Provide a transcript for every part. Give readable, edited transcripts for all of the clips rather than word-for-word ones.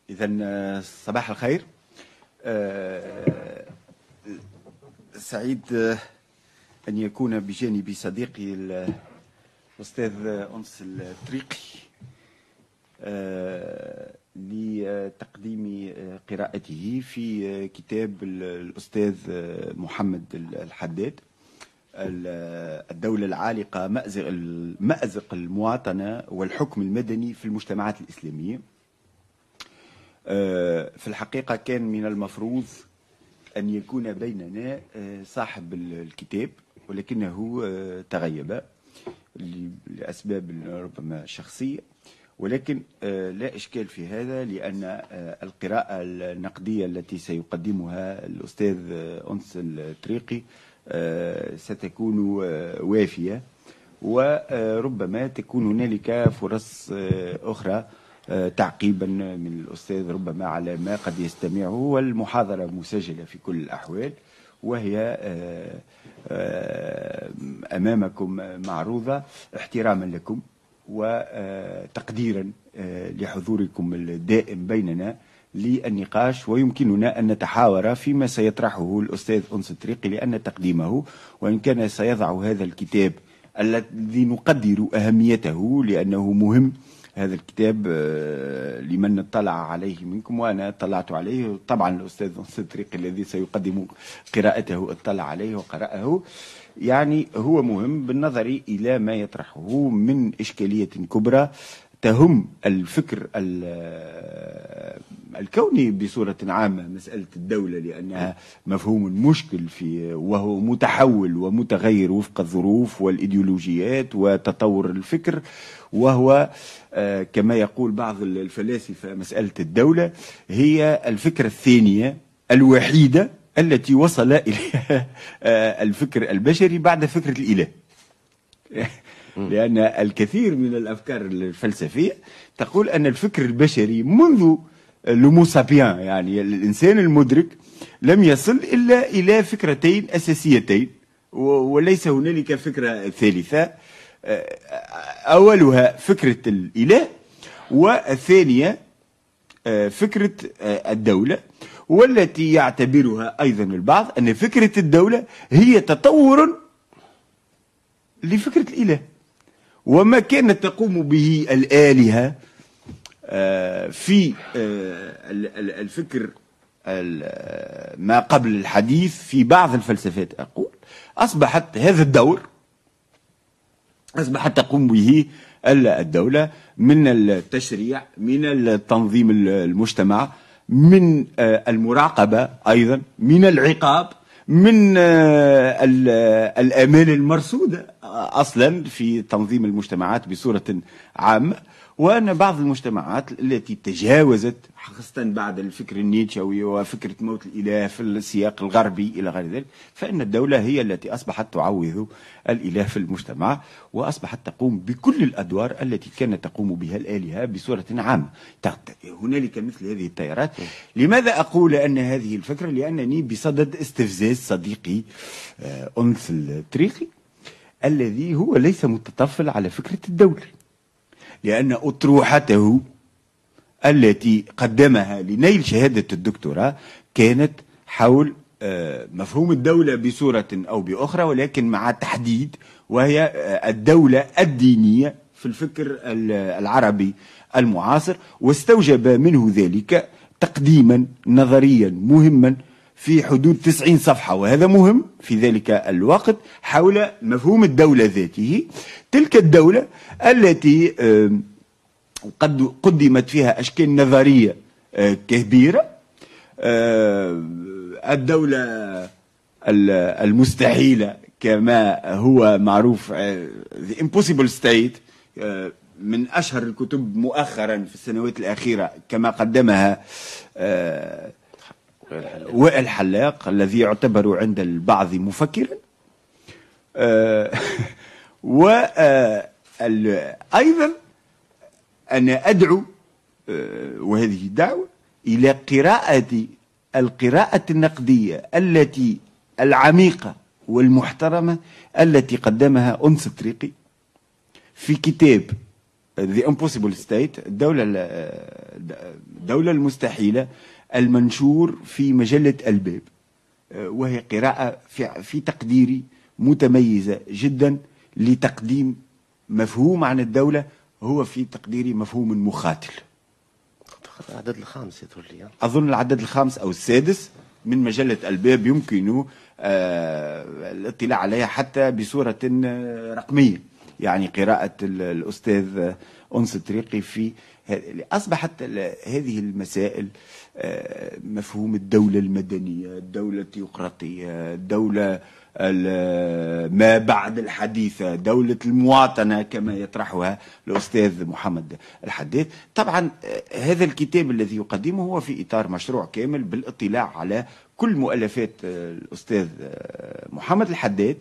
إذا صباح الخير. سعيد أن يكون بجانبي صديقي الأستاذ أنس الطريقي لتقديم قراءته في كتاب الأستاذ محمد الحداد، الدولة العالقة، مأزق المواطنة والحكم المدني في المجتمعات الإسلامية. في الحقيقة كان من المفروض أن يكون بيننا صاحب الكتاب، ولكنه تغيب لأسباب ربما شخصية، ولكن لا إشكال في هذا، لأن القراءة النقدية التي سيقدمها الأستاذ أنس الطريقي ستكون وافية، وربما تكون هنالك فرص أخرى تعقيبا من الأستاذ ربما على ما قد يستمعه، والمحاضرة مسجلة في كل الأحوال، وهي أمامكم معروضة احتراما لكم وتقديرا لحضوركم الدائم بيننا للنقاش، ويمكننا أن نتحاور فيما سيطرحه الأستاذ أنس الطريقي، لأن تقديمه وإن كان سيضع هذا الكتاب الذي نقدر أهميته لأنه مهم، هذا الكتاب لمن اطلع عليه منكم، وأنا اطلعت عليه طبعا. الأستاذ أنس الطريقي الذي سيقدم قراءته اطلع عليه وقرأه، يعني هو مهم بالنظر إلى ما يطرحه من إشكالية كبرى تهم الفكر الكوني بصورة عامة، مسألة الدولة، لأنها مفهوم مشكل وهو متحول ومتغير وفق الظروف والإيديولوجيات وتطور الفكر، وهو كما يقول بعض الفلاسفة مسألة الدولة هي الفكرة الثانية الوحيدة التي وصل إليها الفكر البشري بعد فكرة الإله. لأن الكثير من الأفكار الفلسفية تقول أن الفكر البشري منذ لومو سابيان، يعني الإنسان المدرك، لم يصل إلا إلى فكرتين أساسيتين، وليس هنالك فكرة ثالثة. أولها فكرة الإله، والثانية فكرة الدولة، والتي يعتبرها أيضا البعض أن فكرة الدولة هي تطور لفكرة الإله، وما كانت تقوم به الآلهة في الفكر ما قبل الحديث في بعض الفلسفات، أقول أصبحت هذا الدور أصبحت تقوم به الدولة، من التشريع، من التنظيم المجتمع، من المراقبة، أيضا من العقاب، من الآمال المرصودة أصلا في تنظيم المجتمعات بصورة عامة. وأن بعض المجتمعات التي تجاوزت، خاصة بعد الفكر النيتشوي وفكرة موت الإله في السياق الغربي إلى غير ذلك، فإن الدولة هي التي أصبحت تعوض الإله في المجتمع، وأصبحت تقوم بكل الأدوار التي كانت تقوم بها الآلهة بصورة عامة. هنالك مثل هذه التيارات. لماذا أقول أن هذه الفكرة؟ لأنني بصدد استفزاز صديقي أنس الطريقي، الذي هو ليس متطفل على فكرة الدولة، لأن أطروحته التي قدمها لنيل شهادة الدكتوراه كانت حول مفهوم الدولة بصورة أو بأخرى، ولكن مع تحديد، وهي الدولة الدينية في الفكر العربي المعاصر، واستوجب منه ذلك تقديما نظريا مهما في حدود 90 صفحة، وهذا مهم في ذلك الوقت، حول مفهوم الدولة ذاته، تلك الدولة التي قد قدمت فيها أشكال نظرية كبيرة، الدولة المستحيلة كما هو معروف، The Impossible State، من أشهر الكتب مؤخرا في السنوات الأخيرة كما قدمها وائل حلاق، الذي يعتبر عند البعض مفكرا. وأيضا أنا أدعو، وهذه دعوة، إلى القراءة النقدية التي العميقة والمحترمة التي قدمها أنس الطريقي في كتاب The Impossible State، الدولة المستحيلة المنشور في مجلة الباب، وهي قراءة في تقديري متميزة جدا لتقديم مفهوم عن الدولة هو في تقديري مفهوم مخاتل. العدد الخامس يظهر لي، أظن العدد الخامس أو السادس من مجلة الباب، يمكن الاطلاع عليها حتى بصورة رقمية. يعني قراءة الأستاذ أنس الطريقي في أصبحت هذه المسائل، مفهوم الدولة المدنية، الدولة التيوقراطية، الدولة ما بعد الحديثة، دولة المواطنة كما يطرحها الأستاذ محمد الحداد. طبعا هذا الكتاب الذي يقدمه هو في إطار مشروع كامل بالاطلاع على كل مؤلفات الأستاذ محمد الحداد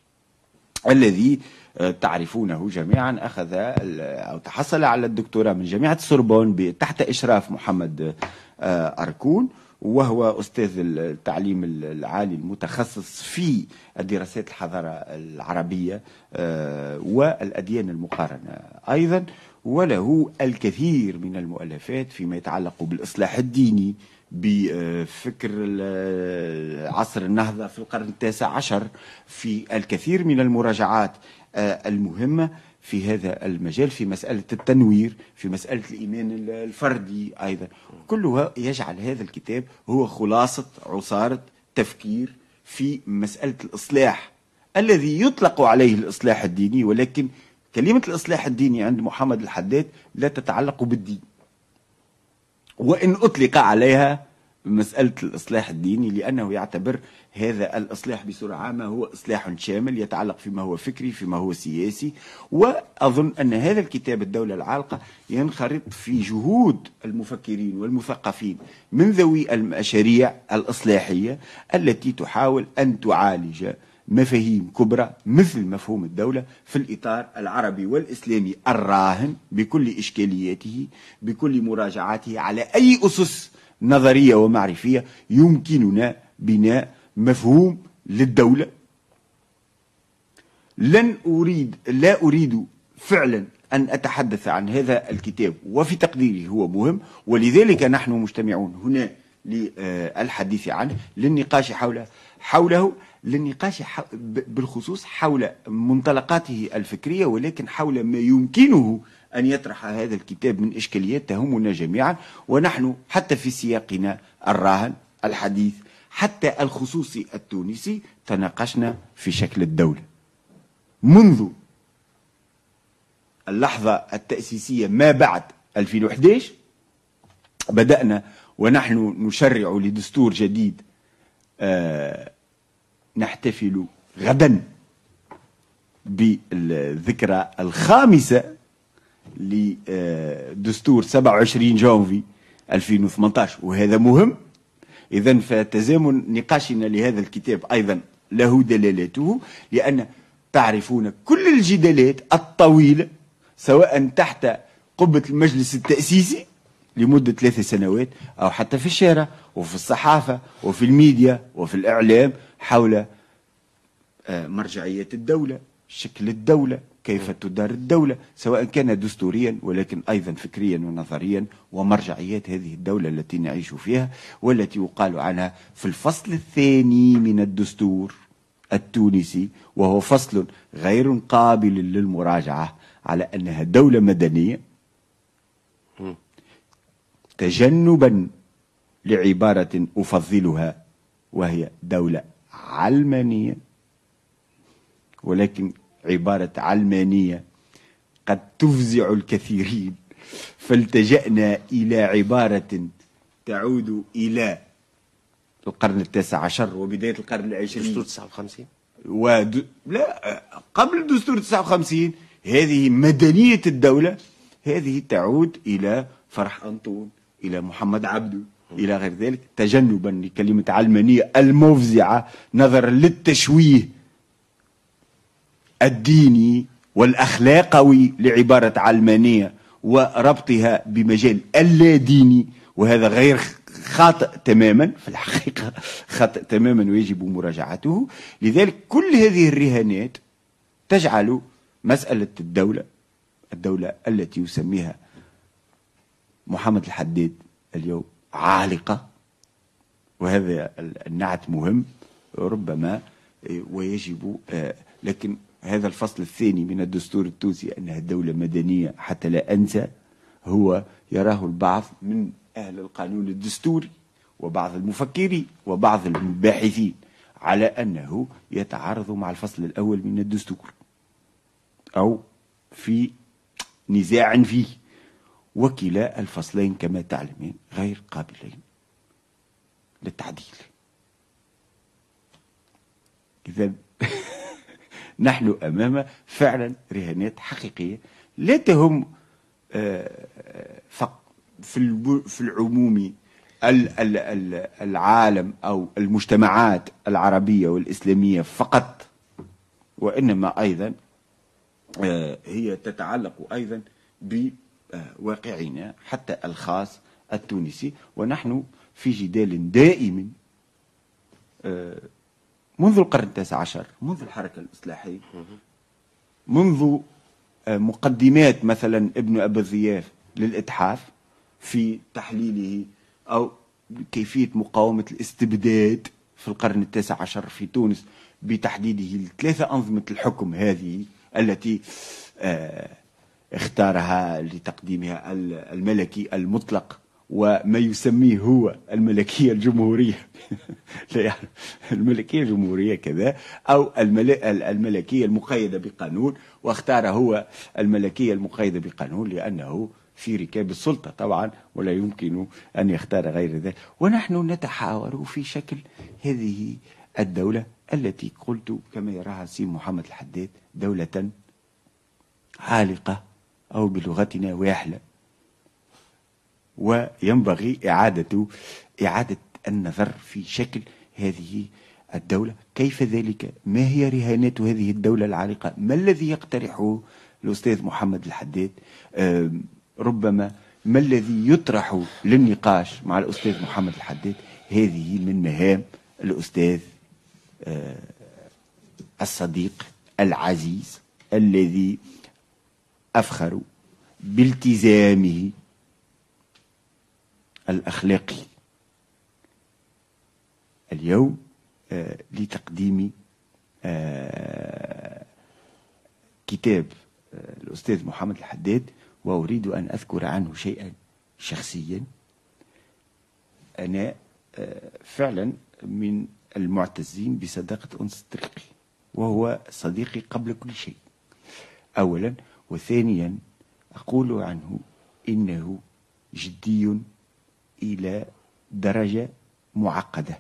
الذي تعرفونه جميعا، أخذ أو تحصل على الدكتوراه من جامعة سوربون تحت إشراف محمد أركون، وهو أستاذ التعليم العالي المتخصص في الدراسات الحضارة العربية والأديان المقارنة أيضا، وله الكثير من المؤلفات فيما يتعلق بالإصلاح الديني، بفكر عصر النهضة في القرن التاسع عشر، في الكثير من المراجعات المهمة في هذا المجال، في مسألة التنوير، في مسألة الإيمان الفردي أيضا. كلها يجعل هذا الكتاب هو خلاصة عصارة تفكير في مسألة الإصلاح الذي يطلق عليه الإصلاح الديني، ولكن كلمة الإصلاح الديني عند محمد الحداد لا تتعلق بالدين، وإن أطلق عليها مسألة الإصلاح الديني لأنه يعتبر هذا الإصلاح بصورة عامة هو إصلاح شامل يتعلق فيما هو فكري، فيما هو سياسي. وأظن أن هذا الكتاب الدولة العالقة ينخرط في جهود المفكرين والمثقفين من ذوي المشاريع الإصلاحية التي تحاول أن تعالج مفاهيم كبرى مثل مفهوم الدولة في الإطار العربي والإسلامي الراهن بكل إشكالياته، بكل مراجعاته على أي أسس نظرية ومعرفية يمكننا بناء مفهوم للدولة. لا أريد فعلا أن أتحدث عن هذا الكتاب، وفي تقديري هو مهم، ولذلك نحن مجتمعون هنا للحديث عنه، للنقاش حوله للنقاش بالخصوص حول منطلقاته الفكرية، ولكن حول ما يمكنه أن يطرح هذا الكتاب من إشكاليات تهمنا جميعا. ونحن حتى في سياقنا الراهن الحديث حتى الخصوصي التونسي تناقشنا في شكل الدولة منذ اللحظة التأسيسية ما بعد 2011. بدأنا ونحن نشرع لدستور جديد نحتفل غدا بالذكرى الخامسة لدستور 27 جانفي 2018، وهذا مهم. إذن فتزامن نقاشنا لهذا الكتاب أيضا له دلالته، لأن تعرفون كل الجدالات الطويلة سواء تحت قبة المجلس التأسيسي لمدة 3 سنوات أو حتى في الشارع وفي الصحافة وفي الميديا وفي الإعلام حول مرجعية الدولة، شكل الدولة، كيف تدار الدولة، سواء كان دستوريا ولكن أيضا فكريا ونظريا، ومرجعيات هذه الدولة التي نعيش فيها والتي يقال عنها في الفصل الثاني من الدستور التونسي، وهو فصل غير قابل للمراجعة، على أنها دولة مدنية تجنبا لعبارة أفضلها وهي دولة علمانية، ولكن عبارة علمانية قد تفزع الكثيرين، فالتجأنا إلى عبارة تعود إلى القرن التاسع عشر وبداية القرن العشرين، دستور 59 لا قبل دستور 59. هذه مدنية الدولة، هذه تعود إلى فرح أنطون، إلى محمد عبده، إلى غير ذلك، تجنبا لكلمة علمانية المفزعة نظرا للتشويه الديني والأخلاقوي لعبارة علمانية وربطها بمجال اللا ديني، وهذا غير خاطئ تماما، في الحقيقة خاطئ تماما ويجب مراجعته. لذلك كل هذه الرهانات تجعل مسألة الدولة التي يسميها محمد الحداد اليوم عالقة، وهذا النعت مهم ربما ويجب، لكن هذا الفصل الثاني من الدستور التونسي أنها دولة مدنية حتى لا أنسى، هو يراه البعض من أهل القانون الدستوري وبعض المفكرين وبعض الباحثين على أنه يتعارض مع الفصل الأول من الدستور أو في نزاع فيه، وكلا الفصلين كما تعلمين غير قابلين للتعديل. إذا نحن أمام فعلا رهانات حقيقية لا تهم في العموم العالم أو المجتمعات العربية والإسلامية فقط، وإنما أيضا هي تتعلق أيضا بواقعنا حتى الخاص التونسي. ونحن في جدال دائم منذ القرن التاسع عشر، منذ الحركة الإصلاحية، منذ مقدمات مثلا ابن أبي الضياف للإتحاف في تحليله أو كيفية مقاومة الاستبداد في القرن التاسع عشر في تونس بتحديده لثلاثة أنظمة الحكم هذه التي اختارها لتقديمها الملكي المطلق وما يسميه هو الملكية الجمهورية لا يعني الملكية الجمهورية كذا أو الملكية المقيدة بقانون، واختار هو الملكية المقيدة بقانون لأنه في ركاب السلطة طبعا ولا يمكن أن يختار غير ذلك. ونحن نتحاور في شكل هذه الدولة التي قلت كما يراها سيم محمد الحداد دولة عالقة أو بلغتنا واحلة، وينبغي إعادة النظر في شكل هذه الدولة. كيف ذلك؟ ما هي رهانات هذه الدولة العالقة؟ ما الذي يقترحه الأستاذ محمد الحداد؟ ربما ما الذي يطرح للنقاش مع الأستاذ محمد الحداد؟ هذه من مهام الأستاذ الصديق العزيز الذي أفخر بالتزامه الأخلاقي اليوم لتقديم كتاب الأستاذ محمد الحداد. وأريد أن أذكر عنه شيئا شخصيا. أنا فعلا من المعتزين بصداقة أنس الطريقي، وهو صديقي قبل كل شيء أولا، وثانيا أقول عنه إنه جدي إلى درجة معقدة.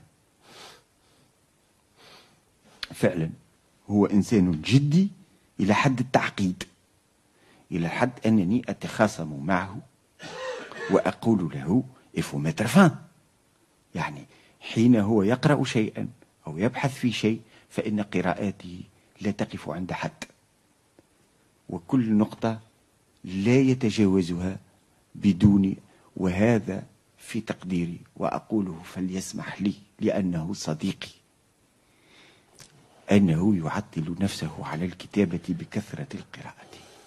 فعلا هو إنسان جدي إلى حد التعقيد، إلى حد أنني أتخاصم معه وأقول له إفو متر فان، يعني حين هو يقرأ شيئا أو يبحث في شيء فإن قراءاته لا تقف عند حد، وكل نقطة لا يتجاوزها بدون، وهذا في تقديري وأقوله فليسمح لي لأنه صديقي، أنه يعطل نفسه على الكتابة بكثرة القراءة.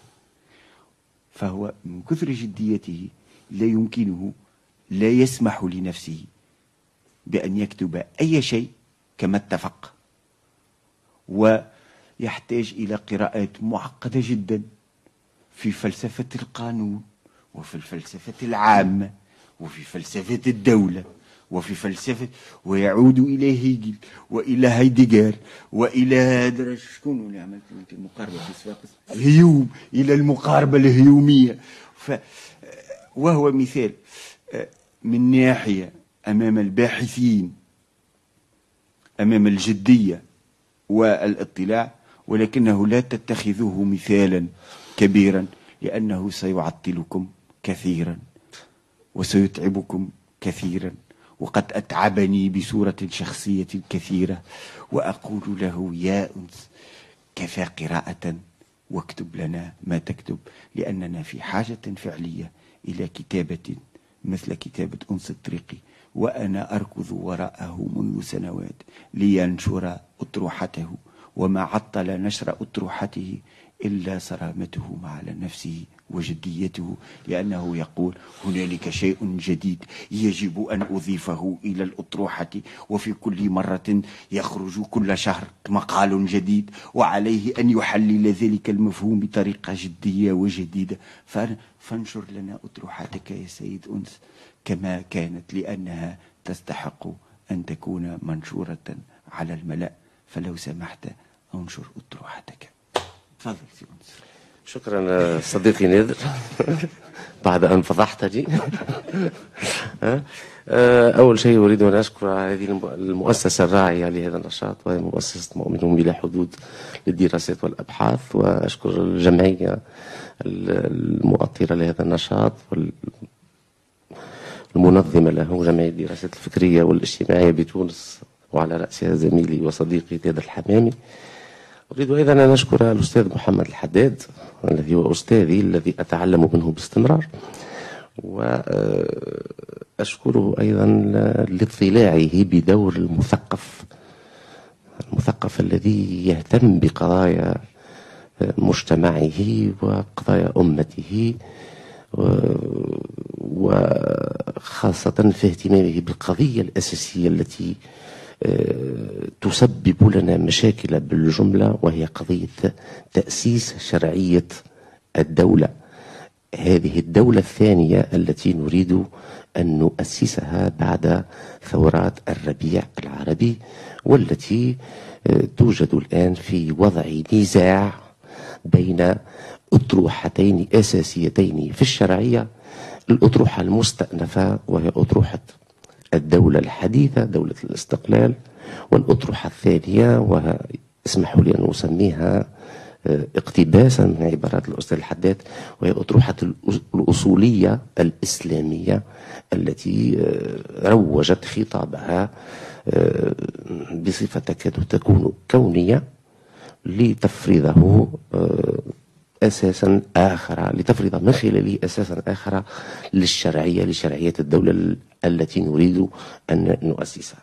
فهو من كثر جديته لا يمكنه، لا يسمح لنفسه بأن يكتب أي شيء كما اتفق، ويحتاج إلى قراءات معقدة جدا في فلسفة القانون وفي الفلسفة العامة وفي فلسفة الدولة وفي فلسفة، ويعود إلى هيجل وإلى هايدغر وإلى شكون اللي عملت المقاربة في صفاقس هيوم، إلى المقاربة الهيومية. وهو مثال من ناحية أمام الباحثين أمام الجدية والاطلاع، ولكنه لا تتخذوه مثالا كبيرا لأنه سيعطلكم كثيرا وسيتعبكم كثيرا، وقد أتعبني بصورة شخصية كثيرة. وأقول له يا أنس كفى قراءة واكتب لنا ما تكتب، لأننا في حاجة فعلية إلى كتابة مثل كتابة أنس الطريقي، وأنا أركض وراءه منذ سنوات لينشر أطروحته، وما عطل نشر أطروحته إلا صرامته على نفسه وجديته، لأنه يقول هنالك شيء جديد يجب أن أضيفه إلى الأطروحة، وفي كل مرة يخرج كل شهر مقال جديد، وعليه أن يحلل ذلك المفهوم بطريقة جدية وجديدة. فانشر لنا أطروحتك يا سيد أنس كما كانت، لأنها تستحق أن تكون منشورة على الملأ، فلو سمحت انشر أطروحتك. تفضل سيد أنس. شكرا صديقي نادر. بعد أن فضحتني. أول شيء أريد أن أشكر هذه المؤسسة الراعية لهذا النشاط، وهي مؤسسة مؤمنون بلا حدود للدراسات والأبحاث، وأشكر الجمعية المؤطرة لهذا النشاط والمنظمة له، جمعية الدراسات الفكرية والاجتماعية بتونس، وعلى رأسها زميلي وصديقي تادر الحمامي. أريد أيضا أن أشكر الأستاذ محمد الحداد الذي هو أستاذي الذي أتعلم منه باستمرار، وأشكره أيضا لاطلاعه بدور المثقف الذي يهتم بقضايا مجتمعه وقضايا أمته، وخاصة في اهتمامه بالقضية الأساسية التي تسبب لنا مشاكل بالجملة، وهي قضية تأسيس شرعية الدولة، هذه الدولة الثانية التي نريد أن نؤسسها بعد ثورات الربيع العربي، والتي توجد الآن في وضع نزاع بين أطروحتين أساسيتين في الشرعية: الأطروحة المستأنفة وهي أطروحة الدولة الحديثة، دولة الاستقلال، والأطروحة الثانية وهي اسمحوا لي أن أسميها اقتباسا من عبارات الأستاذ الحداد، وهي أطروحة الأصولية الإسلامية التي روجت خطابها بصفة تكاد تكون كونية لتفرضه أساسا آخر، لتفرض من خلاله أساسا آخر لشرعية الدولة التي نريد أن نؤسسها.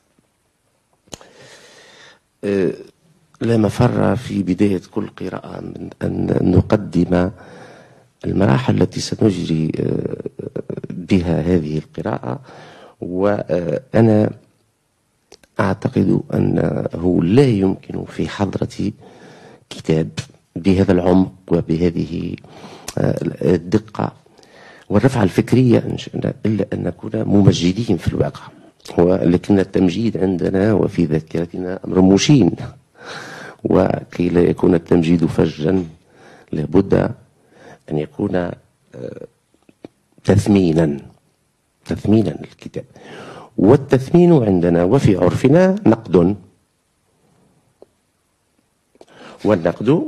لا مفر في بداية كل قراءة من أن نقدم المراحل التي سنجري بها هذه القراءة، وأنا أعتقد أنه لا يمكن في حضرة كتاب بهذا العمق وبهذه الدقة والرفعة الفكرية إلا أن نكون ممجدين في الواقع، ولكن التمجيد عندنا وفي ذاكرتنا أمر مشين، وكي لا يكون التمجيد فجا لابد أن يكون تثمينا للكتاب، والتثمين عندنا وفي عرفنا نقد، والنقد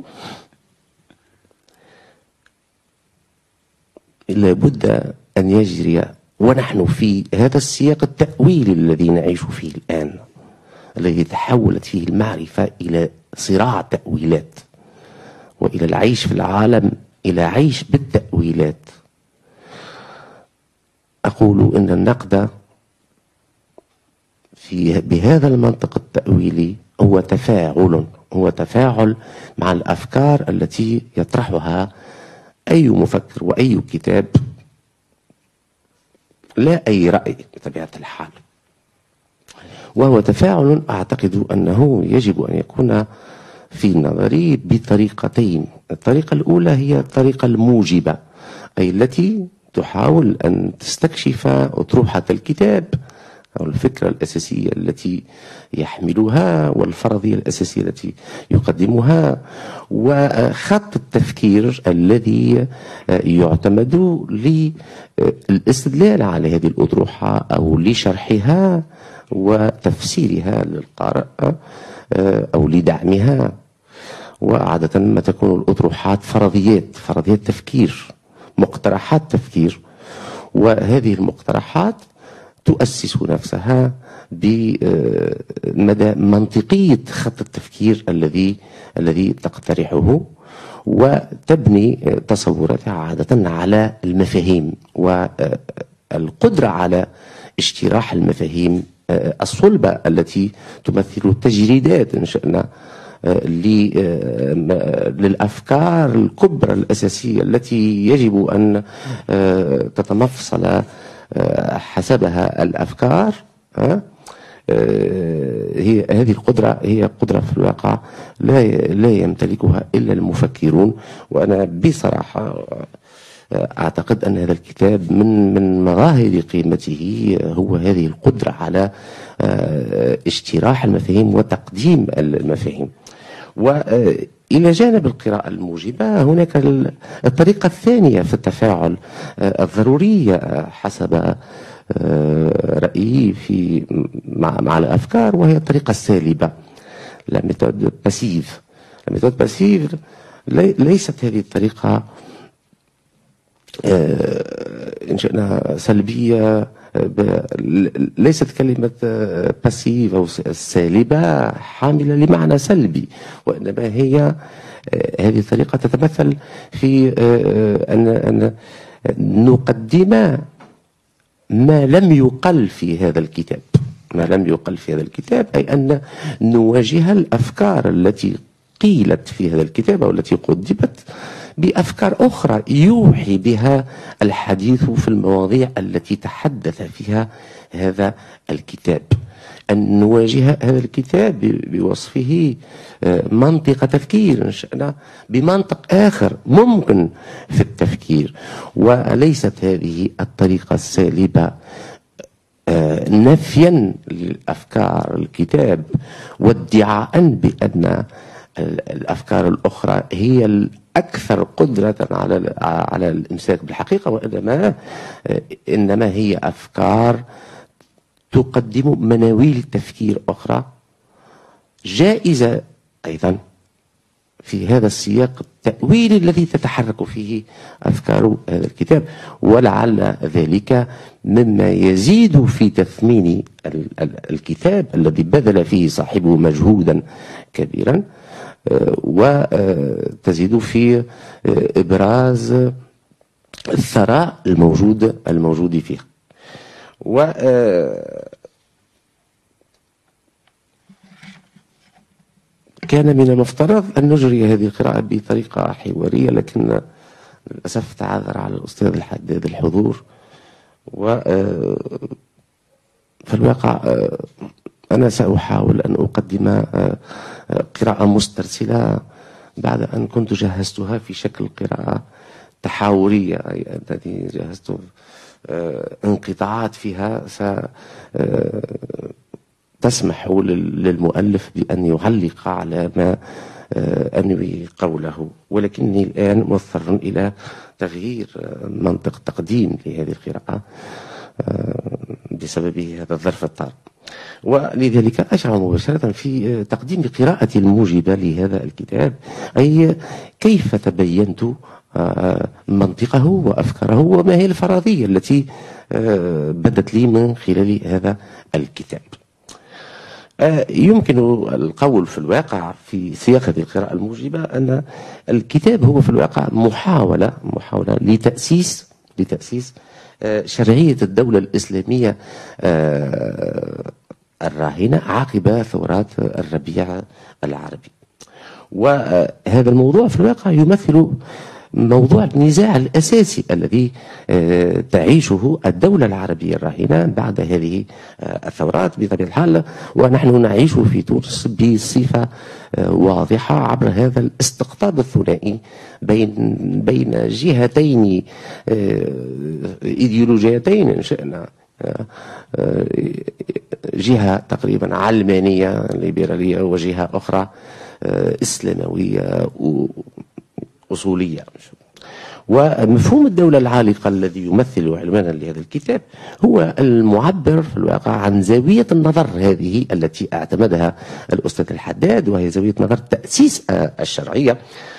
لابد أن يجري، ونحن في هذا السياق التأويلي الذي نعيش فيه الآن، الذي تحولت فيه المعرفة إلى صراع تأويلات، وإلى العيش في العالم إلى عيش بالتأويلات. أقول إن النقد بهذا المنطق التأويلي هو تفاعل مع الأفكار التي يطرحها أي مفكر وأي كتاب، لا أي رأي بطبيعة الحال، وهو تفاعل أعتقد أنه يجب أن يكون في نظري بطريقتين. الطريقة الأولى هي الطريقة الموجبة، أي التي تحاول أن تستكشف أطروحة الكتاب أو الفكرة الأساسية التي يحملها والفرضية الأساسية التي يقدمها، وخط التفكير الذي يعتمد للاستدلال على هذه الأطروحة أو لشرحها وتفسيرها للقارئ أو لدعمها. وعادة ما تكون الأطروحات فرضيات تفكير، مقترحات تفكير، وهذه المقترحات تؤسس نفسها بمدى منطقية خط التفكير الذي تقترحه، وتبني تصوراتها عادة على المفاهيم والقدرة على اجتراح المفاهيم الصلبة التي تمثل تجريدات إن شئنا للأفكار الكبرى الأساسية التي يجب أن تتمفصل حسبها الأفكار. هي هذه القدرة هي قدرة في الواقع لا يمتلكها إلا المفكرون. وأنا بصراحة أعتقد أن هذا الكتاب من مظاهر قيمته هو هذه القدرة على اجتراح المفاهيم وتقديم المفاهيم. وإلى جانب القراءة الموجبة هناك الطريقة الثانية في التفاعل الضرورية حسب رأيي مع الأفكار، وهي الطريقة السالبة، لا ميثود باسيف. الميثود باسيف ليست هذه الطريقة إن شئنا سلبية، ليست كلمة باسيف أو سالبة حاملة لمعنى سلبي، وإنما هي هذه الطريقة تتمثل في أن نقدم ما لم يقل في هذا الكتاب. ما لم يقل في هذا الكتاب أي أن نواجه الأفكار التي قيلت في هذا الكتاب أو التي قدمت بأفكار أخرى يوحي بها الحديث في المواضيع التي تحدث فيها هذا الكتاب. أن نواجه هذا الكتاب بوصفه منطق تفكير، إن شئنا بمنطق آخر ممكن في التفكير، وليست هذه الطريقة السالبة نفيا للأفكار الكتاب وادعاء بأن الأفكار الأخرى هي الأكثر قدرة على الإمساك بالحقيقة، وإنما هي أفكار تقدم مناويل تفكير أخرى جائزة أيضا في هذا السياق التأويلي الذي تتحرك فيه أفكار هذا الكتاب. ولعل ذلك مما يزيد في تثمين الكتاب الذي بذل فيه صاحبه مجهودا كبيرا، وتزيد في إبراز الثراء الموجود فيه. كان من المفترض أن نجري هذه القراءة بطريقة حوارية، لكن للأسف تعذر على الأستاذ الحداد الحضور. في الواقع أنا سأحاول أن أقدم قراءة مسترسلة بعد أن كنت جهزتها في شكل قراءة تحاورية، أي أنني جهزت انقطاعات فيها تسمح للمؤلف بأن يعلق على ما أنوي قوله، ولكني الآن مضطر إلى تغيير منطق تقديم لهذه القراءة بسبب هذا الظرف الطارئ. ولذلك أشعر مباشرة في تقديم قراءة الموجبة لهذا الكتاب، أي كيف تبينت منطقه وأفكاره وما هي الفرضية التي بدت لي من خلال هذا الكتاب. يمكن القول في الواقع في سياق هذه القراءة الموجبة أن الكتاب هو في الواقع محاولة لتأسيس شرعية الدولة الإسلامية الراهنة عقب ثورات الربيع العربي. وهذا الموضوع في الواقع يمثل موضوع النزاع الأساسي الذي تعيشه الدولة العربية الراهنة بعد هذه الثورات بطبيعة الحال، ونحن نعيش في تونس بصفة واضحة عبر هذا الاستقطاب الثنائي بين جهتين إيديولوجيتين إن شئنا، جهة تقريبا علمانية ليبرالية وجهة أخرى إسلاموية أصولية. ومفهوم الدولة العالقة الذي يمثل عنوانا لهذا الكتاب هو المعبر في الواقع عن زاوية النظر هذه التي اعتمدها الأستاذ الحداد، وهي زاوية نظر تأسيس الشرعية،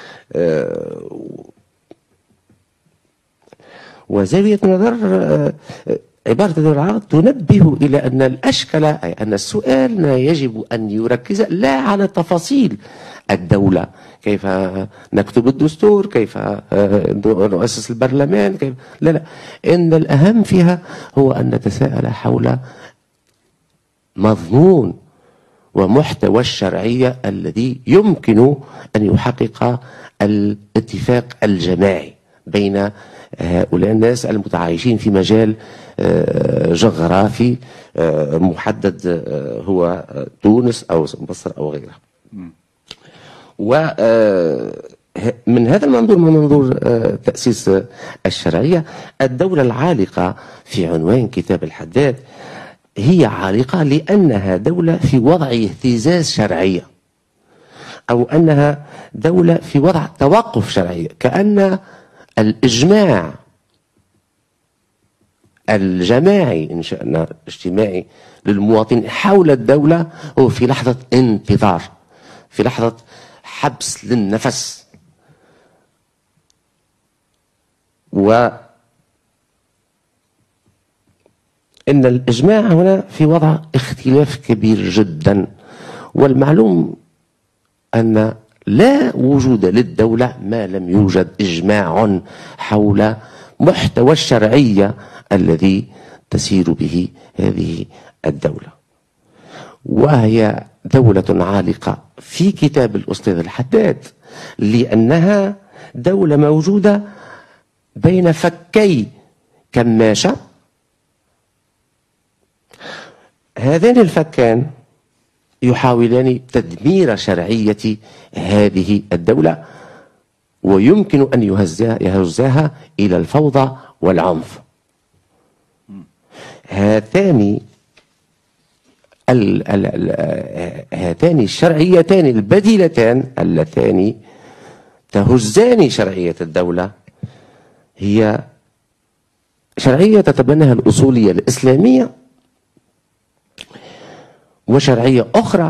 وزاوية نظر عبارة الدولة العالقة تنبه إلى أن الأشكال، أي أن السؤال يجب أن يركز لا على تفاصيل الدولة، كيف نكتب الدستور، كيف نؤسس البرلمان، كيف لا، إن الأهم فيها هو أن نتساءل حول مضمون ومحتوى الشرعية الذي يمكن أن يحقق الاتفاق الجماعي بين هؤلاء الناس المتعايشين في مجال جغرافي محدد، هو تونس أو مصر أو غيرها. ومن هذا المنظور، من منظور تأسيس الشرعية، الدولة العالقة في عنوان كتاب الحداد هي عالقة لأنها دولة في وضع اهتزاز شرعية، أو أنها دولة في وضع توقف شرعية، كأن الإجماع الجماعي إن شأنا اجتماعي للمواطنين حول الدولة هو في لحظة انتظار، في لحظة حبس للنفس. وإن الإجماع هنا في وضع اختلاف كبير جدا، والمعلوم أن لا وجود للدولة ما لم يوجد إجماع حول محتوى الشرعية الذي تسير به هذه الدولة. وهي دولة عالقة في كتاب الأستاذ الحداد لأنها دولة موجودة بين فكي كماشة. هذان الفكان يحاولان تدمير شرعية هذه الدولة، ويمكن أن يهزاها إلى الفوضى والعنف. هاتان الشرعيتان البديلتان اللتان تهزان شرعية الدولة هي شرعية تتبناها الأصولية الإسلامية، وشرعية أخرى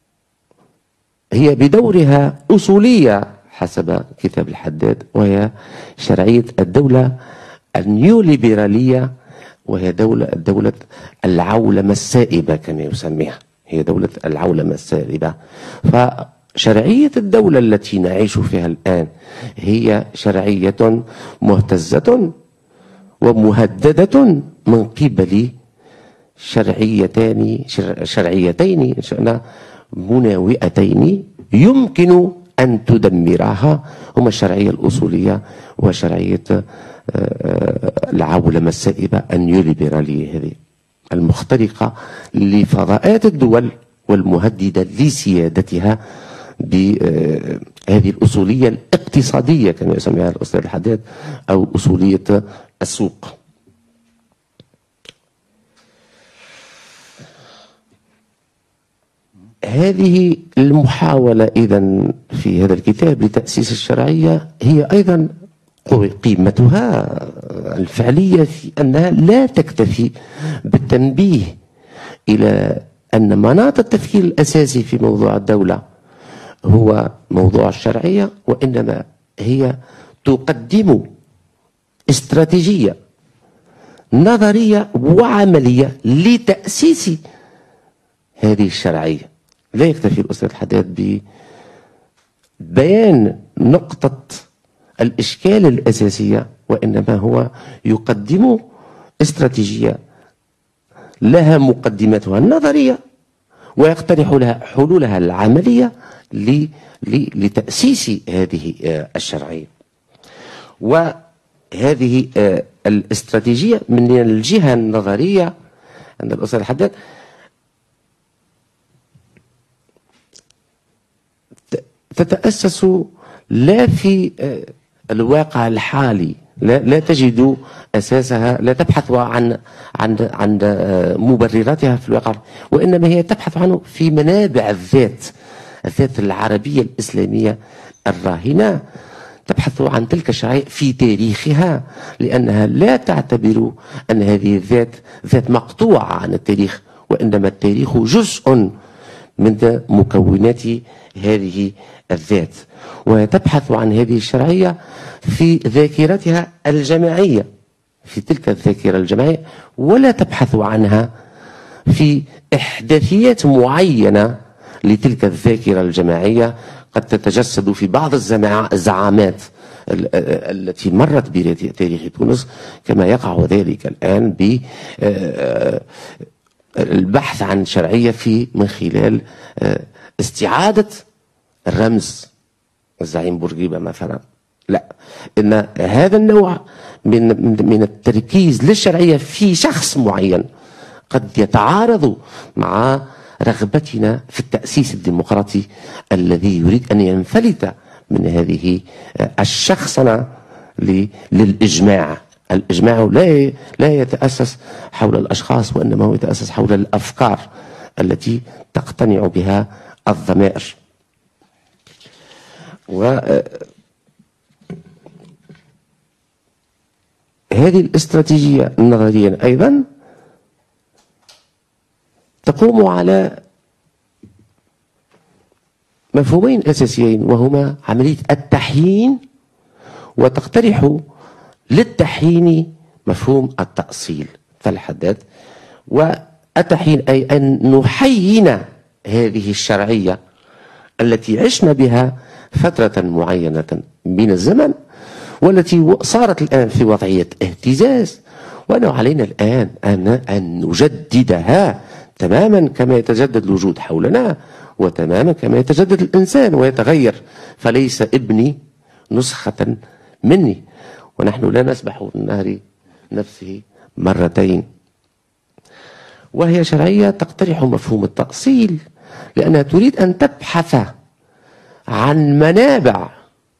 هي بدورها أصولية حسب كتاب الحداد، وهي شرعية الدولة النيوليبرالية، وهي دولة العولمة السائبة كما يسميها، هي دولة العولمة السائبة. فشرعية الدولة التي نعيش فيها الآن هي شرعية مهتزة ومهددة من قبل شرعيتين مناوئتين يمكن أن تدمرها، هما الشرعية الأصولية وشرعية العولمة السائبة النيوليبرالية، هذه المخترقة لفضاءات الدول والمهددة لسيادتها بهذه الأصولية الاقتصادية كما يسميها الأستاذ الحداد، أو أصولية السوق. هذه المحاولة إذن في هذا الكتاب لتأسيس الشرعية هي أيضا قيمتها الفعلية في أنها لا تكتفي بالتنبيه إلى أن مناط التفكير الأساسي في موضوع الدولة هو موضوع الشرعية، وإنما هي تقدم استراتيجية نظرية وعملية لتأسيس هذه الشرعية. لا يكتفي الأستاذ الحداد ببيان نقطة الإشكال الأساسية، وإنما هو يقدم استراتيجية لها مقدمتها النظرية ويقترح لها حلولها العملية لتأسيس هذه الشرعية. وهذه الاستراتيجية من الجهة النظرية عند الأستاذ الحداد تتأسس لا في الواقع الحالي، لا تجد أساسها، لا تبحث عن مبرراتها في الواقع، وإنما هي تبحث عنه في منابع الذات العربية الإسلامية الراهنة. تبحث عن تلك الشرعية في تاريخها، لأنها لا تعتبر أن هذه ذات مقطوعة عن التاريخ، وإنما التاريخ جزء من مكونات هذه الذات. وتبحث عن هذه الشرعية في ذاكرتها الجماعية، في تلك الذاكرة الجماعية، ولا تبحث عنها في إحداثيات معينة لتلك الذاكرة الجماعية قد تتجسد في بعض الزعامات التي مرت بتاريخ تونس، كما يقع ذلك الآن البحث عن شرعية من خلال استعادة الرمز الزعيم بورقيبة مثلا. لا، إن هذا النوع من التركيز للشرعية في شخص معين قد يتعارض مع رغبتنا في التأسيس الديمقراطي الذي يريد أن ينفلت من هذه الشخصنة للإجماع. الإجماع لا يتأسس حول الأشخاص، وإنما هو يتأسس حول الأفكار التي تقتنع بها الضمائر. هذه الاستراتيجية النظرية أيضا تقوم على مفهومين أساسيين، وهما عملية التحيين، وتقترح للتحيين مفهوم التأصيل فالحداد. والتحيين أي أن نحيين هذه الشرعية التي عشنا بها فترة معينة من الزمن، والتي صارت الآن في وضعية اهتزاز، وأنه علينا الآن أن نجددها تماما كما يتجدد الوجود حولنا، وتماما كما يتجدد الإنسان ويتغير، فليس ابني نسخة مني، ونحن لا نسبح في النهر نفسه مرتين. وهي شرعية تقترح مفهوم التأصيل لأنها تريد أن تبحث عن منابع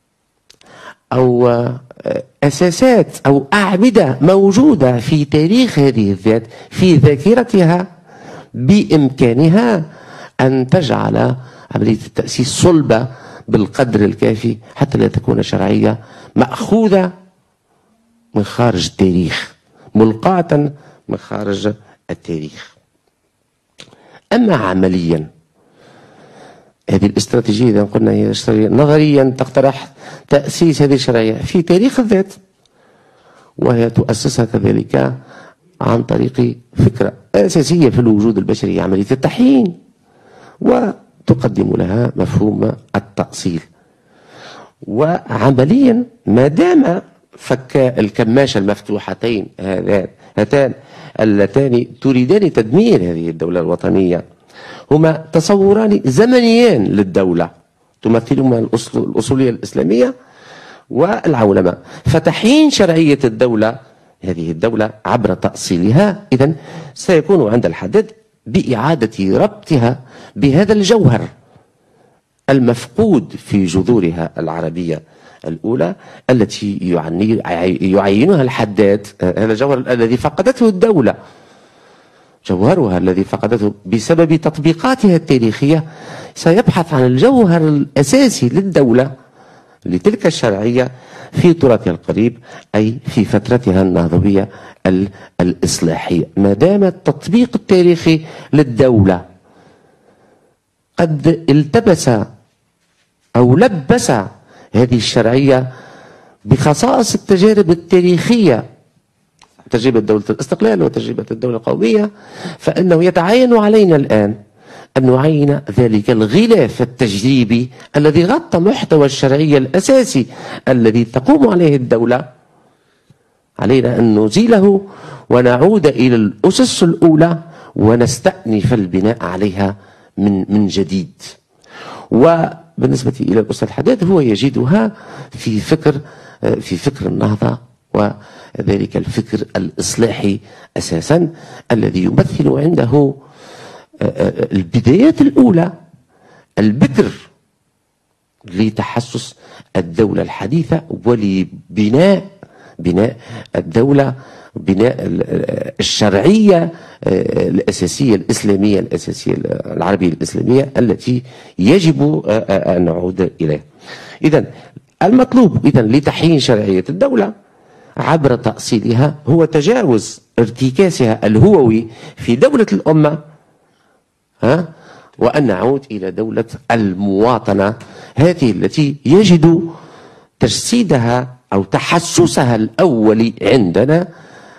أو أساسات أو أعمدة موجودة في تاريخ هذه الذات في ذاكرتها، بإمكانها أن تجعل عملية التأسيس صلبة بالقدر الكافي حتى لا تكون شرعية مأخوذة من خارج التاريخ، ملقاة من خارج التاريخ. أما عمليا هذه الاستراتيجية إذا قلنا هي نظريا تقترح تأسيس هذه الشرعية في تاريخ الذات، وهي تؤسسها كذلك عن طريق فكرة أساسية في الوجود البشري، عملية التحيين، وتقدم لها مفهوم التأصيل. وعمليا ما دام فك الكماشة المفتوحتين هاتان اللتان تريدان تدمير هذه الدولة الوطنية، هما تصوران زمنيان للدولة تمثلهما الأصولية الإسلامية والعولمة، فتحيين شرعية الدولة هذه الدولة عبر تأصيلها إذن سيكون عند الحداد بإعادة ربطها بهذا الجوهر المفقود في جذورها العربية الأولى التي يعينها الحداد، هذا الجوهر الذي فقدته الدولة، جوهرها الذي فقدته بسبب تطبيقاتها التاريخية. سيبحث عن الجوهر الأساسي للدولة لتلك الشرعية في تراثها القريب، أي في فترتها النهضوية الإصلاحية. ما دام التطبيق التاريخي للدولة قد التبس أو لبس هذه الشرعية بخصائص التجارب التاريخية، تجربة دولة الاستقلال وتجربة الدولة القومية، فإنه يتعين علينا الآن أن نعين ذلك الغلاف التجريبي الذي غطى محتوى الشرعية الأساسي الذي تقوم عليه الدولة. علينا أن نزيله ونعود إلى الأسس الأولى ونستأنف البناء عليها من جديد. وبالنسبة إلى الأستاذ الحداد هو يجدها في فكر النهضة، وذلك الفكر الإصلاحي أساسا الذي يمثل عنده البدايات الأولى، البكر لتحسس الدولة الحديثة ولبناء الدولة، بناء الشرعية الأساسية الإسلامية الأساسية العربية الإسلامية التي يجب أن نعود إليها. إذن المطلوب لتحيين شرعية الدولة عبر تأصيلها هو تجاوز ارتكاسها الهووي في دولة الأمة، وأن نعود إلى دولة المواطنة، هذه التي يجد تجسيدها أو تحسسها الأولي عندنا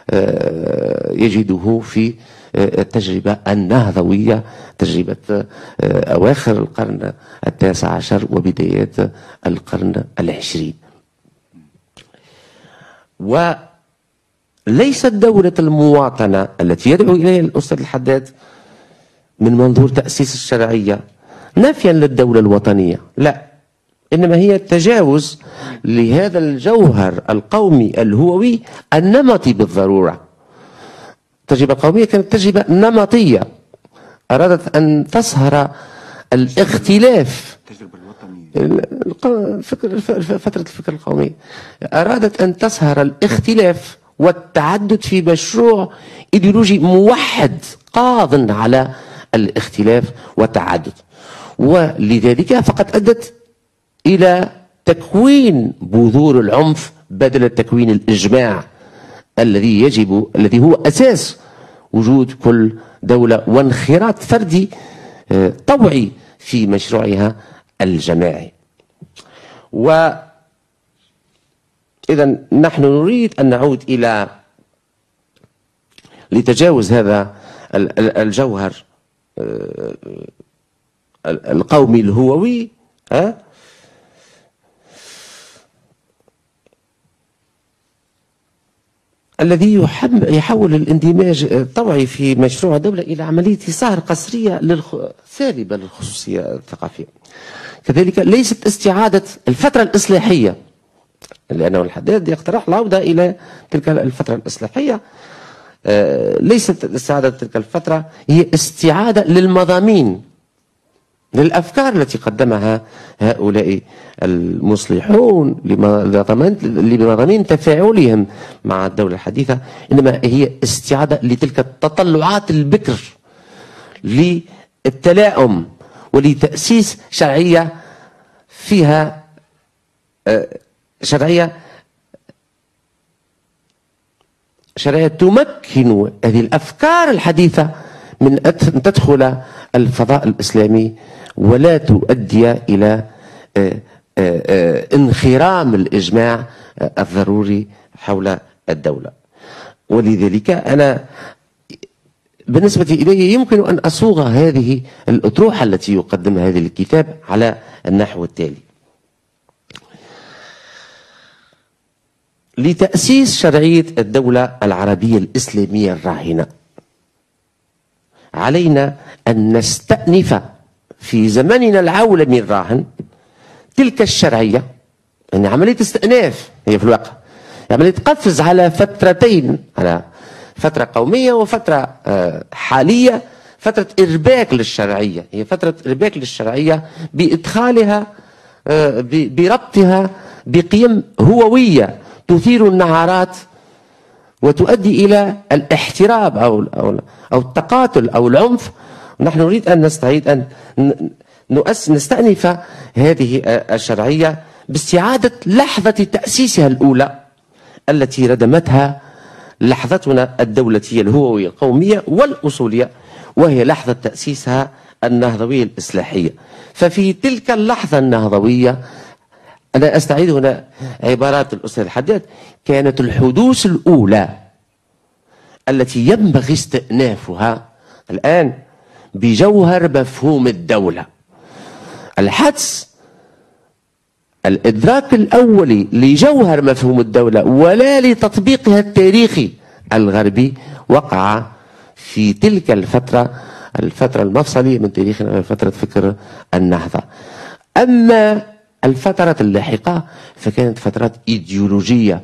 يجده في التجربة النهضوية، تجربة أواخر القرن التاسع عشر وبدايات القرن العشرين. ليست دولة المواطنة التي يدعو إليها الأستاذ الحداد من منظور تأسيس الشرعية نفيا للدولة الوطنية، لا، إنما هي تجاوز لهذا الجوهر القومي الهووي النمطي بالضرورة. التجربة القومية كانت تجربة نمطية أرادت أن تصهر الاختلاف. التجربة الوطنية، فترة الفكر القومي أرادت أن تصهر الاختلاف والتعدد في مشروع إيديولوجي موحد قاض على الاختلاف والتعدد، ولذلك فقد أدت إلى تكوين بذور العنف بدل تكوين الإجماع الذي هو أساس وجود كل دولة وانخراط فردي طوعي في مشروعها الجماعي. وإذا نحن نريد أن نعود إلى لتجاوز هذا الجوهر القومي الهووي الذي يحول الاندماج الطوعي في مشروع الدولة إلى عملية صهر قسرية سالبة للخصوصية الثقافية. كذلك ليست استعادة الفترة الإصلاحية، لأنه الحداد يقترح العودة إلى تلك الفترة الإصلاحية. ليست استعادة تلك الفترة، هي استعادة للمضامين، للأفكار التي قدمها هؤلاء المصلحون لمضامين تفاعلهم مع الدولة الحديثة، إنما هي استعادة لتلك التطلعات البكر للتلاؤم ولتأسيس شرعية فيها شرعية تمكن هذه الأفكار الحديثة من أن تدخل الفضاء الإسلامي ولا تؤدي إلى انخرام الإجماع الضروري حول الدولة. ولذلك أنا بالنسبة إلي يمكن أن أصوغ هذه الأطروحة التي يقدمها هذا الكتاب على النحو التالي: لتأسيس شرعية الدولة العربية الإسلامية الراهنة علينا أن نستأنف في زمننا العولمي الراهن تلك الشرعية، يعني عملية استئناف هي في الواقع عملية قفز على فترتين، على فترة قومية وفترة حالية، فترة إرباك للشرعية، هي فترة إرباك للشرعية بإدخالها بربطها بقيم هووية تثير النعرات وتؤدي إلى الاحتراب أو التقاتل أو العنف. نحن نريد أن نستعيد أن نستأنف هذه الشرعية باستعادة لحظة تأسيسها الأولى التي ردمتها لحظتنا الدولتية الهووية القومية والأصولية، وهي لحظة تأسيسها النهضوية الإصلاحية. ففي تلك اللحظة النهضوية، أنا أستعيد هنا عبارات الأستاذ الحداد، كانت الحدوث الأولى التي ينبغي استئنافها الآن بجوهر مفهوم الدولة. الحدس الإدراك الأولي لجوهر مفهوم الدولة ولا لتطبيقها التاريخي الغربي وقع في تلك الفترة المفصلية من تاريخنا، فترة فكر النهضة. أما الفترة اللاحقة فكانت فترات إيديولوجية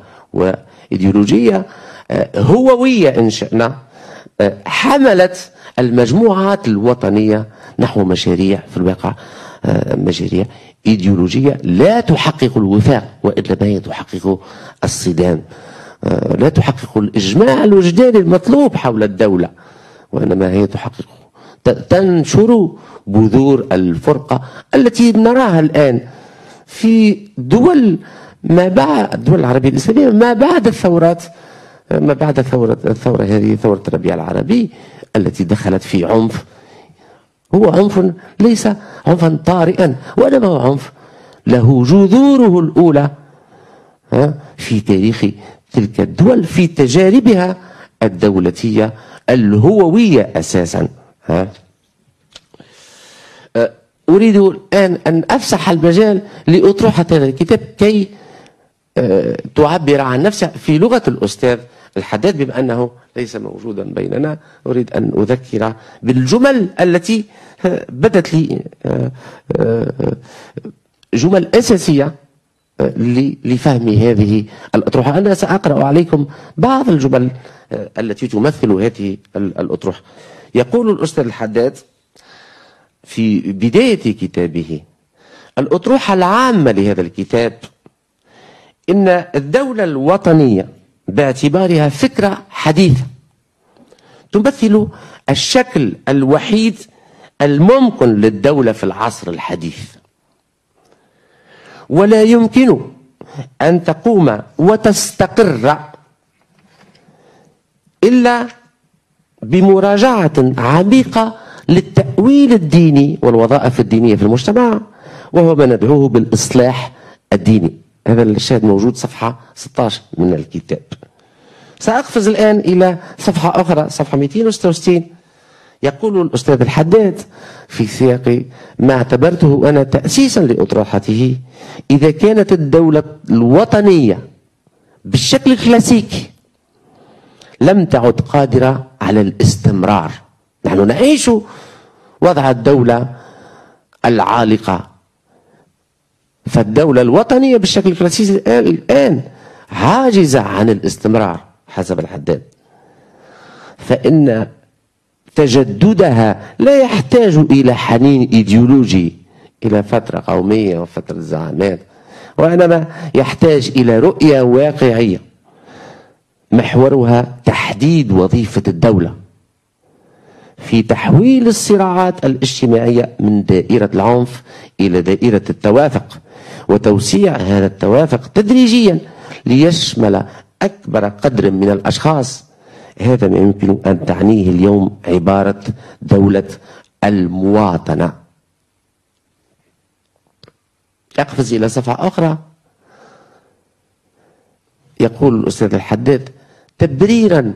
هووية إن شئنا، حملت المجموعات الوطنية نحو مشاريع في الواقع مشاريع إيديولوجية لا تحقق الوفاق، وإنما هي تحقق الصدام، لا تحقق الإجماع الوجداني المطلوب حول الدولة، وإنما هي تنشر بذور الفرقة التي نراها الآن في دول ما بعد الدول العربية الإسلامية، ما بعد الثورات، ما بعد الثورة هذه، ثورة الربيع العربي التي دخلت في عنف، هو عنف ليس عنفا طارئا، وإنما هو عنف له جذوره الأولى في تاريخ تلك الدول، في تجاربها الدولتية الهووية أساسا. أريد الآن أن أفسح المجال لأطروحة هذا الكتاب كي تعبر عن نفسها في لغة الأستاذ الحداد بما أنه ليس موجودا بيننا أريد أن أذكر بالجمل التي بدت لي جمل أساسية لفهم هذه الأطروحة. أنا سأقرأ عليكم بعض الجمل التي تمثل هذه الأطروحة. يقول الأستاذ الحداد في بداية كتابه: الأطروحة العامة لهذا الكتاب إن الدولة الوطنية باعتبارها فكرة حديثة تمثل الشكل الوحيد الممكن للدولة في العصر الحديث، ولا يمكن أن تقوم وتستقر إلا بمراجعة عميقة للتأويل الديني والوظائف الدينية في المجتمع، وهو ما ندعوه بالإصلاح الديني. هذا الشاهد موجود صفحة 16 من الكتاب. سأقفز الآن إلى صفحة أخرى، صفحة 266. يقول الأستاذ الحداد في سياق ما اعتبرته أنا تأسيسا لأطروحته: إذا كانت الدولة الوطنية بالشكل الكلاسيكي لم تعد قادرة على الاستمرار، نحن نعيش وضع الدولة العالقة، فالدولة الوطنية بالشكل الكلاسيكي الآن عاجزة عن الاستمرار حسب الحداد، فإن تجددها لا يحتاج إلى حنين إيديولوجي إلى فترة قومية وفترة زعامات، وإنما يحتاج إلى رؤية واقعية محورها تحديد وظيفة الدولة في تحويل الصراعات الاجتماعية من دائرة العنف إلى دائرة التوافق، وتوسيع هذا التوافق تدريجيا ليشمل أكبر قدر من الأشخاص. هذا ما يمكن أن تعنيه اليوم عبارة دولة المواطنة. أقفز إلى صفحة أخرى. يقول الأستاذ الحداد تبريرا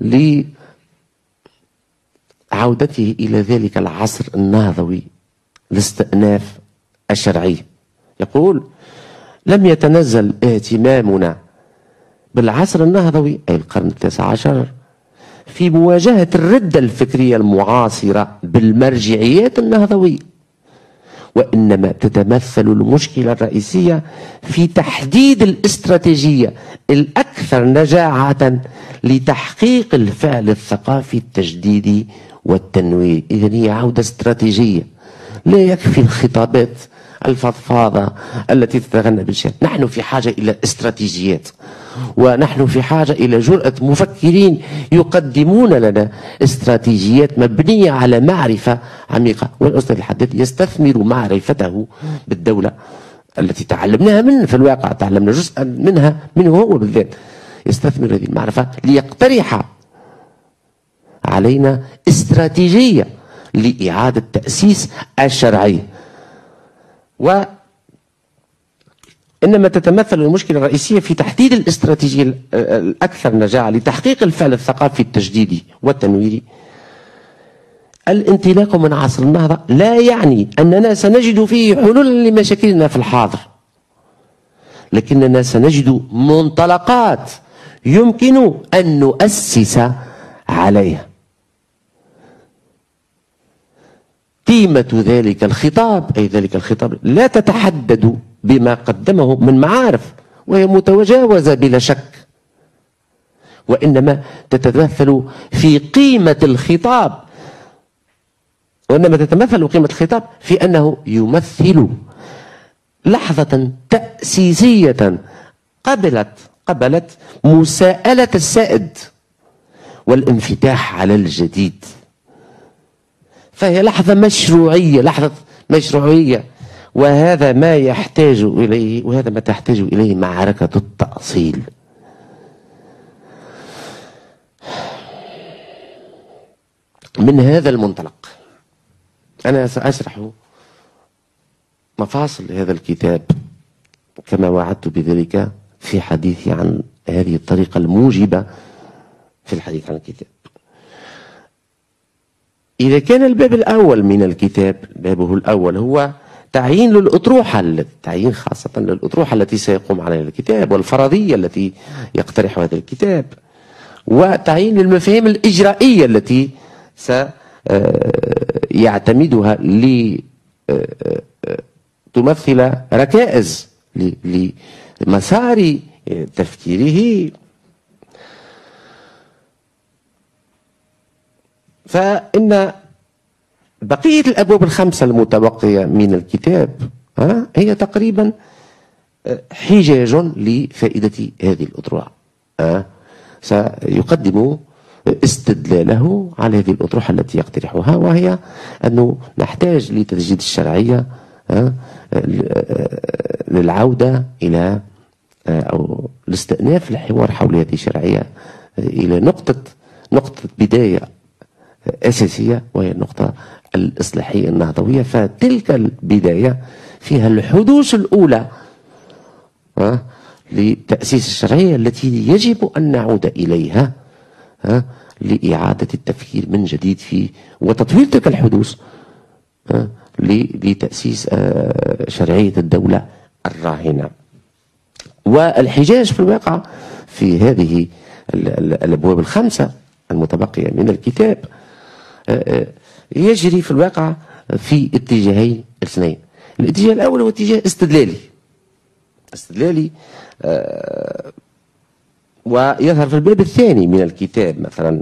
لعودته إلى ذلك العصر النهضوي الاستئناف الشرعي، يقول: لم يتنزل اهتمامنا بالعصر النهضوي أي القرن ال19 في مواجهة الردة الفكرية المعاصرة بالمرجعيات النهضوية، وإنما تتمثل المشكلة الرئيسية في تحديد الاستراتيجية الأكثر نجاعة لتحقيق الفعل الثقافي التجديدي والتنويري. إذن هي عودة استراتيجية، لا يكفي الخطابات الفضفاضة التي تتغنى بالشأن. نحن في حاجة إلى استراتيجيات، ونحن في حاجة إلى جرأة مفكرين يقدمون لنا استراتيجيات مبنية على معرفة عميقة. والأستاذ الحداد يستثمر معرفته بالدولة التي تعلمناها منه، في الواقع تعلمنا جزءا منه هو بالذات، يستثمر هذه المعرفة ليقترح علينا استراتيجية لإعادة تأسيس الشرعية. وإنما تتمثل المشكلة الرئيسية في تحديد الاستراتيجية الأكثر نجاعة لتحقيق الفعل الثقافي التجديدي والتنويري. الانطلاق من عصر النهضة لا يعني أننا سنجد فيه حلولا لمشاكلنا في الحاضر، لكننا سنجد منطلقات يمكن أن نؤسس عليها. قيمة ذلك الخطاب أي ذلك الخطاب لا تتحدد بما قدمه من معارف وهي متجاوزة بلا شك، وإنما تتمثل في قيمة الخطاب، وإنما تتمثل قيمة الخطاب في أنه يمثل لحظة تأسيسية قبلت مساءلة السائد والانفتاح على الجديد. فهي لحظة مشروعية، وهذا ما يحتاج إليه، وهذا ما تحتاج إليه معركة التأصيل. من هذا المنطلق أنا سأشرح مفاصل هذا الكتاب كما وعدت بذلك في حديثي عن هذه الطريقة الموجبة في الحديث عن الكتاب. إذا كان الباب الأول من الكتاب، بابه الأول هو تعيين للأطروحة، تعيين خاصة للأطروحة التي سيقوم عليها الكتاب والفرضية التي يقترح هذا الكتاب، وتعيين المفاهيم الإجرائية التي سيعتمدها لتمثل ركائز لمسار تفكيره. فإن بقية الأبواب الخمسة المتبقية من الكتاب هي تقريبا حجاج لفائدة هذه الأطروحة. سيقدم استدلاله على هذه الأطروحة التي يقترحها، وهي أنه نحتاج لتجديد الشرعية للعودة إلى أو لاستئناف الحوار حول هذه الشرعية إلى نقطة بداية أساسية، وهي النقطة الإصلاحية النهضوية. فتلك البداية فيها الحدوث الأولى لتأسيس الشرعية التي يجب أن نعود إليها لإعادة التفكير من جديد في وتطوير تلك الحدوث لتأسيس شرعية الدولة الراهنة. والحجاج في الواقع في هذه الأبواب الخمسة المتبقية من الكتاب يجري في الواقع في اتجاهين اثنين. الاتجاه الأول هو اتجاه استدلالي ويظهر في الباب الثاني من الكتاب مثلا،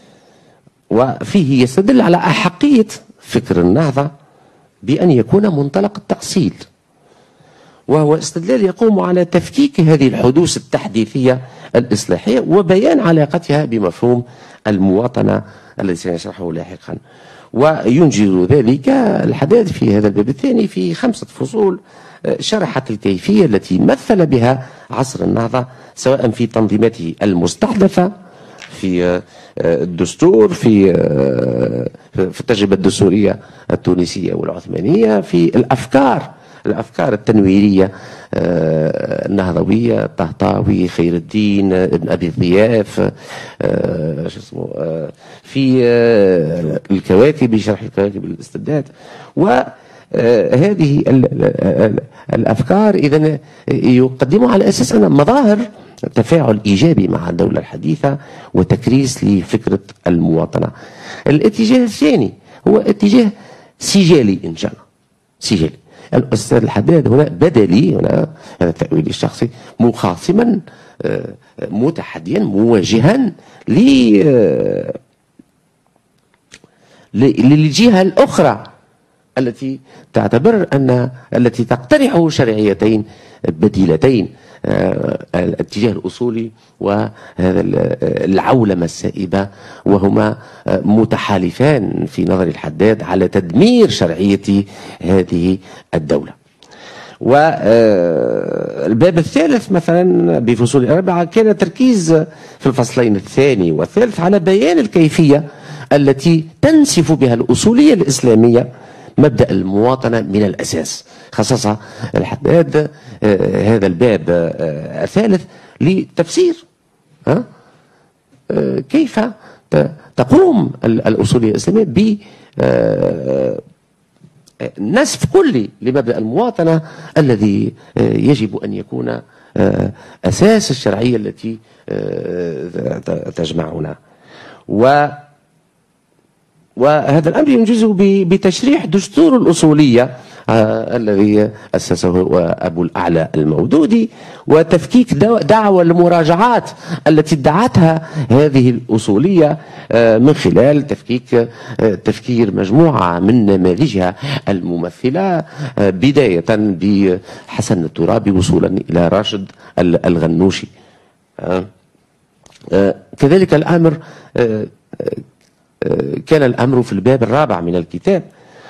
وفيه يستدل على أحقية فكر النهضة بأن يكون منطلق التأصيل، وهو استدلال يقوم على تفكيك هذه الحدوث التحديثية الإصلاحية وبيان علاقتها بمفهوم المواطنة الذي سنشرحه لاحقا. وينجز ذلك الحداث في هذا الباب الثاني في 5 فصول شرحت الكيفية التي مثل بها عصر النهضة، سواء في تنظيماته المستحدثة، في الدستور، في التجربة الدستورية التونسية والعثمانية، في الأفكار التنويرية النهضوية، طهطاوي، خير الدين، ابن أبي ضياف، في الكواكب، شرح الكواكب الاستبداد. وهذه الأفكار إذن يقدمها على أساس أن مظاهر تفاعل إيجابي مع الدولة الحديثة وتكريس لفكرة المواطنة. الاتجاه الثاني هو اتجاه سجالي إن شاء الله، سجالي. الأستاذ الحداد هنا بدلي، هنا هذا تأويلي الشخصي، مخاصما متحديا مواجها للجهة الأخرى التي تعتبر التي تقترح شرعيتين بديلتين، الاتجاه الأصولي وهذا العولمة السائبة، وهما متحالفان في نظر الحداد على تدمير شرعية هذه الدولة. والباب الثالث مثلا بفصول 4 كان تركيز في الفصلين الثاني والثالث على بيان الكيفية التي تنسف بها الأصولية الإسلامية مبدأ المواطنة من الأساس. خصص الحداد هذا الباب الثالث لتفسير كيف تقوم الأصولية الإسلامية بنسف كلي لمبدأ المواطنة الذي يجب أن يكون أساس الشرعية التي تجمعنا. وهذا الأمر ينجزه بتشريح دستور الأصولية الذي أسسه أبو الأعلى المودودي، وتفكيك دعوى المراجعات التي ادعتها هذه الأصولية من خلال تفكير مجموعة من نماذجها الممثلة، بداية بحسن الترابي وصولا إلى راشد الغنوشي. كذلك الأمر كان الأمر في الباب الرابع من الكتاب،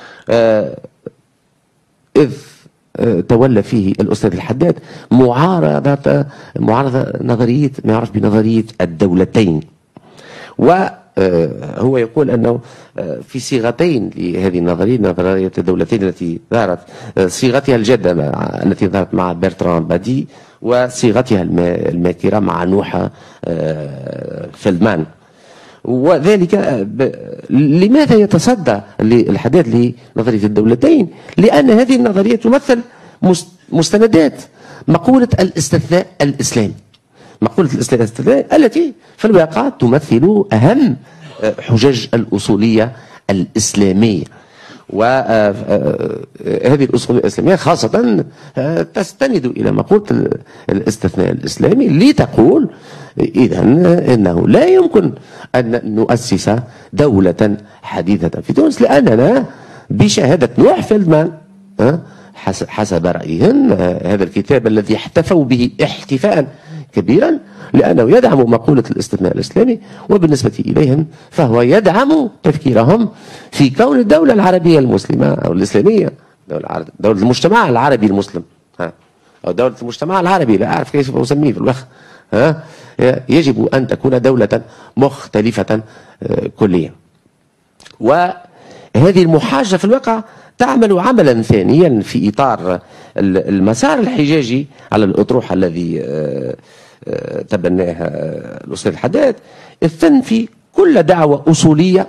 إذ تولى فيه الأستاذ الحداد معارضة نظرية ما يعرف بنظرية الدولتين. وهو يقول أنه في صيغتين لهذه النظرية، نظرية الدولتين التي ظهرت صيغتها الجادة التي ظهرت مع برتران بادي، وصيغتها الماكرة مع نوح فيلدمان. وذلك لماذا يتصدى الحداد لنظرية الدولتين؟ لأن هذه النظرية تمثل مستندات مقولة الاستثناء الإسلامي، مقولة الاستثناء التي في الواقع تمثل أهم حجج الأصولية الإسلامية. وهذه الأصول الإسلامية خاصة تستند إلى مقولة الاستثناء الإسلامي لتقول إذن إنه لا يمكن أن نؤسس دولة حديثة في تونس، لأننا بشهادة نوح فيلدمان حسب رأيهم هذا الكتاب الذي احتفوا به احتفاء كبيرا لأنه يدعم مقولة الاستثناء الإسلامي، وبالنسبة إليهم فهو يدعم تفكيرهم في كون الدولة العربية المسلمة أو الإسلامية دولة المجتمع العربي المسلم أو دولة المجتمع العربي، لا أعرف كيف أسميه في الوقت، يجب أن تكون دولة مختلفة كليا. وهذه المحاجة في الواقع تعمل عملا ثانيا في إطار المسار الحجاجي على الأطروحة الذي تبناه الأستاذ الحداد، إذ تنفي كل دعوة أصولية.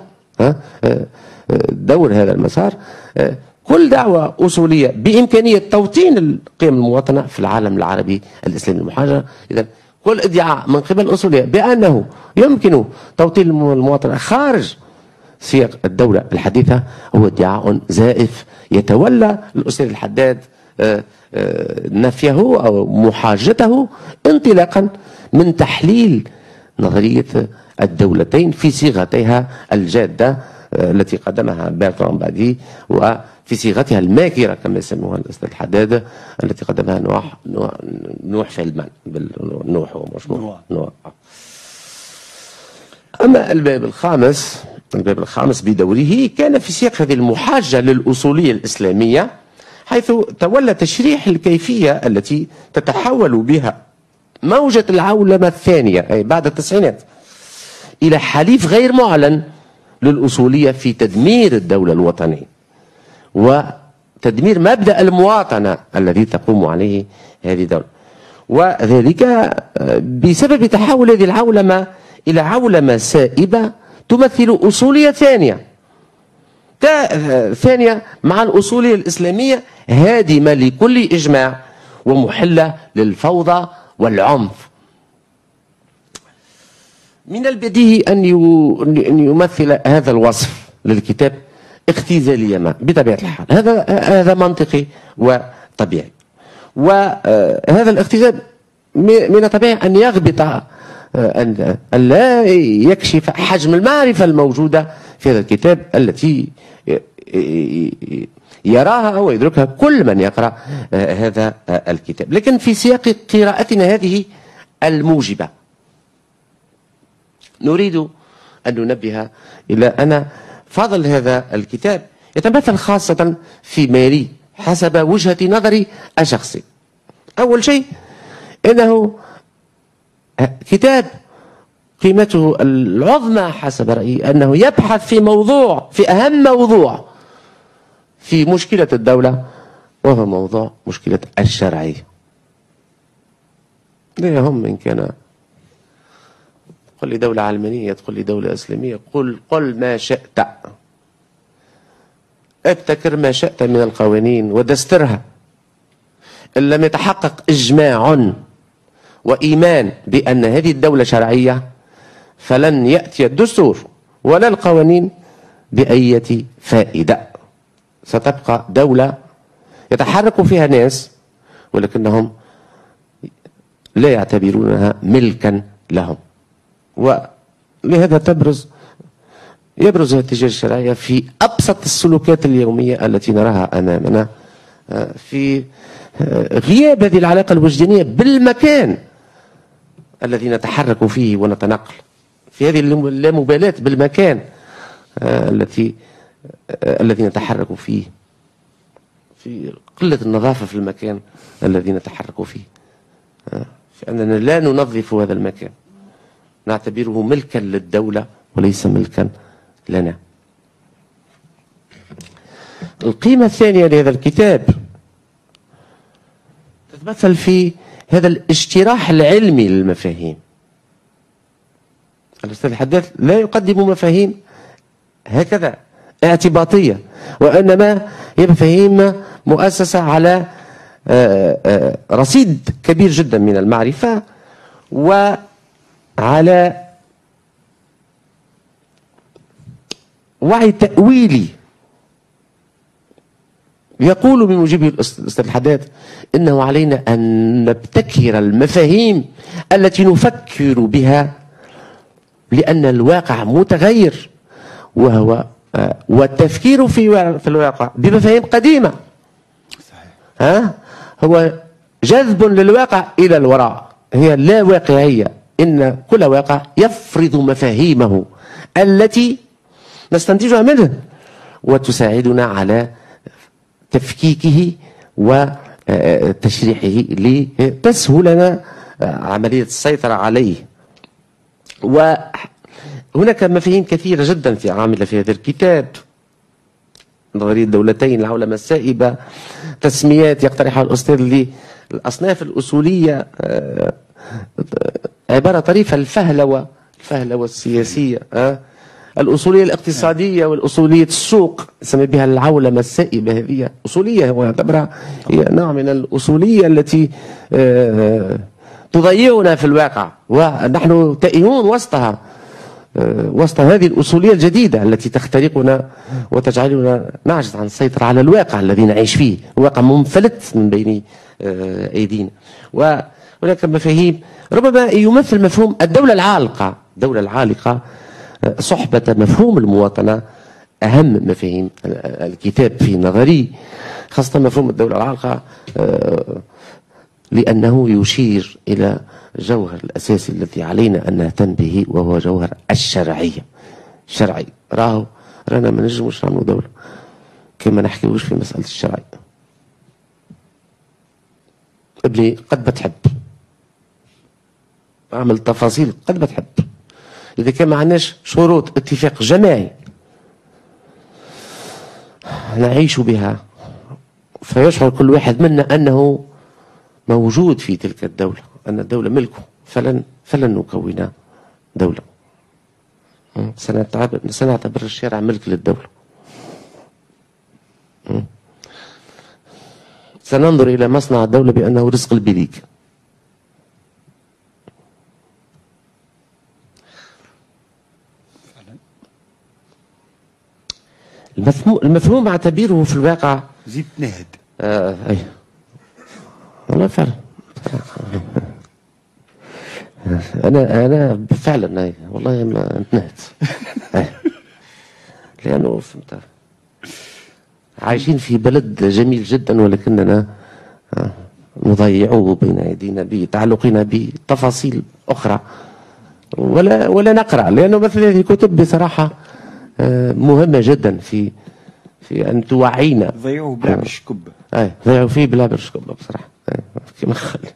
دور هذا المسار كل دعوة أصولية بإمكانية توطين القيم المواطنة في العالم العربي الإسلامي المحاجر. إذا كل ادعاء من قبل الأصولية بأنه يمكن توطين المواطنة خارج سياق الدولة الحديثة هو ادعاء زائف يتولى الأستاذ الحداد نفيه أو محاجته انطلاقا من تحليل نظرية الدولتين في صيغتها الجادة التي قدمها برتراند بادي، وفي صيغتها الماكرة كما يسموها الأستاذ الحداد التي قدمها نوح فيلدمان. نوح هو مش نوح. أما الباب الخامس بدوره كان في سياق هذه المحاجة للأصولية الإسلامية، حيث تولى تشريح الكيفية التي تتحول بها موجة العولمة الثانية أي بعد التسعينات إلى حليف غير معلن للأصولية في تدمير الدولة الوطنية وتدمير مبدأ المواطنة الذي تقوم عليه هذه الدولة، وذلك بسبب تحول هذه العولمة إلى عولمة سائبة تمثل أصولية ثانية مع الأصولية الإسلامية هادمة لكل إجماع ومحلة للفوضى والعنف. من البديهي أن يمثل هذا الوصف للكتاب اختزالية ما بطبيعة الحال، هذا منطقي وطبيعي، وهذا الاختزال من الطبيعي أن يغبط أن لا يكشف حجم المعرفة الموجودة في هذا الكتاب التي يراها أو يدركها كل من يقرأ هذا الكتاب. لكن في سياق قراءتنا هذه الموجبة نريد أن ننبه إلى أن فضل هذا الكتاب يتمثل خاصة في مالي حسب وجهة نظري الشخصي. أول شيء أنه كتاب قيمته العظمى حسب رأيي أنه يبحث في أهم موضوع في مشكلة الدولة، وهو موضوع مشكلة الشرعية. لا يهم إن كان قل لي دولة علمانية، تقول لي دولة إسلامية، قل ما شئت، ابتكر ما شئت من القوانين ودسترها، إن لم يتحقق إجماع وإيمان بأن هذه الدولة شرعية فلن يأتي الدستور ولا القوانين بأية فائدة. ستبقى دولة يتحرك فيها ناس ولكنهم لا يعتبرونها ملكا لهم، ولهذا يبرز احتجاج الشرعية في أبسط السلوكات اليومية التي نراها أمامنا، في غياب هذه العلاقة الوجدانية بالمكان الذي نتحرك فيه ونتنقل، في هذه اللامبالاة بالمكان الذي نتحرك فيه، في قلة النظافة في المكان الذي نتحرك فيه، في أننا لا ننظف هذا المكان، نعتبره ملكا للدولة وليس ملكا لنا. القيمة الثانية لهذا الكتاب تتمثل في هذا الاجتراح العلمي للمفاهيم. الأستاذ الحداد لا يقدم مفاهيم هكذا اعتباطية، وإنما هي مفاهيم مؤسسة على رصيد كبير جدا من المعرفة، وعلى وعي تأويلي يقول بموجبه الأستاذ الحداد إنه علينا أن نبتكر المفاهيم التي نفكر بها، لأن الواقع متغير، وهو والتفكير في الواقع بمفاهيم قديمة هو جذب للواقع إلى الوراء، هي لا واقعية. إن كل واقع يفرض مفاهيمه التي نستنتجها منه وتساعدنا على تفكيكه وتشريحه لتسهل لنا عملية السيطرة عليه. وهناك مفاهيم كثيرة جدا في عاملة في هذا الكتاب: نظرية الدولتين، العولمة السائبة، تسميات يقترحها الأستاذ للأصناف الأصولية، عبارة طريفة: الفهلوة السياسية، الأصولية الاقتصادية والأصولية السوق، نسمي بها العولمة السائبة. هذه أصولية، هو يعتبرها هي نوع من الأصولية التي تضيعنا في الواقع، ونحن تائهون وسطها، وسط هذه الأصولية الجديدة التي تخترقنا وتجعلنا نعجز عن السيطرة على الواقع الذي نعيش فيه، واقع منفلت من بين أيدينا. وهناك مفاهيم ربما يمثل مفهوم الدولة العالقة، صحبة مفهوم المواطنة، أهم مفاهيم الكتاب في نظري، خاصة مفهوم الدولة العالقة، لأنه يشير إلى الجوهر الأساسي الذي علينا أن نهتم به، وهو جوهر الشرعية. رانا ما نجموش نعملوا دولة كما نحكيوش في مسألة الشرعي. ابني قد بتحب أعمل تفاصيل، قد بتحب، إذا كان ما عندناش شروط اتفاق جماعي نعيش بها، فيشعر كل واحد منا أنه موجود في تلك الدولة، أن الدولة ملكه، فلن نكون دولة. سنعتبر الشارع ملك للدولة. سننظر إلى مصنع الدولة بأنه رزق البليك. المفهوم أعتبره في الواقع زيد نهد. أي والله فعلا. أنا فعلا والله ما انتهت. لأنه فهمت عايشين في بلد جميل جدا، ولكننا نضيعه بين أيدينا بتعلقنا بتفاصيل أخرى، ولا نقرأ، لأنه مثل هذه الكتب بصراحة مهمة جدا في أن توعينا. ضيعوا بلا بالشكبة. ضيعوا فيه بلا بالشكبة بصراحة. كما خلي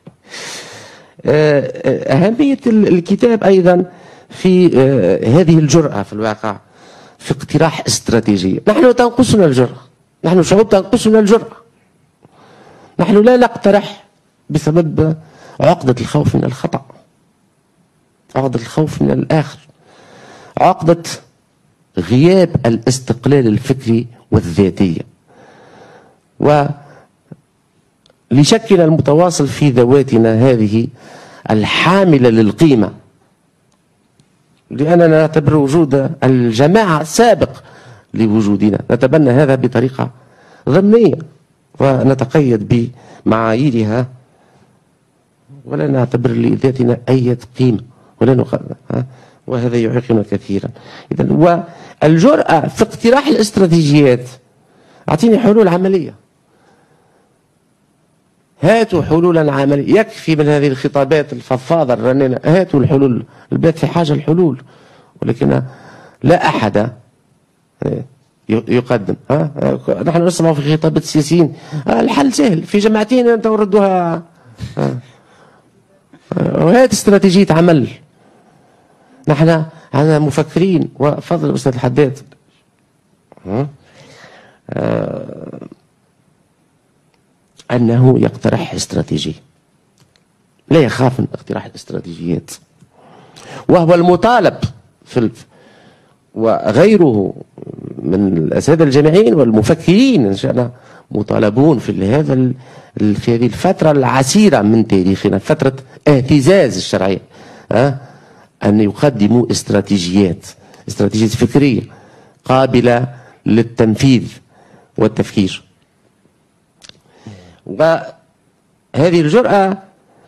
أهمية الكتاب أيضا في هذه الجرأة في الواقع، في اقتراح استراتيجية. نحن تنقصنا الجرأة، نحن شعوب تنقصنا الجرأة، نحن لا نقترح بسبب عقدة الخوف من الخطأ، عقدة الخوف من الآخر، عقدة غياب الاستقلال الفكري والذاتية، ولشكل المتواصل في ذواتنا هذه الحاملة للقيمة، لأننا نعتبر وجود الجماعة سابق لوجودنا، نتبنى هذا بطريقة ضمنية ونتقيد بمعاييرها، ولا نعتبر لذاتنا أي قيمة، وهذا يعيقنا كثيرا. إذن والجرأة في اقتراح الاستراتيجيات. أعطيني حلول عملية، هاتوا حلولا عملية، يكفي من هذه الخطابات الفضفاضة الرنانة، هاتوا الحلول، البلاد في حاجة الحلول، ولكن لا أحد يقدم. نحن نسمع في خطابات السياسيين الحل سهل، في جماعتين أنت وردوها، وهذه استراتيجية عمل. نحن عندنا مفكرين، وفضل الأستاذ الحداد أنه يقترح استراتيجية، لا يخاف من اقتراح الاستراتيجيات، وهو المطالب وغيره من الأساتذة الجامعيين والمفكرين إن شاء الله مطالبون في في هذه الفترة العسيرة من تاريخنا، فترة اهتزاز الشرعية، أن يقدموا استراتيجيات فكرية قابلة للتنفيذ والتفكير. وهذه الجرأة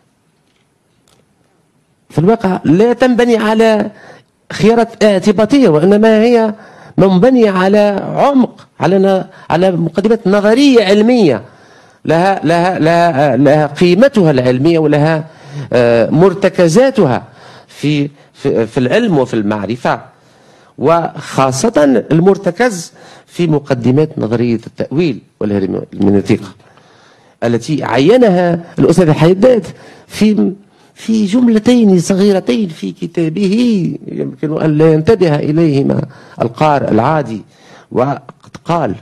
في الواقع لا تنبني على خيارات اعتباطية، وإنما هي منبنية على عمق، على مقدمات نظرية علمية لها قيمتها العلمية، ولها مرتكزاتها في العلم وفي المعرفة، وخاصة المرتكز في مقدمات نظرية التأويل والهرمنوتيقا التي عينها الأستاذ الحداد في جملتين صغيرتين في كتابه يمكن أن لا ينتبه إليهما القارئ العادي. وقد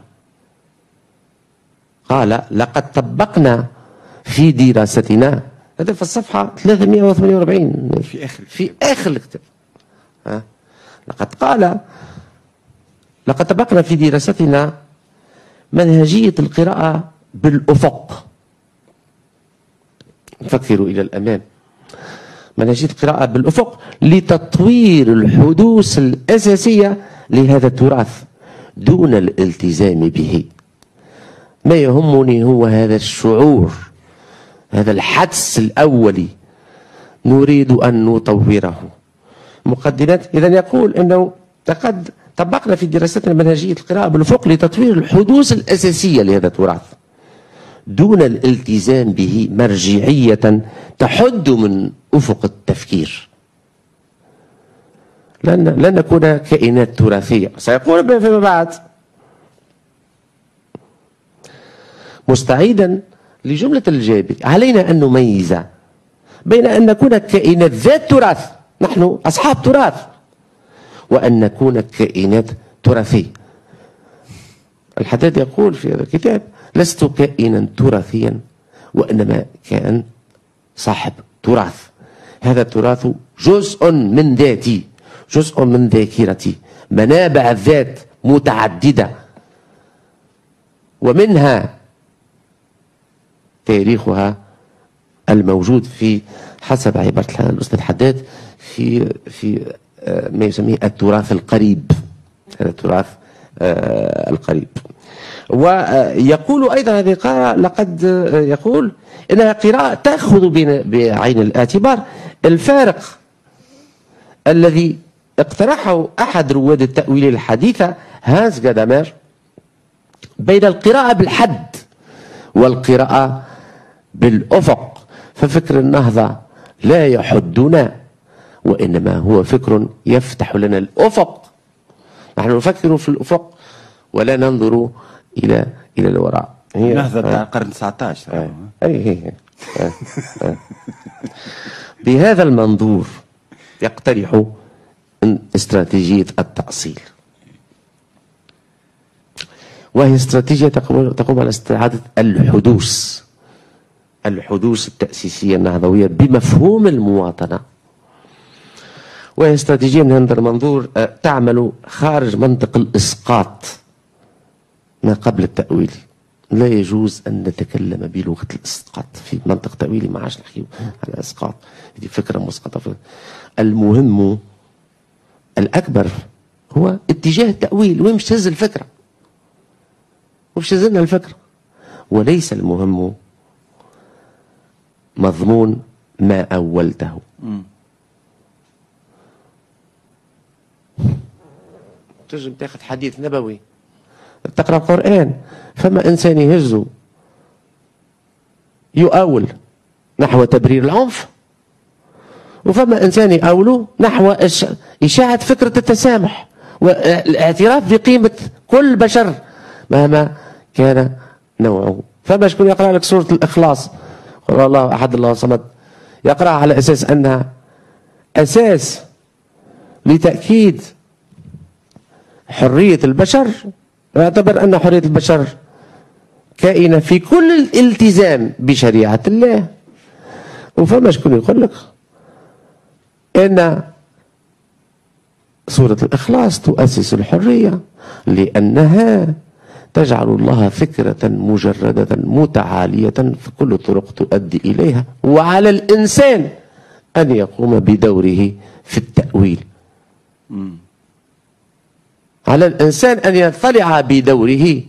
قال لقد طبقنا في دراستنا، هذا في الصفحة 348 في آخر الكتاب. لقد طبقنا في دراستنا منهجية القراءة بالأفق. فكروا إلى الأمام. منهجية القراءة بالأفق لتطوير الحدوث الأساسية لهذا التراث دون الالتزام به. ما يهمني هو هذا الشعور، هذا الحدس الأولي نريد أن نطوره. مقدمات إذن يقول أنه لقد طبقنا في دراستنا منهجية القراءة بالأفق لتطوير الحدوث الأساسية لهذا التراث دون الالتزام به مرجعية تحد من أفق التفكير. لن نكون كائنات تراثية. سيقول فيما بعد مستعيدا لجملة الجابر: علينا أن نميز بين أن نكون كائنات ذات تراث، نحن أصحاب تراث، وأن نكون كائنات تراثية. الحداد يقول في هذا الكتاب: لست كائنا تراثيا، وإنما كائن صاحب تراث. هذا التراث جزء من ذاتي، جزء من ذاكرتي، منابع الذات متعددة، ومنها تاريخها الموجود في حسب عبارة الأستاذ حداد في ما يسميه التراث القريب. هذا التراث القريب. ويقول أيضا هذه القراءة، لقد يقول إنها قراءة تأخذ بعين الاعتبار الفارق الذي اقترحه أحد رواد التأويل الحديثة هانس جادامير بين القراءة بالحد والقراءة بالأفق. ففكر النهضة لا يحدنا، وإنما هو فكر يفتح لنا الأفق. نحن نفكر في الأفق ولا ننظر إلى الوراء. هي النهضة بتاع القرن 19. بهذا المنظور يقترح استراتيجية التأصيل، وهي استراتيجية تقوم على استعادة الحدوث التأسيسية النهضوية بمفهوم المواطنة. وهي استراتيجية من هذا المنظور تعمل خارج منطق الإسقاط ما قبل التأويل. لا يجوز أن نتكلم بلغة الإسقاط في منطق تأويلي، ما عادش نحكي على إسقاط، هذه فكرة مسقطة. المهم الأكبر هو اتجاه التأويل، وين مش تهز الفكرة، ومش تهزلنا الفكرة، وليس المهم مضمون ما أولته. تنجم تاخذ حديث نبوي، تقرأ القرآن، فما إنسان يهزه يؤول نحو تبرير العنف، وفما إنسان يؤوله نحو إشاعة فكرة التسامح والاعتراف بقيمة كل بشر مهما كان نوعه. فما شكون يقرأ لك سورة الإخلاص، قل الله أحد الله الصمد، يقرأ على أساس أنها أساس لتأكيد حرية البشر، ويعتبر أن حرية البشر كائنة في كل الالتزام بشريعة الله. وفما شكون يقول لك أن سورة الإخلاص تؤسس الحرية لأنها تجعل الله فكرة مجردة متعالية في كل الطرق تؤدي إليها، وعلى الإنسان أن يقوم بدوره في التأويل. على الإنسان أن يطلع بدوره،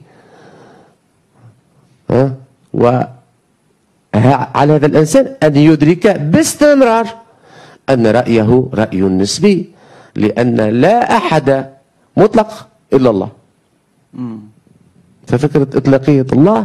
وعلى هذا الإنسان أن يدرك باستمرار أن رأيه رأي نسبي، لأن لا أحد مطلق إلا الله. ففكرة إطلاقية الله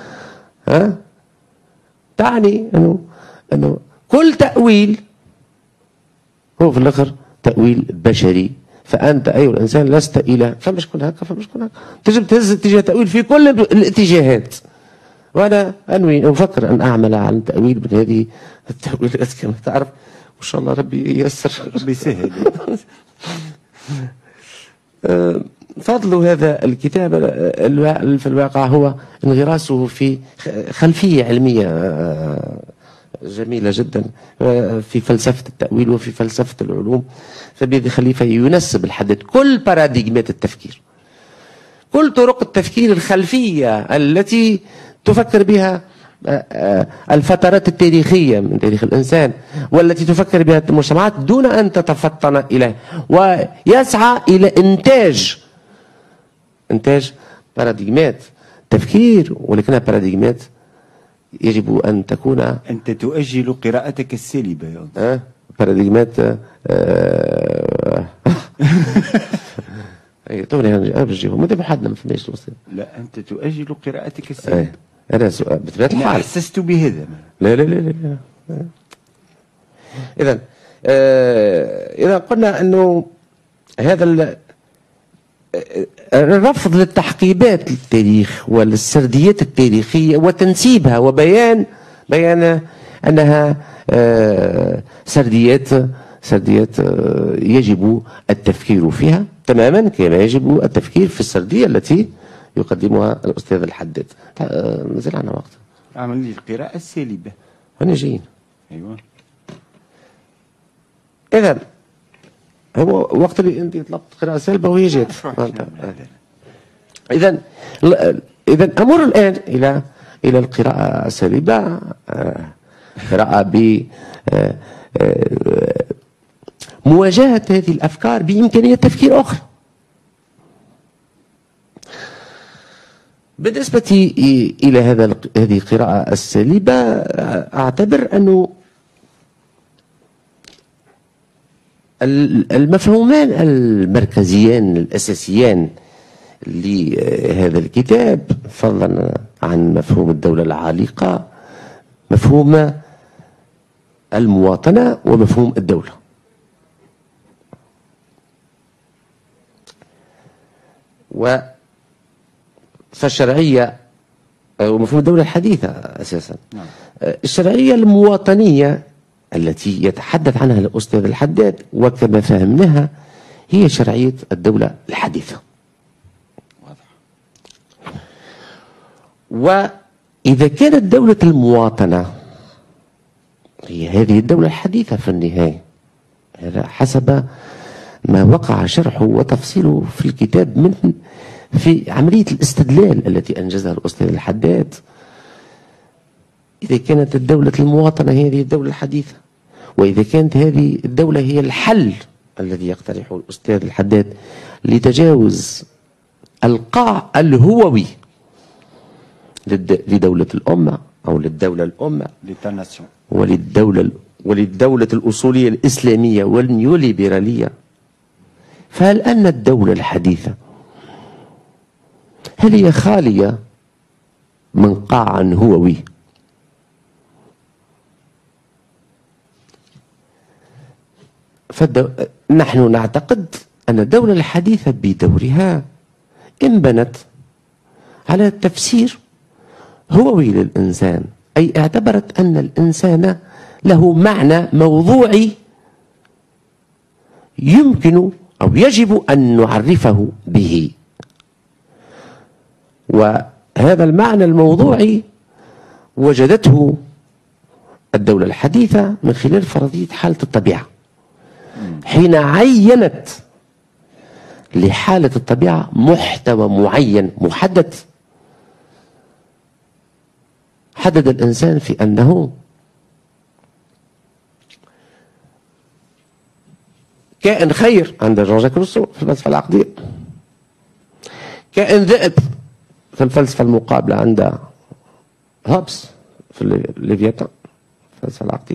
تعني أنه كل تأويل هو في الآخر تأويل بشري. فأنت أيها الإنسان لست إله، فمش كن هكا فمش كن هكا، تجب تهز اتجاه تأويل في كل الاتجاهات. وأنا أنوي أفكر أن أعمل على التأويل من هذه التأويلات كما تعرف، وإن شاء الله ربي ييسر، ربي يسهل. فضل هذا الكتاب في الواقع هو انغراسه في خلفية علمية جميلة جدا في فلسفة التأويل وفي فلسفة العلوم. فبيدي خليفة ينسب الحدث كل باراديجمات التفكير، كل طرق التفكير الخلفية التي تفكر بها الفترات التاريخية من تاريخ الإنسان، والتي تفكر بها المجتمعات دون أن تتفطن إليه، ويسعى إلى إنتاج باراديجمات تفكير، ولكنها باراديجمات يجب أن تكون. أنت تؤجل قراءتك السالبة يا باراديجمات توني أنا بجيبهم متى بحدنا ما فيناش توصل. لا أنت تؤجل قراءتك السالبة. أنا سؤال بطبيعة الحال أحسست بهذا. لا لا لا لا. إذا قلنا أنه هذا الرفض للتحقيبات للتاريخ والسرديات التاريخية وتنسيبها وبيان أنها سرديات يجب التفكير فيها تماما كما يجب التفكير في السردية التي يقدمها الأستاذ الحداد. نزل عنا وقت. أعمل لي القراءة السالبة. هنا جايين. أيوة. إذا هو وقت اللي أنت طلبت قراءة سالبة وهي جات. إذا أمر الآن إلى القراءة السالبة، قراءة ب مواجهة هذه الأفكار بإمكانية تفكير أخرى. بالنسبة إلى هذه القراءة السالبة، أعتبر أنه المفهومان المركزيان الأساسيان لهذا الكتاب، فضلا عن مفهوم الدولة العالقة، مفهوم المواطنة ومفهوم الدولة. فالشرعية ومفهوم الدولة الحديثة أساسا، الشرعية المواطنية التي يتحدث عنها الأستاذ الحداد وكما فهمناها هي شرعية الدولة الحديثة. وإذا كانت دولة المواطنة هي هذه الدولة الحديثة في النهاية، هذا حسب ما وقع شرحه وتفصيله في الكتاب من في عملية الاستدلال التي أنجزها الأستاذ الحداد. إذا كانت الدولة المواطنة هي هذه الدولة الحديثة، وإذا كانت هذه الدولة هي الحل الذي يقترحه الأستاذ الحداد لتجاوز القاع الهووي لدولة الأمة أو للدولة الأمة وللدولة الأصولية الإسلامية والنيوليبرالية، فهل أن الدولة الحديثة هل هي خالية من قاع هووي؟ نحن نعتقد أن الدولة الحديثة بدورها انبنت على تفسير هووي للإنسان، أي اعتبرت أن الإنسان له معنى موضوعي يمكن أو يجب أن نعرفه به، وهذا المعنى الموضوعي وجدته الدولة الحديثة من خلال فرضية حالة الطبيعة، حين عينت لحالة الطبيعة محتوى معين محدد. حدد الإنسان في أنه كائن خير عند جون جاك روسو في الفلسفة العقدية، كائن ذئب في الفلسفة المقابلة عند هوبس في الليفياتان الفلسفة العقدية.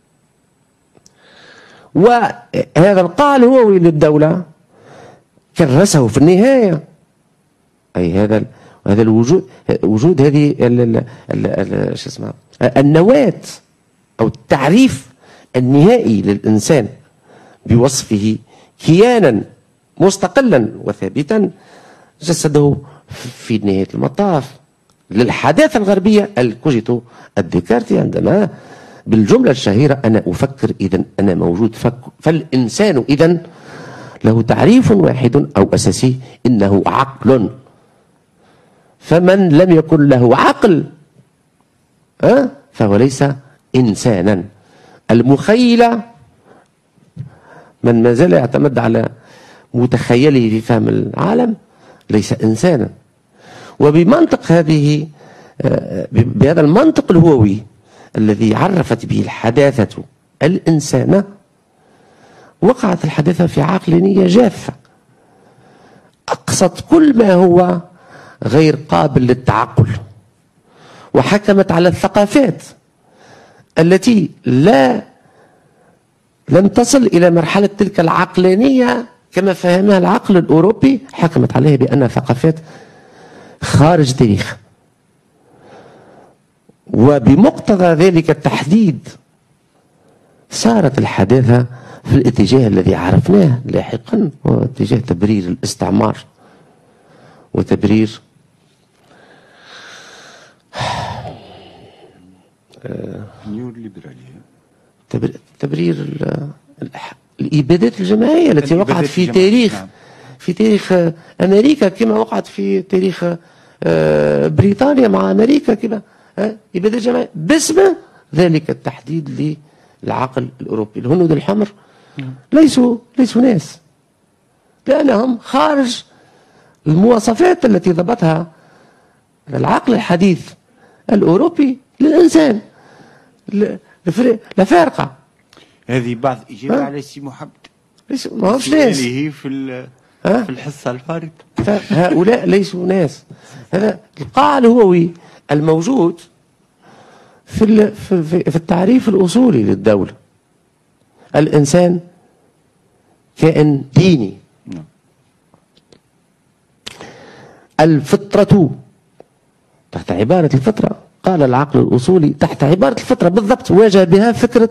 وهذا القاع الهووي للدولة كرسه في النهاية، أي هذا الوجود، وجود هذه شو اسمها النواة أو التعريف النهائي للإنسان بوصفه كيانا مستقلا وثابتا، جسده في نهاية المطاف للحداثة الغربية الكوجيتو الديكارتي، عندما بالجملة الشهيرة أنا أفكر إذن أنا موجود، فالإنسان إذن له تعريف واحد أو أساسي، إنه عقل. فمن لم يكن له عقل فهو ليس إنسانا. المخيلة من ما زال يعتمد على متخيله في فهم العالم ليس إنسانا. وبمنطق بهذا المنطق الهووي الذي عرفت به الحداثة الإنسان، وقعت الحداثة في عقلانية جافة أقصت كل ما هو غير قابل للتعقل، وحكمت على الثقافات التي لم تصل إلى مرحلة تلك العقلانية كما فهمها العقل الأوروبي، حكمت عليها بأنها ثقافات خارج تاريخ. وبمقتضى ذلك التحديد صارت الحداثة في الاتجاه الذي عرفناه لاحقا، هو اتجاه تبرير الاستعمار وتبرير تبرير الإبادات الجماعية التي وقعت في تاريخ أمريكا، كما وقعت في تاريخ بريطانيا مع أمريكا، كما إبادات جماعية باسم ذلك التحديد للعقل الأوروبي. الهنود الحمر ليسوا ناس، لأنهم خارج المواصفات التي ضبطها العقل الحديث الأوروبي للإنسان، لفارقة. هذه بعض إجابة على سي محمد، ما همش ناس في الحصة الفارطة. هؤلاء ليسوا ناس. هذا القاع الهووي الموجود في التعريف الأصولي للدولة. الإنسان كائن ديني، الفطرة تحت عبارة الفطرة، قال العقل الأصولي تحت عبارة الفطرة بالضبط، واجه بها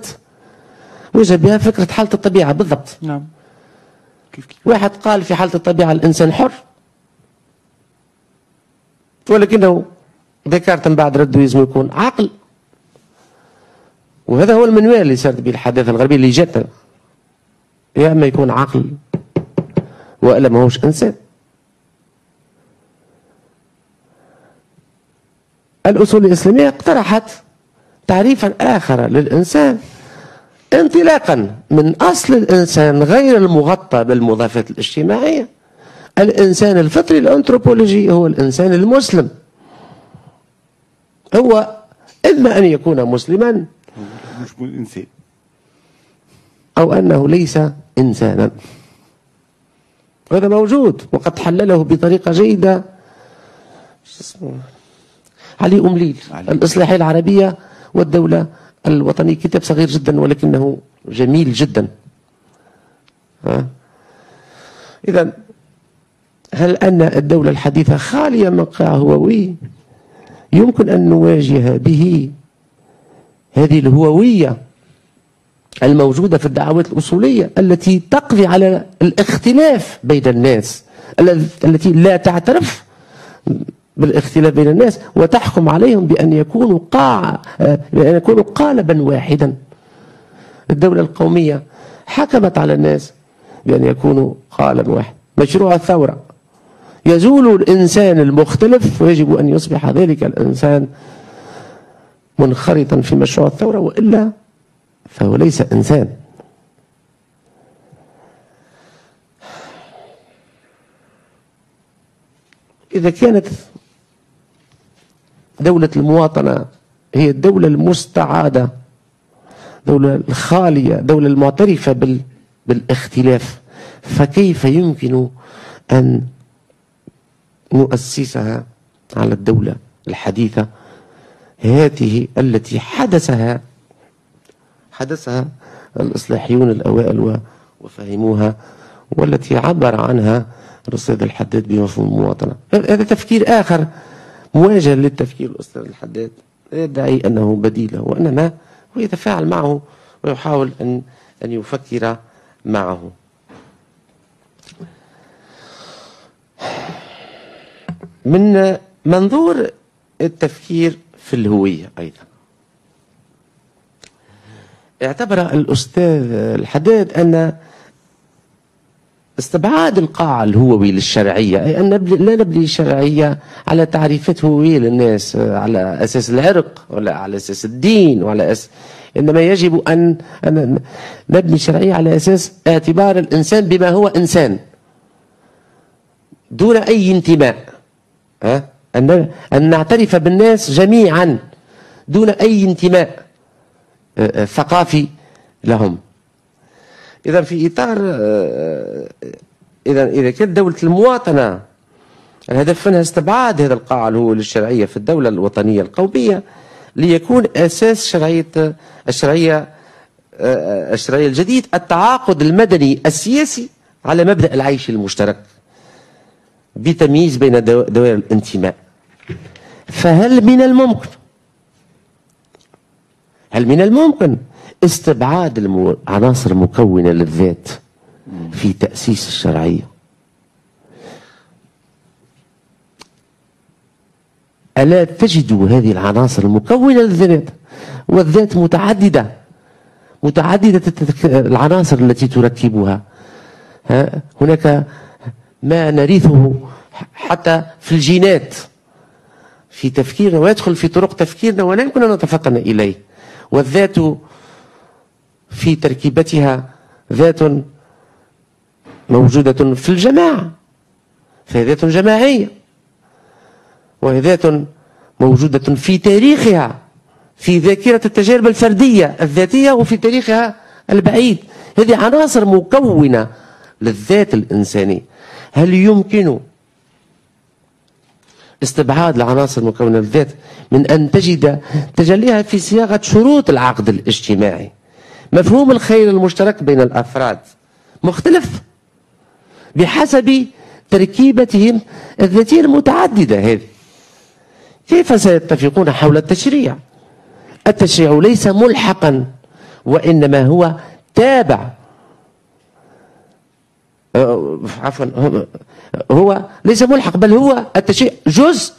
فكرة حالة الطبيعة بالضبط. نعم. واحد قال في حالة الطبيعة الإنسان حر، ولكنه ديكارت من بعد رده يلزم يكون عقل. وهذا هو المنوال اللي صارت به الحداثة الغربية اللي جاتنا، يا اما يكون عقل والا ما هوش انسان. الأصول الإسلامية اقترحت تعريفا آخر للإنسان انطلاقا من أصل الإنسان غير المغطى بالمضافات الاجتماعية. الإنسان الفطري الأنثروبولوجي هو الإنسان المسلم، هو إما أن يكون مسلما أو أنه ليس إنسانا. هذا موجود وقد حلله بطريقة جيدة علي أمليل، الإصلاحية العربية والدولة الوطنية، كتاب صغير جدا ولكنه جميل جدا. إذا هل أن الدولة الحديثة خالية من قاع هووي؟ يمكن أن نواجه به هذه الهووية الموجودة في الدعوات الأصولية التي تقضي على الاختلاف بين الناس، التي لا تعترف بالاختلاف بين الناس وتحكم عليهم بأن يكونوا قالبا واحدا. الدولة القومية حكمت على الناس بأن يكونوا قالبا واحد. مشروع الثورة يزول الإنسان المختلف ويجب أن يصبح ذلك الإنسان منخرطا في مشروع الثورة، وإلا فهو ليس إنسان. إذا كانت دولة المواطنة هي الدولة المستعادة، دولة الخالية، دولة المعترفة بالاختلاف، فكيف يمكن أن نؤسسها على الدولة الحديثة هذه التي حدثها الإصلاحيون الأوائل وفهموها، والتي عبر عنها الأستاذ الحداد بمفهوم المواطنة. هذا تفكير آخر مواجه للتفكير الأستاذ الحداد، يدعي أنه بديل له، وإنما هو يتفاعل معه ويحاول أن يفكر معه. من منظور التفكير في الهوية أيضا اعتبر الأستاذ الحداد أن استبعاد القاع الهووي للشرعية، أي أن لا نبني الشرعية على تعريفات هوية للناس على أساس العرق ولا على أساس الدين إنما يجب أن نبني الشرعية على أساس اعتبار الإنسان بما هو إنسان دون أي انتماء، أن نعترف بالناس جميعا دون أي انتماء ثقافي لهم. إذا في إطار إذا كانت دولة المواطنة الهدف منها استبعاد هذا القاع الهوي للشرعية في الدولة الوطنية القومية ليكون أساس الشرعية الجديد التعاقد المدني السياسي على مبدأ العيش المشترك بتمييز بين دوائر الانتماء. فهل من الممكن استبعاد العناصر المكونة للذات في تأسيس الشرعية؟ ألا تجد هذه العناصر المكونة للذات، والذات متعددة العناصر التي تركبها. هناك ما نرثه حتى في الجينات في تفكيرنا ويدخل في طرق تفكيرنا ولا يمكن أن نتفطن إليه. والذات في تركيبتها ذات موجودة في الجماعة، فهي ذات جماعية، وهي ذات موجودة في تاريخها في ذاكرة التجارب الفردية الذاتية وفي تاريخها البعيد. هذه عناصر مكونة للذات الإنسانية. هل يمكن استبعاد العناصر المكونة للذات من أن تجد تجليها في صياغة شروط العقد الاجتماعي؟ مفهوم الخير المشترك بين الأفراد مختلف بحسب تركيبتهم الذاتية المتعددة. هذه كيف سيتفقون حول التشريع؟ التشريع ليس ملحقا وإنما هو تابع، عفوا هو ليس ملحق بل هو التشريع جزء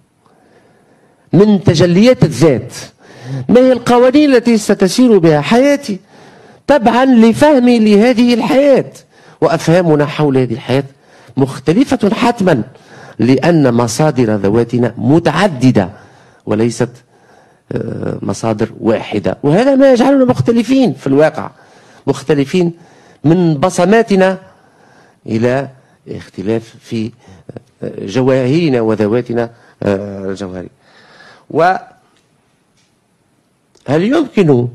من تجليات الذات. ما هي القوانين التي ستسير بها حياتي تبعا لفهمي لهذه الحياة؟ وأفهامنا حول هذه الحياة مختلفة حتما لأن مصادر ذواتنا متعددة وليست مصادر واحدة، وهذا ما يجعلنا مختلفين في الواقع، مختلفين من بصماتنا إلى اختلاف في جواهرنا وذواتنا الجوهرية. وهل يمكن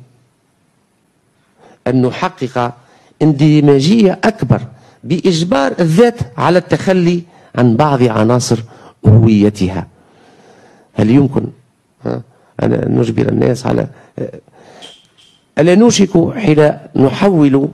أن نحقق اندماجية أكبر بإجبار الذات على التخلي عن بعض عناصر هويتها؟ هل يمكن أن نجبر الناس على ألا نوشك حين نحول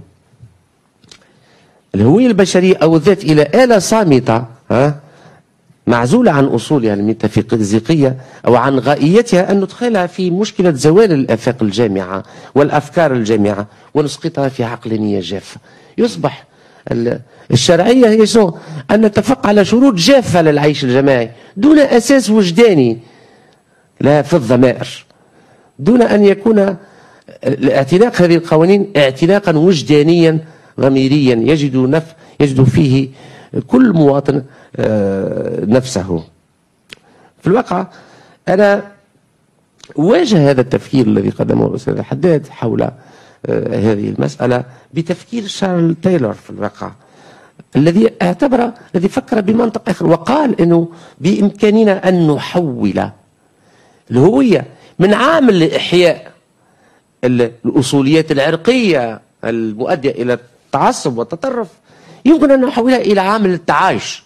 الهوية البشرية أو الذات إلى آلة صامتة معزولة عن أصولها الميتافيزيقية أو عن غائيتها، أن ندخلها في مشكلة زوال الآفاق الجامعة والأفكار الجامعة ونسقطها في عقلانية جافة؟ يصبح الشرعية هي أن نتفق على شروط جافة للعيش الجماعي دون أساس وجداني لا في الضمائر، دون أن يكون اعتناق هذه القوانين اعتناقا وجدانيا ضميريا يجد فيه كل مواطن نفسه. في الواقع أنا واجه هذا التفكير الذي قدمه الأستاذ الحداد حول هذه المسألة بتفكير شارل تايلور في الواقع الذي فكر بمنطق آخر وقال أنه بإمكاننا أن نحول الهوية من عامل لإحياء الأصوليات العرقية المؤدية إلى التعصب والتطرف، يمكن أن نحولها إلى عامل التعايش.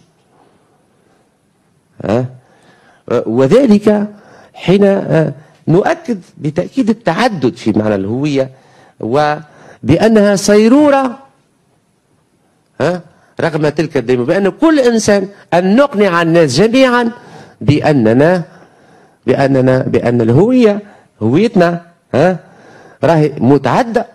وذلك حين نؤكد بتأكيد التعدد في معنى الهوية، وبأنها صيرورة رغم تلك الديمومة، بأن كل إنسان أن نقنع الناس جميعا بأن الهوية هويتنا راهي متعدة.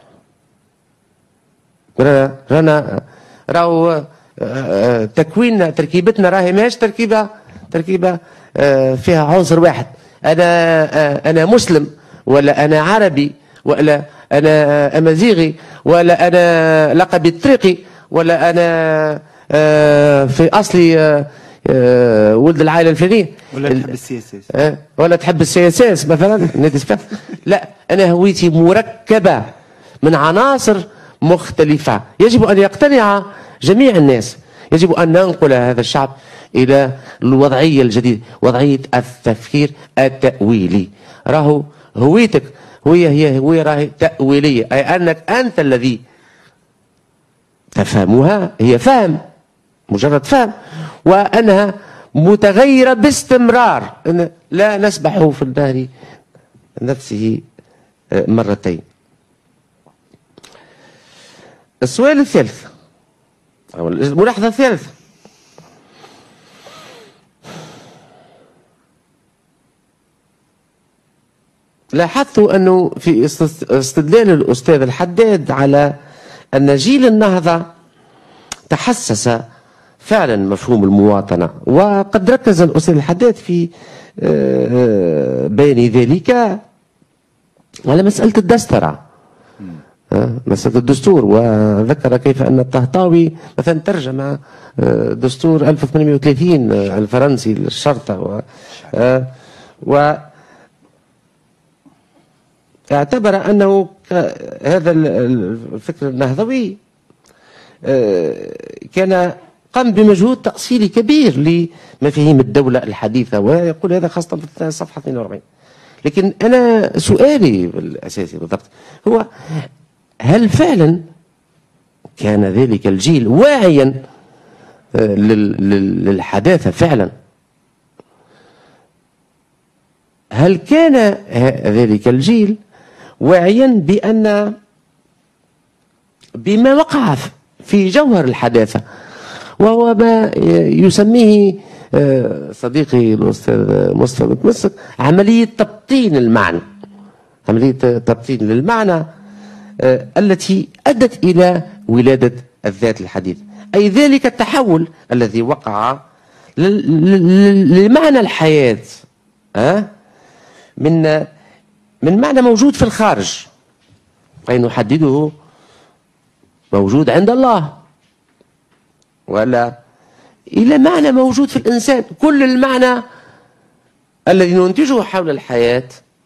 راهو تكويننا تركيبتنا راهي ماهيش تركيبة فيها عنصر واحد. أنا مسلم، ولا أنا عربي، ولا أنا أمازيغي، ولا أنا لقبي الطريقي، ولا أنا في أصلي ولد العائلة الفلانية، ولا تحب السياسات، ولا تحب السياسات مثلا. لا، أنا هويتي مركبة من عناصر مختلفة، يجب أن يقتنع جميع الناس. يجب أن ننقل هذا الشعب إلى الوضعية الجديدة، وضعية التفكير التأويلي. راهو هويتك هي هوية راهي تأويلية، أي أنك أنت الذي تفهمها، هي فهم، مجرد فهم، وأنها متغيرة باستمرار، أن لا نسبح في النهر نفسه مرتين. السؤال الثالث أو الملاحظة الثالثة: لاحظت أنه في استدلال الأستاذ الحداد على أن جيل النهضة تحسس فعلا مفهوم المواطنة، وقد ركز الأستاذ الحداد في بيان ذلك على مسألة الدسترة، مسألة الدستور، وذكر كيف أن الطهطاوي مثلا ترجم دستور 1830 الفرنسي للشرطة، واعتبر أنه هذا الفكر النهضوي كان قام بمجهود تأصيلي كبير لمفاهيم الدولة الحديثة، ويقول هذا خاصة في صفحة 42. لكن أنا سؤالي الأساسي بالضبط هو: هل فعلا كان ذلك الجيل واعيا للحداثة فعلا؟ هل كان ذلك الجيل واعيا بما وقع في جوهر الحداثة، وهو ما يسميه صديقي الأستاذ مصطفى متمسك عملية تبطين المعنى، عملية تبطين للمعنى التي أدت إلى ولادة الذات الحديثة، أي ذلك التحول الذي وقع لمعنى الحياة من معنى موجود في الخارج، أي نحدده موجود عند الله، ولا إلى معنى موجود في الإنسان. كل المعنى الذي ننتجه حول الحياة،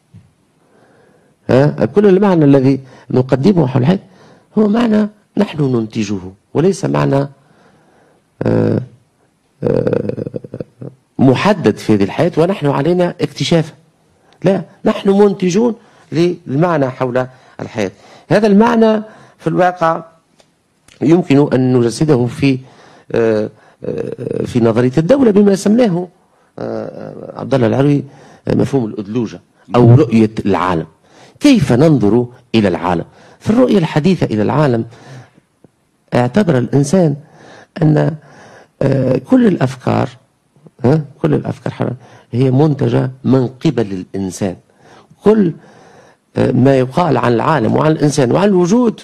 كل المعنى الذي نقدمه حول الحياة هو معنى نحن ننتجه، وليس معنى محدد في هذه الحياة ونحن علينا اكتشافه. لا، نحن منتجون للمعنى حول الحياة. هذا المعنى في الواقع يمكن أن نجسده في نظرية الدولة بما سماه عبد الله العروي مفهوم الأدلوجة أو رؤية العالم. كيف ننظر إلى العالم؟ في الرؤية الحديثة إلى العالم اعتبر الإنسان أن كل الأفكار هي منتجة من قبل الإنسان. كل ما يقال عن العالم وعن الإنسان وعن الوجود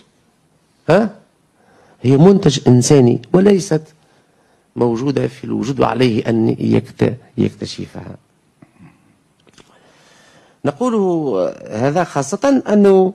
هي منتج إنساني، وليست موجودة في الوجود وعليه أن يكتشفها. نقول هذا خاصة أنه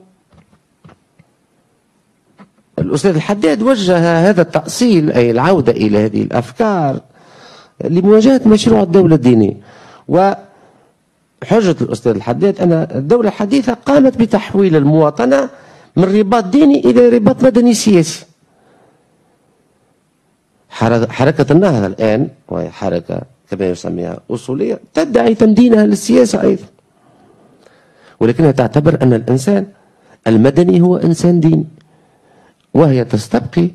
الأستاذ الحداد وجه هذا التأصيل، أي العودة إلى هذه الأفكار، لمواجهة مشروع الدولة الدينية. وحجة الأستاذ الحداد أن الدولة الحديثة قامت بتحويل المواطنة من رباط ديني إلى رباط مدني سياسي، حركة النهضة الآن، وهي حركة كما يسميها أصولية، تدعي تمدينها للسياسة أيضا، ولكنها تعتبر أن الإنسان المدني هو إنسان ديني، وهي تستبقي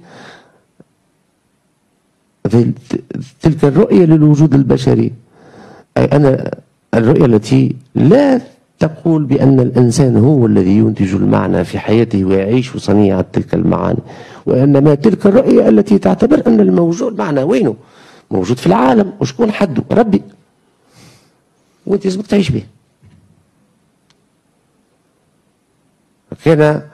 تلك الرؤية للوجود البشري، أي أن الرؤية التي لا تقول بأن الإنسان هو الذي ينتج المعنى في حياته ويعيش صنيعة تلك المعاني، وإنما تلك الرؤية التي تعتبر أن الموجود معنى وينه؟ موجود في العالم، وشكون حده؟ ربي، وانت لازمك تعيش به. كان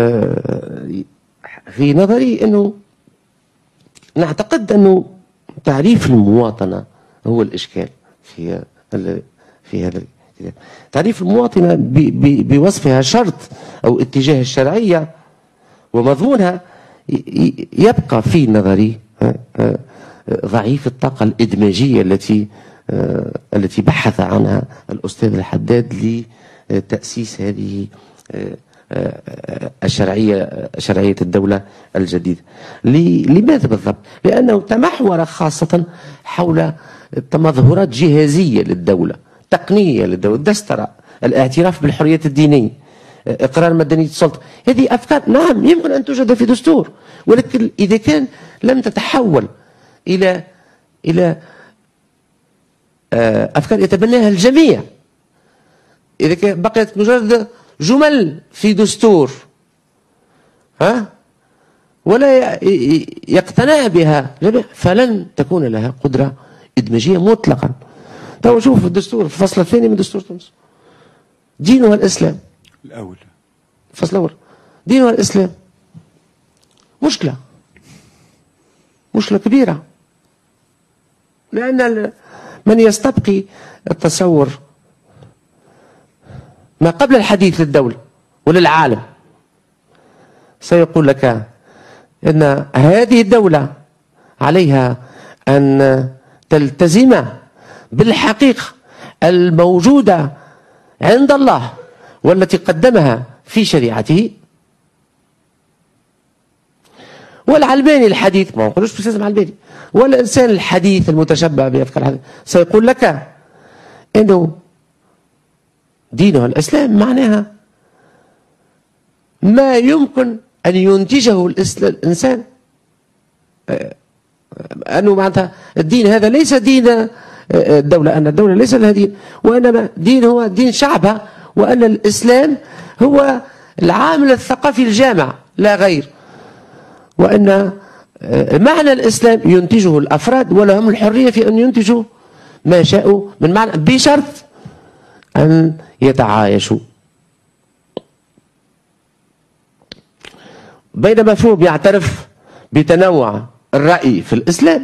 في نظري أنه نعتقد أنه تعريف المواطنة هو الإشكال في هذا الكتاب. تعريف المواطنة بوصفها شرط أو اتجاه الشرعية ومضمونها يبقى في نظري ضعيف الطاقة الإدماجية التي بحث عنها الأستاذ الحداد لتأسيس هذه شرعية الدولة الجديدة. لماذا بالضبط؟ لأنه تمحور خاصة حول تمظهرات جهازية للدولة، تقنية للدولة، الدسترة، الاعتراف بالحريات الدينية، إقرار مدنية السلطة. هذه أفكار نعم يمكن أن توجد في دستور، ولكن إذا كان لم تتحول إلى أفكار يتبناها الجميع، إذا كان بقيت مجرد جمل في دستور ولا يقتنع بها جميع، فلن تكون لها قدرة إدماجية مطلقا. تو شوف الدستور في الفصل الثاني من دستور تونس، دينها الإسلام. الأول الفصل الأول دينها الإسلام. مشكلة كبيرة، لأن من يستبقي التصور ما قبل الحديث للدولة وللعالم سيقول لك أن هذه الدولة عليها أن تلتزم بالحقيقة الموجودة عند الله والتي قدمها في شريعته. والعلماني الحديث، ما نقولوش في السياسة العلماني، والإنسان الحديث المتشبع بأفكار الحديث سيقول لك أنه دينها الإسلام معناها ما يمكن أن ينتجه الإنسان، أنه معناتها الدين هذا ليس دين الدولة، أن الدولة ليس لها دين، وإنما دين هو دين شعبها، وأن الإسلام هو العامل الثقافي الجامع لا غير، وأن معنى الإسلام ينتجه الأفراد ولهم الحرية في أن ينتجوا ما شاءوا من معنى، بشرط أن يتعايشوا. بينما مفهوم يعترف بتنوع الرأي في الإسلام،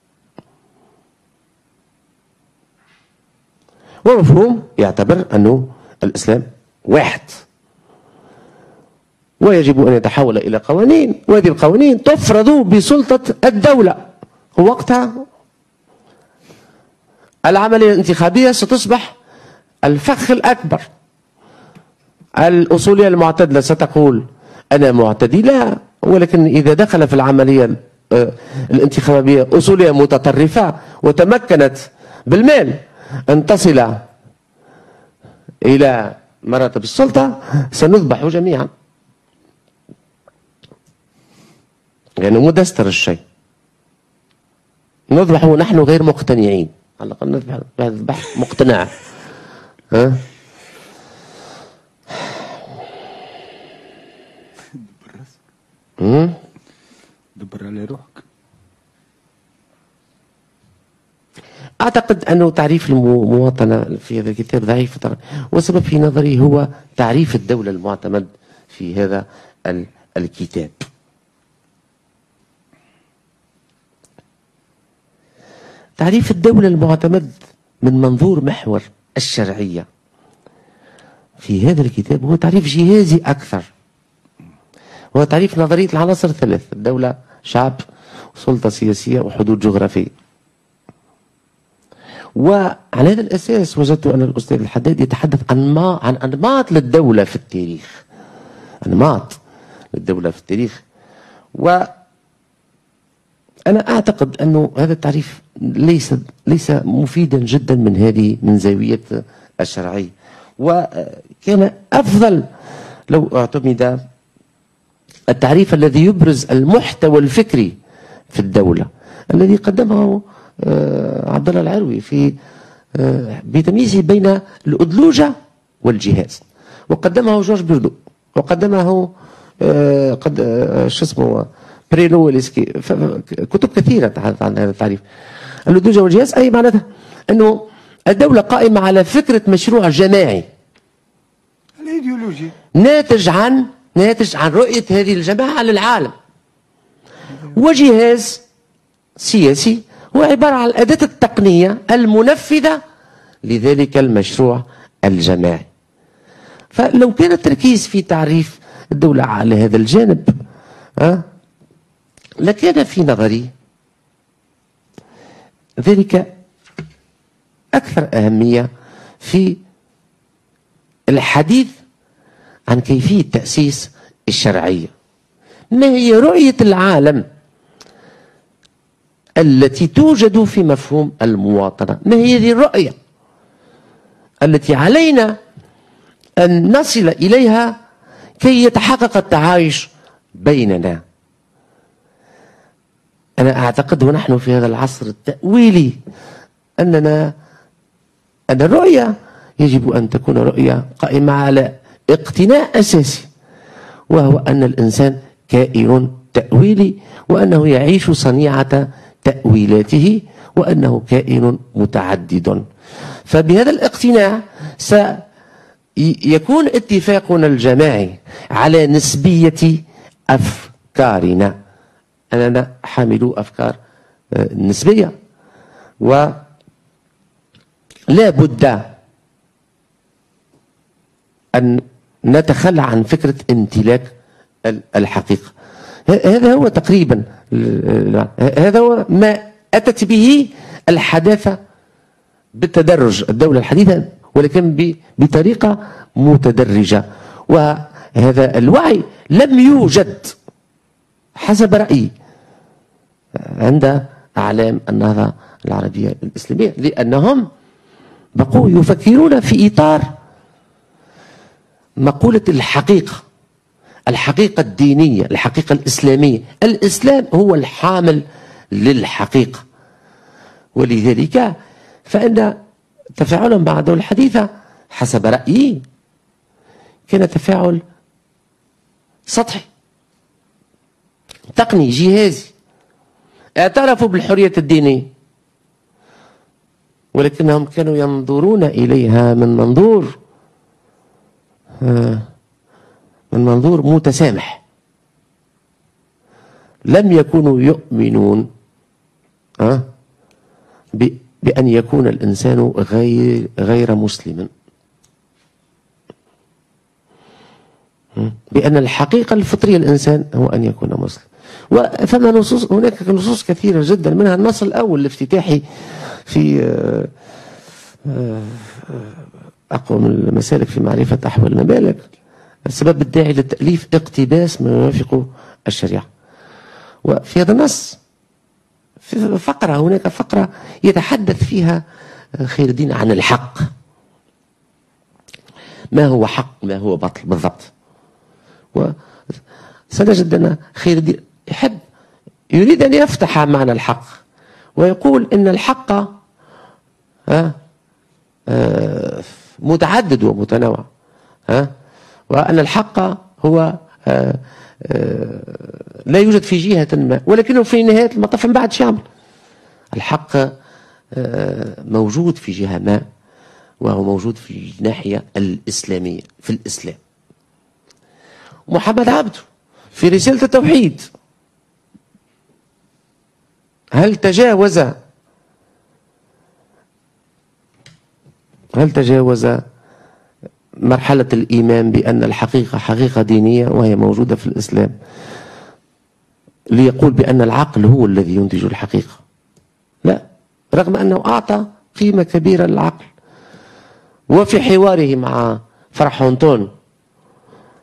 ومفهوم يعتبر أنه الإسلام واحد ويجب أن يتحول إلى قوانين، وهذه القوانين تفرض بسلطة الدولة. ووقتها العملية الانتخابية ستصبح الفخ الأكبر. الأصولية المعتدلة ستقول أنا معتدي، لا، ولكن إذا دخل في العملية الانتخابية أصولية متطرفة وتمكنت بالمال أن تصل إلى مراتب السلطة سنذبح جميعا، يعني مدستر الشيء، نذبح ونحن غير مقتنعين، على الأقل نذبح مقتنع. دبر على روحك. أعتقد أنه تعريف المواطنة في هذا الكتاب ضعيف، والسبب في نظري هو تعريف الدولة المعتمد في هذا الكتاب. تعريف الدولة المعتمد من منظور محور الشرعية في هذا الكتاب هو تعريف جهازي أكثر، هو تعريف نظرية العناصر الثلاث: الدولة، شعب، سلطة سياسية، وحدود جغرافية. وعلى هذا الأساس وجدت أن الأستاذ الحداد يتحدث عن أنماط للدولة في التاريخ، أنماط للدولة في التاريخ، أنا أعتقد أنه هذا التعريف ليس مفيدا جدا من زاوية الشرعية، وكان أفضل لو اعتمد التعريف الذي يبرز المحتوى الفكري في الدولة الذي قدمه عبد الله العروي في بتمييزه بين الأدلوجة والجهاز، وقدمه جورج بيردو، وقدمه شو اسمه بريلو واليسكي، كتب كثيرة تحدث عن هذا التعريف. الأدلوجة والجهاز أي معناتها أنه الدولة قائمة على فكرة مشروع جماعي الإيديولوجي ناتج عن رؤية هذه الجماعة للعالم، وجهاز سياسي هو عبارة عن الأداة التقنية المنفذة لذلك المشروع الجماعي. فلو كان التركيز في تعريف الدولة على هذا الجانب لكان في نظري ذلك أكثر أهمية في الحديث عن كيفية تأسيس الشرعية. ما هي رؤية العالم التي توجد في مفهوم المواطنة؟ ما هي هذه الرؤية التي علينا أن نصل إليها كي يتحقق التعايش بيننا؟ أنا أعتقد ونحن في هذا العصر التأويلي أن الرؤية يجب أن تكون رؤية قائمة على اقتناء أساسي، وهو أن الإنسان كائن تأويلي، وأنه يعيش صنيعة تأويلاته، وأنه كائن متعدد. فبهذا الاقتناع سيكون اتفاقنا الجماعي على نسبية أفكارنا، أننا حاملو أفكار نسبية، ولا بد أن نتخلى عن فكرة امتلاك الحقيقة. هذا هو تقريبا هذا هو ما أتت به الحداثة بالتدرج، الدولة الحديثة، ولكن بطريقة متدرجة. وهذا الوعي لم يوجد حسب رأيي عند أعلام النهضة العربية الإسلامية، لأنهم بقوا يفكرون في إطار مقولة الحقيقة الدينية، الحقيقة الإسلامية. الإسلام هو الحامل للحقيقة، ولذلك فإن تفاعلهم مع الدولة الحديثة حسب رأيي كان تفاعل سطحي تقني جهازي. اعترفوا بالحرية الدينية، ولكنهم كانوا ينظرون إليها من منظور متسامح. لم يكونوا يؤمنون بأن يكون الإنسان غير مسلم، بأن الحقيقة الفطرية الإنسان هو أن يكون مسلم. وفما نصوص، هناك نصوص كثيرة جدا، منها النص الأول الافتتاحي في أقوم المسالك في معرفة أحوال الممالك: السبب الداعي للتأليف اقتباس ما يوافق الشريعة. وفي هذا النص في فقرة، هناك فقرة يتحدث فيها خير الدين عن الحق، ما هو حق ما هو باطل بالضبط. وسنجد أن خير الدين يريد أن يفتح معنى الحق، ويقول إن الحق متعدد ومتنوع، وأن الحق هو لا يوجد في جهة ما، ولكنه في نهاية المطاف من بعد شامل. الحق موجود في جهة ما، وهو موجود في الناحية الإسلامية في الإسلام. محمد عبده في رسالة التوحيد هل تجاوز مرحلة الإيمان بأن الحقيقة حقيقة دينية وهي موجودة في الإسلام ليقول بأن العقل هو الذي ينتج الحقيقة؟ لا، رغم أنه أعطى قيمة كبيرة للعقل. وفي حواره مع فرح هونتون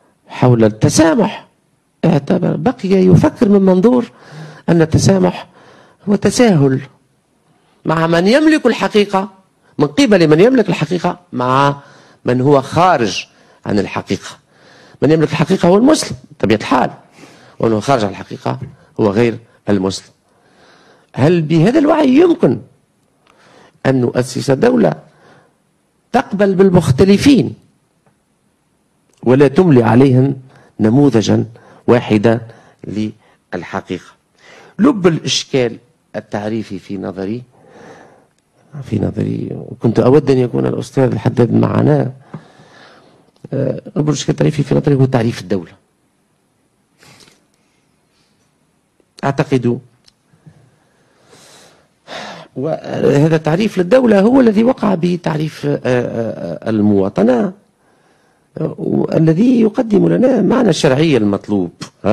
حول التسامح بقي يفكر من منظور أن التسامح هو تساهل مع من يملك الحقيقة، من قبل من يملك الحقيقة مع من هو خارج عن الحقيقة. من يملك الحقيقة هو المسلم بطبيعة الحال، ومن خارج عن الحقيقة هو غير المسلم. هل بهذا الوعي يمكن أن نؤسس دولة تقبل بالمختلفين ولا تملي عليهم نموذجا واحدا للحقيقة؟ لب الإشكال التعريفي في نظري كنت أود أن يكون الأستاذ الحداد معنا. لب الإشكال التعريفي في نظري هو تعريف الدولة. أعتقد وهذا التعريف للدولة هو الذي وقع به تعريف المواطنة، الذي يقدم لنا معنى الشرعية المطلوب.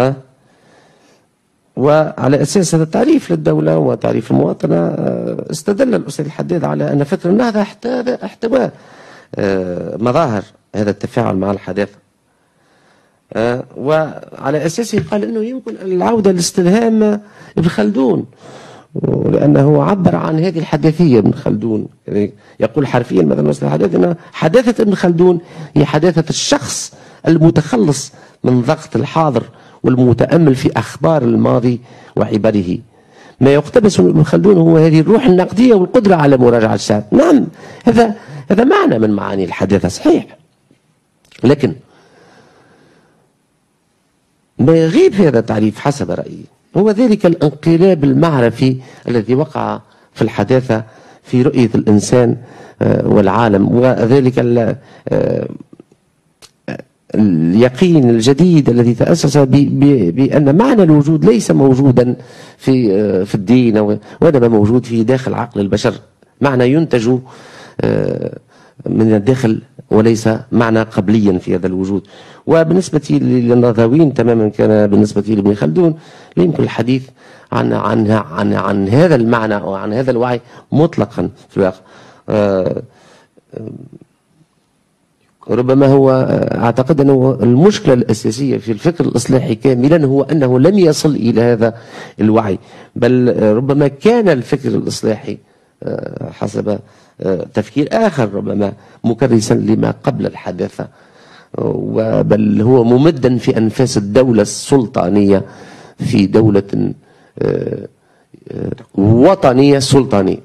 وعلى أساس هذا التعريف للدولة وتعريف المواطنة استدل الأستاذ الحداد على أن فكر النهضة احتوى مظاهر هذا التفاعل مع الحداثة، وعلى أساسه قال أنه يمكن العودة لاستلهام ابن خلدون، لأنه عبر عن هذه الحداثية. ابن خلدون يعني يقول حرفيا مثلا الأستاذ الحداد أن حداثة ابن خلدون هي حداثة الشخص المتخلص من ضغط الحاضر والمتأمل في أخبار الماضي وعبره. ما يقتبس من ابن خلدون هو هذه الروح النقدية والقدرة على مراجعة الشعب. نعم، هذا معنى من معاني الحداثة صحيح، لكن ما يغيب في هذا التعريف حسب رأيي هو ذلك الانقلاب المعرفي الذي وقع في الحداثة في رؤية الإنسان والعالم، وذلك اليقين الجديد الذي تأسس بأن معنى الوجود ليس موجودا في الدين، وإنما موجود في داخل عقل البشر، معنى ينتج من الداخل وليس معنى قبليا في هذا الوجود. وبالنسبة للنهضويين تماما كان بالنسبة لابن خلدون لا يمكن الحديث عن هذا المعنى أو عن هذا الوعي مطلقا في الواقع. ربما هو أعتقد أنه المشكلة الأساسية في الفكر الإصلاحي كاملا هو أنه لم يصل إلى هذا الوعي، بل ربما كان الفكر الإصلاحي حسب تفكير آخر ربما مكرسا لما قبل الحداثة، بل هو ممدا في أنفاس الدولة السلطانية في دولة وطنية سلطانية.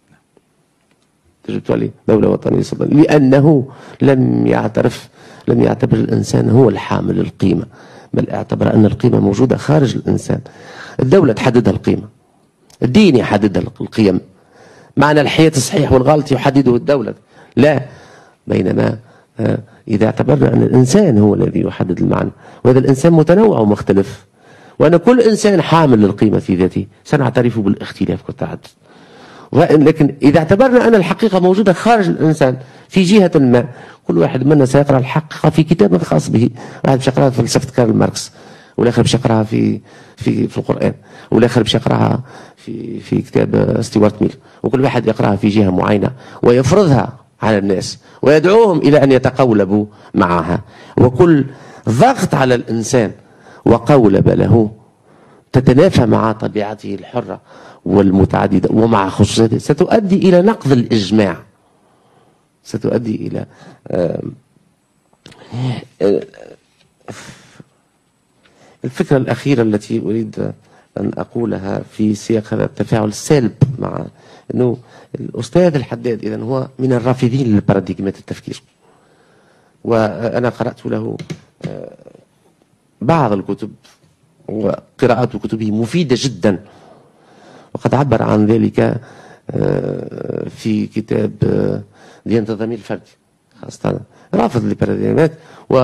تجبت عليه دولة وطنية سلطانية لأنه لم يعتبر الإنسان هو الحامل القيمة، بل اعتبر أن القيمة موجودة خارج الإنسان. الدولة تحددها القيمة، الدين يحددها القيم، معنى الحياة الصحيح والغلط يحدده الدولة لا، بينما إذا اعتبرنا أن الإنسان هو الذي يحدد المعنى، وهذا الإنسان متنوع ومختلف، وأن كل إنسان حامل للقيمة في ذاته، سنعترف بالاختلاف والتعدد. لكن إذا اعتبرنا أن الحقيقة موجودة خارج الإنسان في جهة ما، كل واحد منا سيقرأ الحقيقة في كتاب خاص به، واحد باش يقرأها في فلسفة كارل ماركس، والآخر باش يقرأها في القرآن، والآخر باش يقرأها في كتاب ستيوارت ميل، وكل واحد يقرأها في جهة معينة ويفرضها على الناس ويدعوهم إلى أن يتقولبوا معها. وكل ضغط على الإنسان وقولب له تتنافى مع طبيعته الحرة والمتعددة ومع خصوصيته، ستؤدي إلى نقض الإجماع، ستؤدي إلى الفكرة الأخيرة التي أريد أن أقولها في سياق هذا التفاعل السالب مع أنه الأستاذ الحداد إذن هو من الرافضين للباراديجمات التفكير، وأنا قرأت له بعض الكتب وقراءات كتبه مفيدة جدا، وقد عبر عن ذلك في كتاب ديانة الضمير الفردي، خاصة رافض للباراديجمات.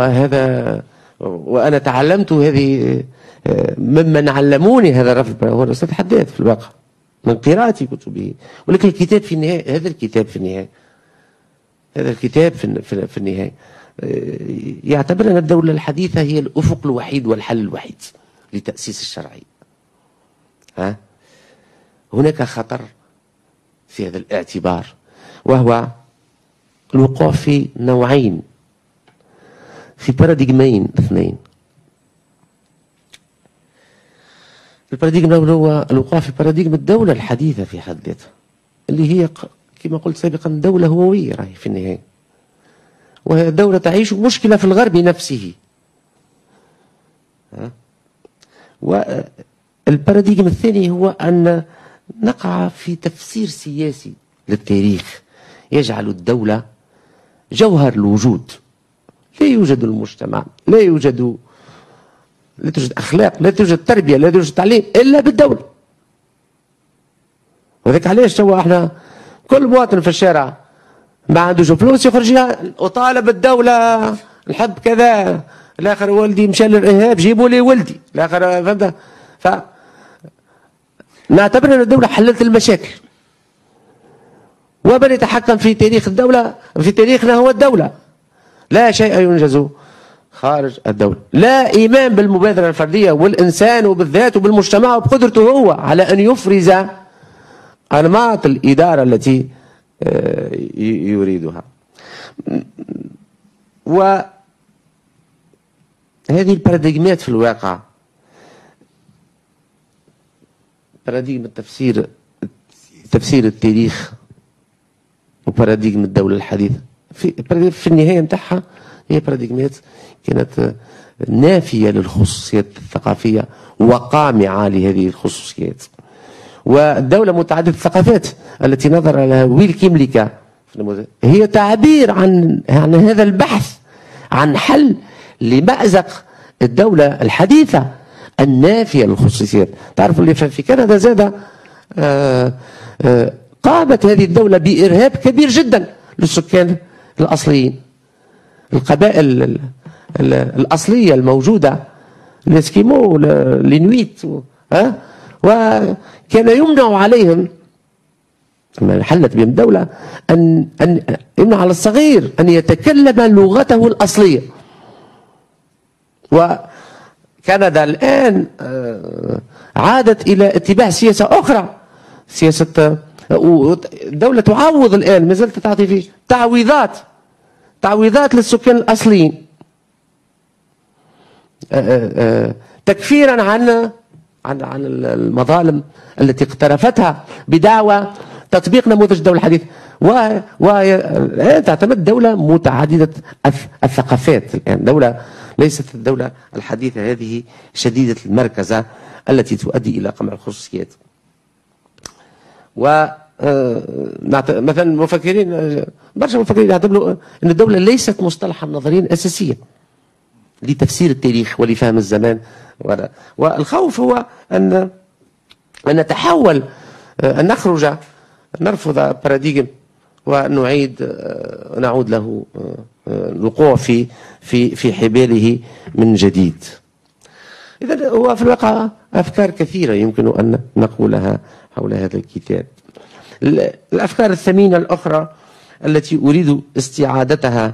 وأنا تعلمت هذه ممن علموني هذا الرفض هو الأستاذ حداد في الواقع من قراءة كتبه. ولكن الكتاب في النهاية، هذا الكتاب في النهاية يعتبر أن الدولة الحديثة هي الأفق الوحيد والحل الوحيد لتأسيس الشرعية. هناك خطر في هذا الاعتبار، وهو الوقوع في نوعين، في باراديجمين اثنين. الباراديغم الأول هو الوقوع في باراديغم الدولة الحديثة في حد ذاتها، اللي هي كما قلت سابقا دولة هوية راهي في النهاية، وهي دولة تعيش مشكلة في الغرب نفسه. والباراديغم الثاني هو أن نقع في تفسير سياسي للتاريخ يجعل الدولة جوهر الوجود. لا يوجد المجتمع، لا توجد أخلاق، لا توجد تربية، لا توجد تعليم إلا بالدولة. وذلك علاش توا احنا كل مواطن في الشارع ما عندوش فلوس يخرج وطالب الدولة نحب كذا، الآخر ولدي مشى للإرهاب جيبوا لي ولدي، الآخر فهمت. نعتبر أن الدولة حلت المشاكل، ومن يتحكم في تاريخ الدولة في تاريخنا هو الدولة. لا شيء ينجز خارج الدولة. لا إيمان بالمبادرة الفردية والإنسان وبالذات وبالمجتمع وبقدرته هو على أن يفرز أنماط الإدارة التي يريدها. وهذه الباراديغمات في الواقع، باراديغم تفسير التاريخ وباراديغم الدولة الحديثة، في النهاية متاعها هي باراديغمات كانت نافية للخصوصيات الثقافية وقامعة لهذه الخصوصيات. والدولة متعددة الثقافات التي نظر لها ويل كيمليكا هي تعبير عن هذا البحث عن حل لمأزق الدولة الحديثة النافية للخصوصيات. تعرفوا اللي في كندا زاد قامت هذه الدولة بإرهاب كبير جدا للسكان الأصليين، القبائل الأصلية الموجودة، الاسكيمو، الإنويت، وكان يمنع عليهم لما حلت بهم الدولة أن يمنع على الصغير أن يتكلم لغته الأصلية. وكندا الآن عادت إلى اتباع سياسة أخرى، سياسة الدولة تعوض الآن، ما زالت تعطي فيه تعويضات للسكان الأصليين، تكفيرا عن المظالم التي اقترفتها بدعوى تطبيق نموذج الدولة الحديثة. والآن تعتمد دولة متعددة الثقافات، الآن دولة ليست الدولة الحديثة هذه شديدة المركزة التي تؤدي إلى قمع الخصوصيات. مثلا مفكرين برشا مفكرين يعتبروا أن الدولة ليست مصطلحا نظريا أساسيا لتفسير التاريخ ولفهم الزمان. والخوف هو أن نتحول، أن نرفض باراديغم ونعود له الوقوع في حباله من جديد. إذا هو في الواقع أفكار كثيرة يمكن أن نقولها حول هذا الكتاب. الأفكار الثمينة الأخرى التي أريد استعادتها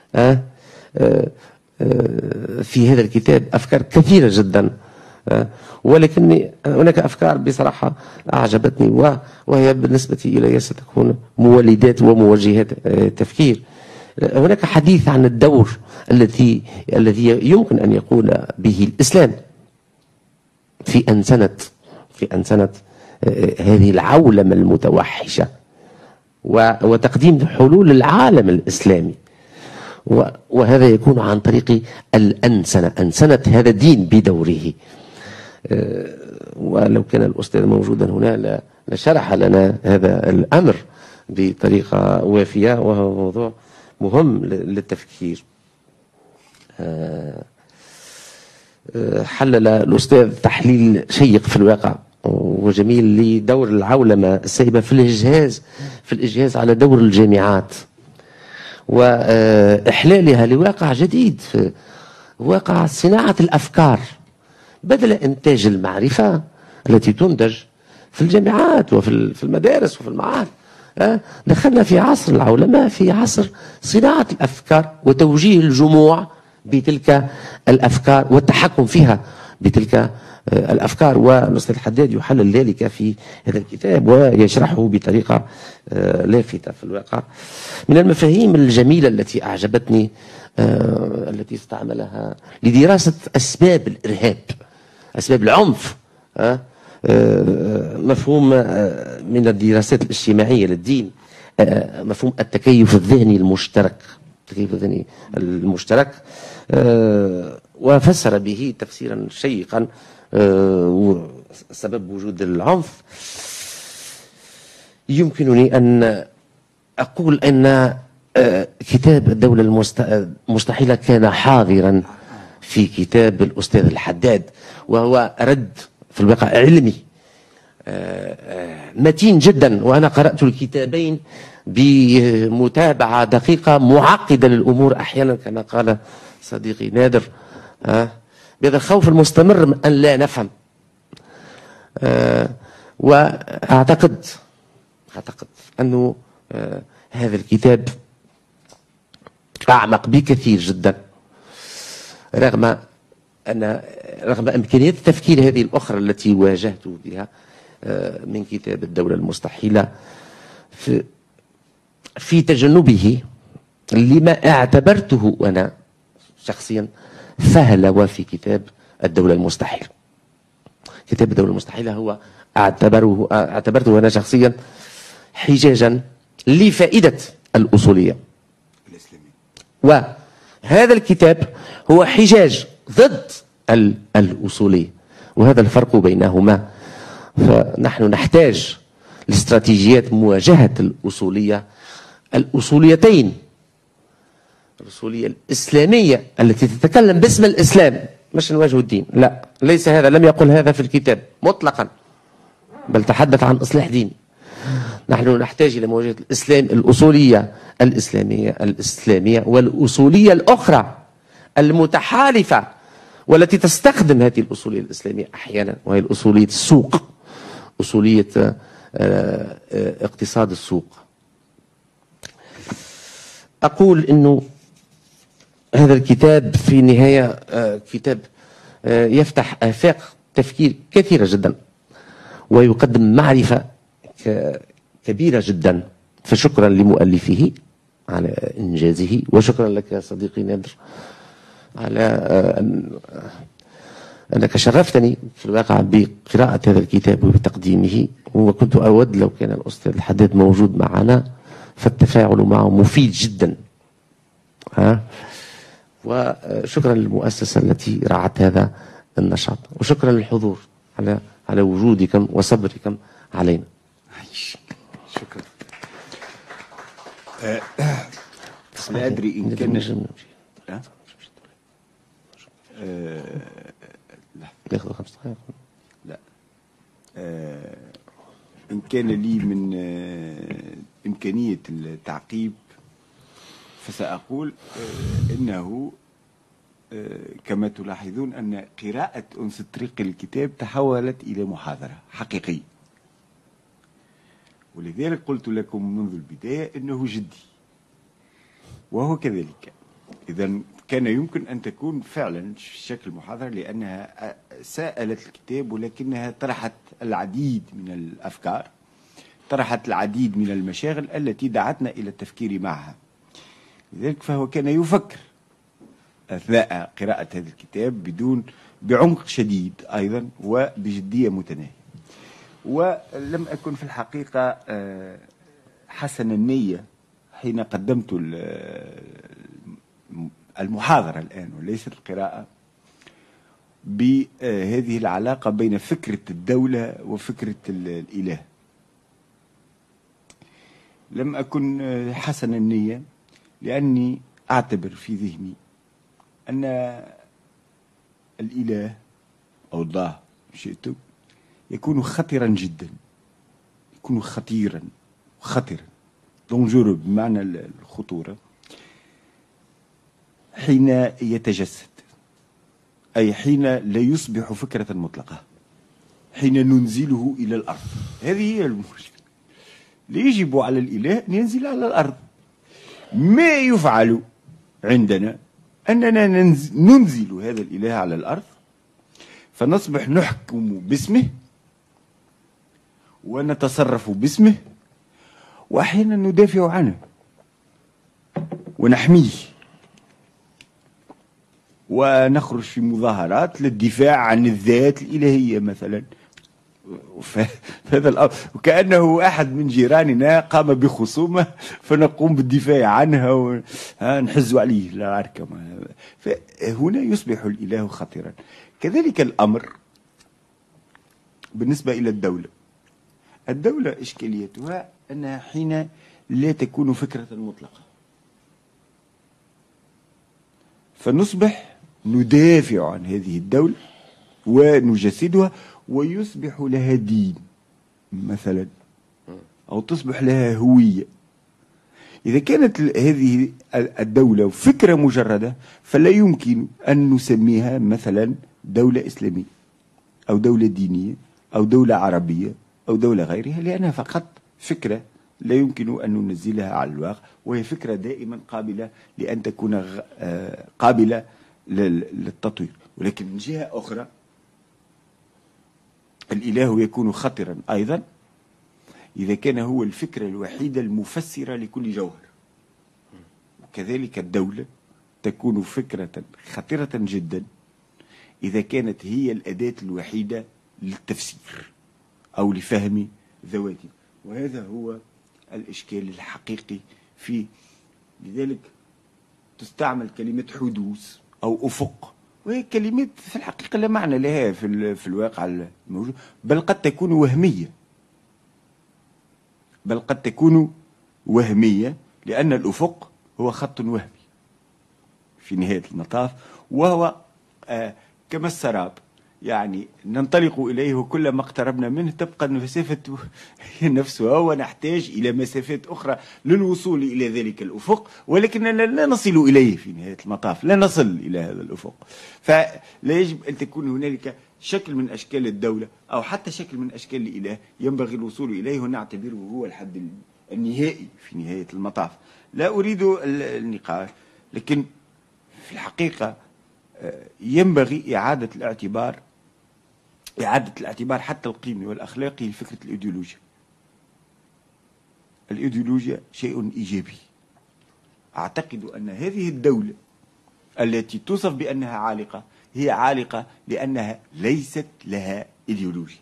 في هذا الكتاب أفكار كثيرة جدا، ولكن هناك أفكار بصراحة أعجبتني، وهي بالنسبة إلي ستكون مولدات وموجهات تفكير. هناك حديث عن الدور الذي يمكن أن يقوم به الإسلام في أنسنة هذه العولمة المتوحشة، وتقديم حلول العالم الإسلامي. وهذا يكون عن طريق أنسنة هذا الدين بدوره. ولو كان الأستاذ موجودا هنا لشرح لنا هذا الأمر بطريقة وافية، وهو موضوع مهم للتفكير. حلل الأستاذ تحليل شيق في الواقع وجميل لدور العولمة السائبة في الإجهاز على دور الجامعات وإحلالها لواقع جديد، واقع صناعة الأفكار بدل إنتاج المعرفة التي تنتج في الجامعات وفي المدارس وفي المعاهد. دخلنا في عصر العولمة، في عصر صناعة الأفكار وتوجيه الجموع بتلك الأفكار والتحكم فيها بتلك الأفكار. والأستاذ الحداد يحلل ذلك في هذا الكتاب ويشرحه بطريقة لافتة في الواقع. من المفاهيم الجميلة التي أعجبتني التي استعملها لدراسة أسباب الإرهاب، أسباب العنف مفهوم من الدراسات الاجتماعية للدين، مفهوم التكيف الذهني المشترك، التكيف الذهني المشترك، وفسر به تفسيرا شيقا سبب وجود العنف. يمكنني أن أقول أن كتاب الدولة المستحيلة كان حاضرا في كتاب الأستاذ الحداد، وهو رد في الواقع علمي متين جدا، وأنا قرأت الكتابين بمتابعة دقيقة معقدة للأمور أحيانا كما قال صديقي نادر، بهذا الخوف المستمر من أن لا نفهم. وأعتقد أنه هذا الكتاب أعمق بكثير جدا، رغم إمكانيات التفكير هذه الأخرى التي واجهت بها من كتاب الدولة المستحيلة في تجنبه لما اعتبرته أنا شخصيا فهلوة في كتاب الدولة المستحيلة. كتاب الدولة المستحيلة هو اعتبرته أنا شخصيا حجاجا لفائدة الأصولية الإسلامية، وهذا الكتاب هو حجاج ضد الأصولية، وهذا الفرق بينهما. فنحن نحتاج لاستراتيجيات مواجهة الأصوليتين، الأصولية الإسلامية التي تتكلم باسم الإسلام، مش نواجه الدين، لا، ليس هذا، لم يقل هذا في الكتاب مطلقا، بل تحدث عن إصلاح ديني. نحن نحتاج إلى مواجهة الإسلام، الأصولية الإسلامية والأصولية الأخرى المتحالفة والتي تستخدم هذه الأصولية الإسلامية أحيانا، وهي الأصولية السوق، أصولية اقتصاد السوق. أقول أنه هذا الكتاب في النهاية كتاب يفتح آفاق تفكير كثيرة جدا، ويقدم معرفة كبيرة جدا، فشكرا لمؤلفه على إنجازه، وشكرا لك صديقي نادر على أنك شرفتني في الواقع بقراءة هذا الكتاب وبتقديمه، وكنت أود لو كان الأستاذ الحداد موجود معنا، فالتفاعل معه مفيد جدا. وشكرا للمؤسسة التي رعت هذا النشاط، وشكرا للحضور على وجودكم وصبركم علينا. شكرا. لا أدري إن كان ناخذ 5 دقائق. لا، إن كان لي من إمكانية التعقيب فسأقول إنه كما تلاحظون أن قراءة أنس الطريق الكتاب تحولت إلى محاضرة حقيقية، ولذلك قلت لكم منذ البداية إنه جدي، وهو كذلك. إذا كان يمكن أن تكون فعلا في شكل محاضرة، لأنها سألت الكتاب ولكنها طرحت العديد من الأفكار، طرحت العديد من المشاغل التي دعتنا إلى التفكير معها. لذلك فهو كان يفكر أثناء قراءة هذا الكتاب بعمق شديد أيضا وبجدية متناهية. ولم أكن في الحقيقة حسن النية حين قدمت المحاضرة الآن وليس القراءة بهذه العلاقة بين فكرة الدولة وفكرة الإله. لم أكن حسن النية لأني أعتبر في ذهني أن الإله أو الله شئتم يكون خطرا جدا، يكون خطيرا دونجورو بمعنى الخطورة حين يتجسد، أي حين لا يصبح فكرة مطلقة، حين ننزله إلى الأرض. هذه هي المشكلة. يجب على الإله أن ينزل على الأرض. ما يفعل عندنا أننا ننزل هذا الإله على الأرض فنصبح نحكم باسمه ونتصرف باسمه، وأحيانا ندافع عنه ونحميه ونخرج في مظاهرات للدفاع عن الذات الإلهية مثلا، هذا الأمر وكأنه أحد من جيراننا قام بخصومة فنقوم بالدفاع عنها ونحز عليه العركة. فهنا يصبح الإله خطيرا. كذلك الأمر بالنسبة إلى الدولة. الدولة إشكاليتها أنها حين لا تكون فكرة مطلقة، فنصبح ندافع عن هذه الدولة ونجسدها ويصبح لها دين مثلا، أو تصبح لها هوية. إذا كانت هذه الدولة فكرة مجردة فلا يمكن أن نسميها مثلا دولة إسلامية أو دولة دينية أو دولة عربية أو دولة غيرها، لأنها فقط فكرة لا يمكن أن ننزلها على الواقع، وهي فكرة دائما قابلة لأن تكون قابلة للتطوير. ولكن من جهة أخرى الإله يكون خطرا أيضا إذا كان هو الفكرة الوحيدة المفسرة لكل جوهر. وكذلك الدولة تكون فكرة خطيرة جدا إذا كانت هي الأداة الوحيدة للتفسير أو لفهم ذواتها، وهذا هو الإشكال الحقيقي في. لذلك تستعمل كلمة حدوث أو أفق، وهي كلمات في الحقيقة لا معنى لها في الواقع الموجود، بل قد تكون وهمية، لأن الأفق هو خط وهمي في نهاية المطاف، وهو كما السراب، يعني ننطلق إليه وكلما اقتربنا منه تبقى المسافة هي نفسها، ونحتاج إلى مسافات أخرى للوصول إلى ذلك الأفق، ولكننا لا نصل إليه في نهاية المطاف، لا نصل إلى هذا الأفق. فلا يجب أن تكون هنالك شكل من أشكال الدولة أو حتى شكل من أشكال الإله ينبغي الوصول إليه ونعتبره هو الحد النهائي في نهاية المطاف. لا أريد النقاش، لكن في الحقيقة ينبغي إعادة الاعتبار حتى القيمي والأخلاقي لفكرة الإيديولوجيا. الإيديولوجيا شيء إيجابي. أعتقد أن هذه الدولة التي توصف بأنها عالقة هي عالقة لأنها ليست لها إيديولوجيا.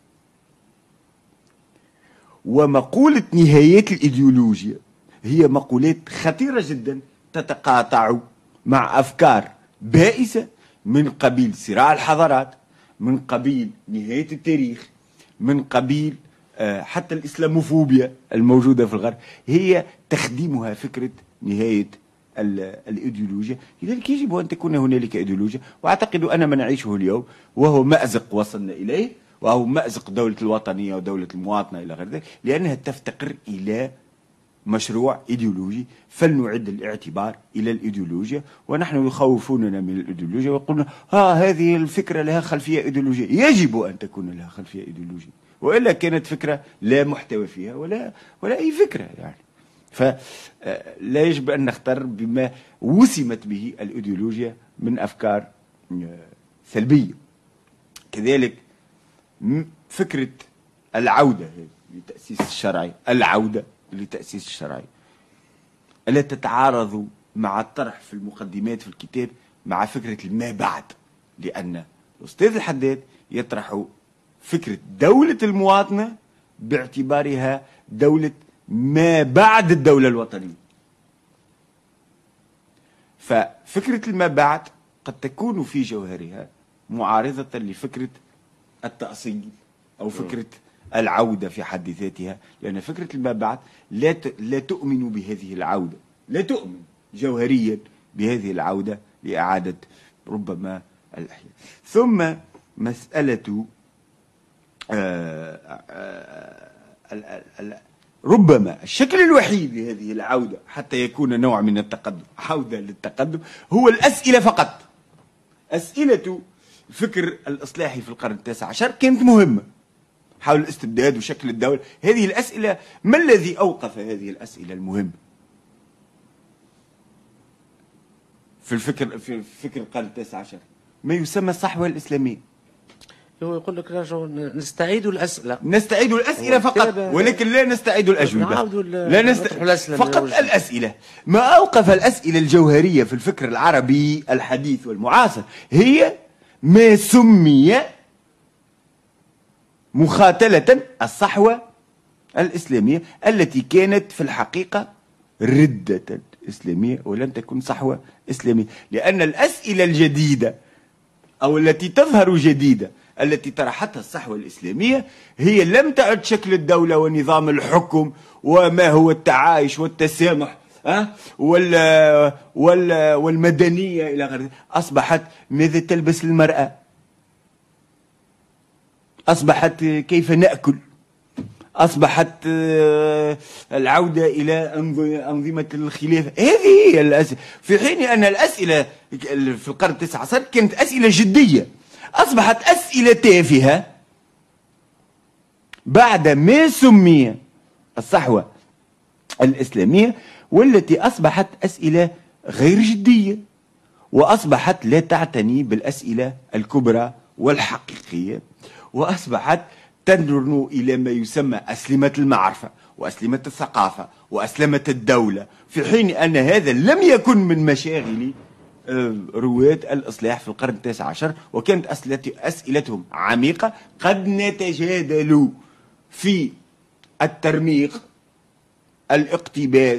ومقولة نهاية الإيديولوجيا هي مقولات خطيرة جدا تتقاطع مع أفكار بائسة من قبيل صراع الحضارات، من قبيل نهاية التاريخ، من قبيل حتى الإسلاموفوبيا الموجودة في الغرب، هي تخدمها فكرة نهاية الإيديولوجيا. لذلك يجب أن تكون هنالك إيديولوجيا، وأعتقد أن ما نعيشه اليوم وهو مأزق وصلنا إليه، وهو مأزق دولة الوطنية ودولة المواطنة إلى غير ذلك، لأنها تفتقر إلى مشروع إيديولوجي. فلنعد الاعتبار إلى الإيديولوجيا، ونحن يخوفوننا من الإيديولوجيا ويقولون هذه الفكرة لها خلفية إيديولوجية. يجب أن تكون لها خلفية إيديولوجية، وإلا كانت فكرة لا محتوى فيها ولا أي فكرة يعني. فلا يجب أن نختار بما وسمت به الإيديولوجيا من أفكار سلبية. كذلك فكرة العودة لتأسيس الشرعي، العودة لتأسيس الشرعي ألا تتعارض مع الطرح في المقدمات في الكتاب مع فكرة ما بعد، لأن الأستاذ الحداد يطرح فكرة دولة المواطنة باعتبارها دولة ما بعد الدولة الوطنية. ففكرة ما بعد قد تكون في جوهرها معارضة لفكرة التأصيل أو فكرة العودة في حد ذاتها، لأن فكرة ما بعد لا تؤمن بهذه العودة، لا تؤمن جوهريا بهذه العودة لإعادة ربما الأحياء. ثم مسألة ربما الشكل الوحيد لهذه العودة حتى يكون نوع من التقدم، عودة للتقدم، هو الأسئلة فقط. أسئلة فكر الإصلاحي في القرن التاسع عشر كانت مهمة حول الاستبداد وشكل الدولة. هذه الأسئلة، ما الذي أوقف هذه الأسئلة المهمة في فكر القرن التاسع عشر؟ ما يسمى الصحوة الإسلامية. هو يقول لك رجعوا نستعيد الأسئلة فقط، ولكن لا نستعيد الأجوبة، فقط الأسئلة. ما أوقف الأسئلة الجوهرية في الفكر العربي الحديث والمعاصر هي ما سمي مخاتلة الصحوة الإسلامية التي كانت في الحقيقة ردة إسلامية ولم تكن صحوة إسلامية، لأن الأسئلة الجديدة أو التي تظهر جديدة التي طرحتها الصحوة الإسلامية هي لم تعد شكل الدولة ونظام الحكم وما هو التعايش والتسامح والمدنية إلى غير ذلك. أصبحت ماذا تلبس المرأة، أصبحت كيف نأكل، أصبحت العودة إلى أنظمة الخلافة. هذه هي الأسئلة، في حين أن الأسئلة في القرن التاسع عشر كانت أسئلة جدية، أصبحت أسئلة تافهة بعد ما سمي الصحوة الإسلامية، والتي أصبحت أسئلة غير جدية، وأصبحت لا تعتني بالأسئلة الكبرى والحقيقية، وأصبحت تنظر إلى ما يسمى أسلمة المعرفة وأسلمة الثقافة وأسلمة الدولة، في حين أن هذا لم يكن من مشاغل رواد الإصلاح في القرن التاسع عشر، وكانت أسئلتهم عميقة. قد نتجادل في الترميق، الاقتباس،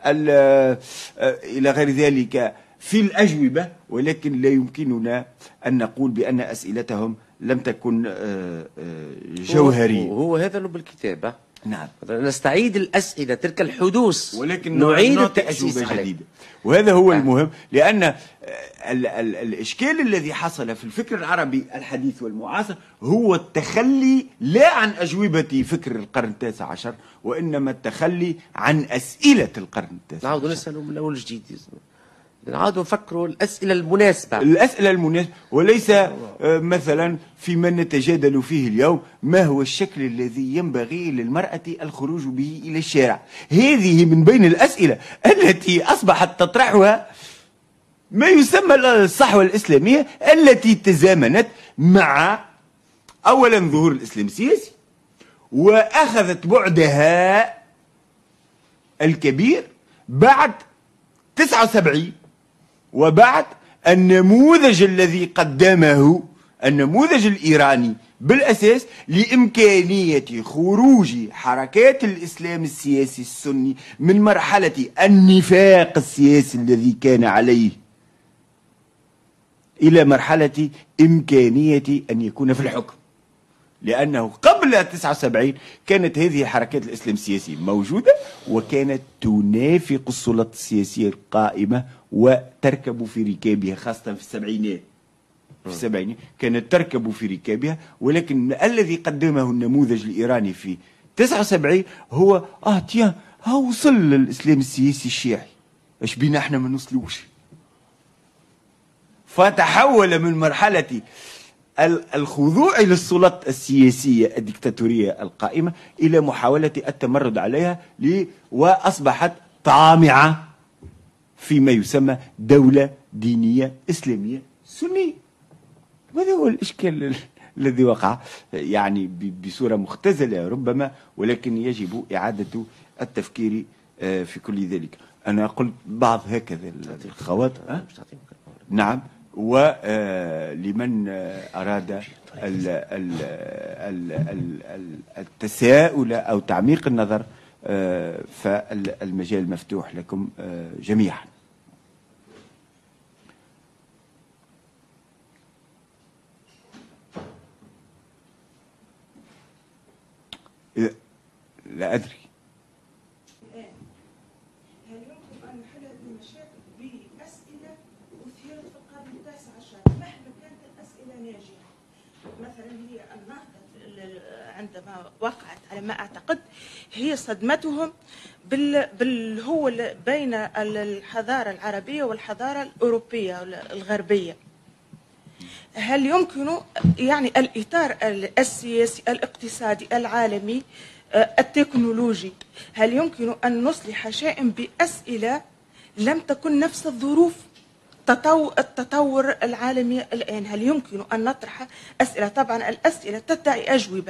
إلى غير ذلك في الأجوبة، ولكن لا يمكننا أن نقول بأن أسئلتهم لم تكن جوهرية. هو هذا لب الكتابة. نعم، نستعيد الأسئلة تلك الحدوث، ولكن نعيد التأسيس عليه. جديدة. وهذا هو المهم، لأن الإشكال الذي حصل في الفكر العربي الحديث والمعاصر هو التخلي لا عن أجوبة فكر القرن التاسع عشر، وإنما التخلي عن أسئلة القرن التاسع عشر. نعود نسأله من أول جديد، نعود نفكروا الأسئلة المناسبة، الأسئلة المناسبة، وليس مثلا فيما نتجادل فيه اليوم ما هو الشكل الذي ينبغي للمرأة الخروج به إلى الشارع. هذه من بين الأسئلة التي أصبحت تطرحها ما يسمى الصحوة الإسلامية، التي تزامنت مع أولا ظهور الإسلام السياسي، وأخذت بعدها الكبير بعد 79 وبعد النموذج الذي قدمه النموذج الإيراني بالأساس لإمكانية خروج حركات الإسلام السياسي السني من مرحلة النفاق السياسي الذي كان عليه إلى مرحلة إمكانية أن يكون في الحكم. لأنه قبل 79 كانت هذه حركات الإسلام السياسي موجودة، وكانت تنافق السلطة السياسية القائمة وتركب في ركابها، خاصة في السبعينات. في السبعينات كانت تركب في ركابها، ولكن الذي قدمه النموذج الإيراني في 79 هو وصل للإسلام السياسي الشيعي، ايش بينا احنا ما نوصلوش. فتحول من مرحلة الخضوع للسلطة السياسية الدكتاتورية القائمة إلى محاولة التمرد عليها، وأصبحت طامعة فيما يسمى دولة دينية إسلامية سنية. وهذا هو الإشكال الذي وقع، يعني بصورة مختزلة ربما، ولكن يجب إعادة التفكير في كل ذلك. أنا قلت بعض هكذا الخواطر. نعم، ولمن أراد التساؤل أو تعميق النظر فالمجال مفتوح لكم جميعا. لا أدري. عندما وقعت على ما أعتقد هي صدمتهم هو بين الحضارة العربية والحضارة الأوروبية الغربية. هل يمكن يعني الإطار السياسي الاقتصادي العالمي التكنولوجي، هل يمكن أن نصلح شيئا بأسئلة لم تكن نفس الظروف التطور العالمي الآن؟ هل يمكن أن نطرح أسئلة؟ طبعا الأسئلة تدعي أجوبة.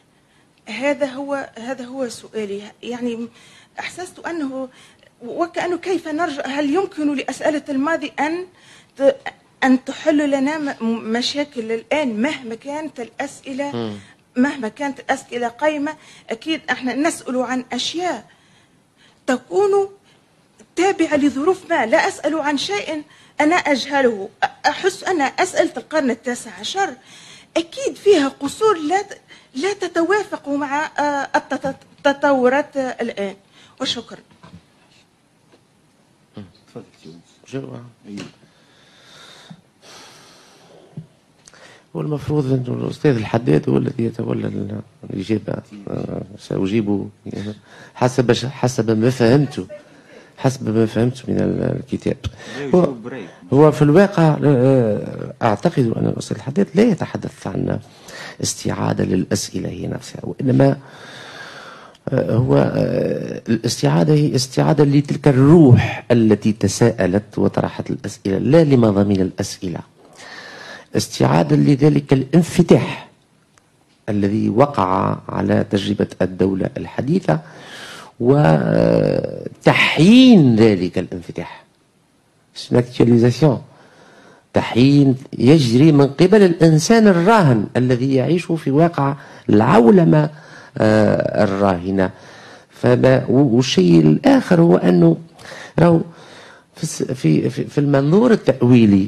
هذا هو سؤالي. يعني أحسست أنه وكأنه كيف نرجع، هل يمكن لأسئلة الماضي أن تحل لنا مشاكل الآن مهما كانت الأسئلة مهما كانت الأسئلة قائمة أكيد احنا نسأل عن أشياء تكون تابعة لظروف ما. لا أسأل عن شيء أنا أجهله. أحس أن أسئلة القرن التاسع عشر أكيد فيها قصور لا تتوافق مع التطورات الآن. وشكرا. تفضل. هو المفروض أن الأستاذ الحداد هو الذي يتولى الإجابة. سأجيب حسب ما فهمت من الكتاب. هو في الواقع أعتقد أن الأستاذ الحداد لا يتحدث عن استعادة للأسئلة هي نفسها، وإنما هو الاستعادة هي استعادة لتلك الروح التي تساءلت وطرحت الأسئلة، لا لمضامين الأسئلة. استعادة لذلك الانفتاح الذي وقع على تجربة الدولة الحديثة وتحيين ذلك الانفتاح، تحيين يجري من قبل الإنسان الراهن الذي يعيش في واقع العولمة الراهنة. والشيء الآخر هو أنه في المنظور التأويلي،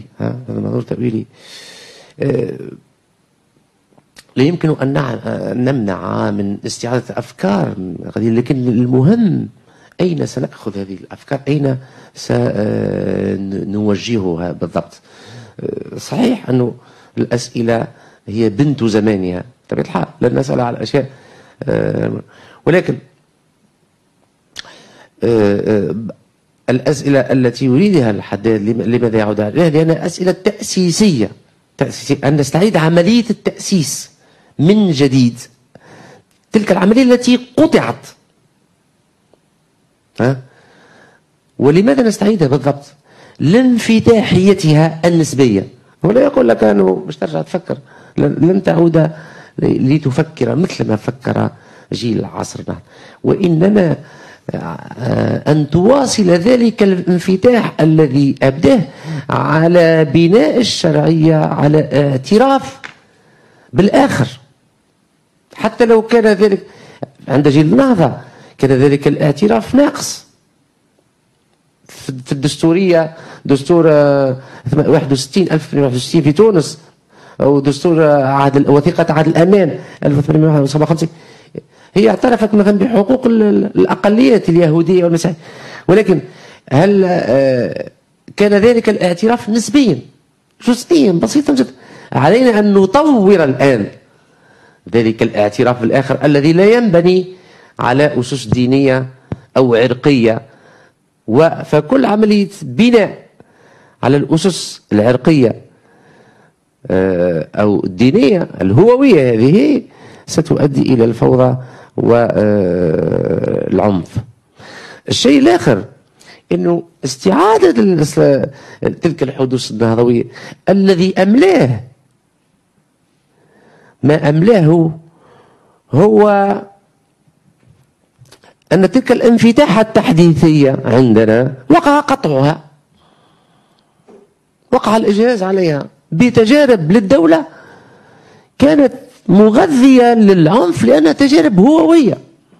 لا يمكن أن نمنع من استعادة أفكار، لكن المهم أين سنأخذ هذه الأفكار، أين سنوجهها بالضبط. صحيح أنه الأسئلة هي بنت زمانها بطبيعة الحال، لن نسأل على الأشياء، ولكن الأسئلة التي يريدها الحداد لماذا يعود عليها؟ لأنها أسئلة تأسيسية، أن نستعيد عملية التأسيس من جديد، تلك العملية التي قطعت. ولماذا نستعيدها بالضبط؟ لانفتاحيتها النسبية. ولا يقول لك أنه مش ترجع تفكر، لن تعود لتفكر مثل ما فكر جيل عصرنا، وإنما أن تواصل ذلك الانفتاح الذي أبداه على بناء الشرعية، على اعتراف بالآخر، حتى لو كان ذلك عند جيل النهضة كان ذلك الاعتراف ناقص. في الدستورية، دستور 1861 في تونس، أو دستور وثيقة عهد الأمان 1857، هي اعترفت مثلا بحقوق الأقليات اليهودية والمسيحية، ولكن هل كان ذلك الاعتراف نسبيا جزئيا بسيطا جدا؟ علينا أن نطور الآن ذلك الاعتراف الآخر الذي لا ينبني على أسس دينية أو عرقية، فكل عملية بناء على الأسس العرقية أو الدينية الهووية هذه ستؤدي إلى الفوضى والعنف. الشيء الآخر أنه استعادة تلك الحدوث النهضوية الذي أملاه، ما أملاه هو أن تلك الانفتاح التحديثية عندنا وقع قطعها، وقع الإجهاز عليها بتجارب للدولة كانت مغذية للعنف، لأنها تجارب هووية،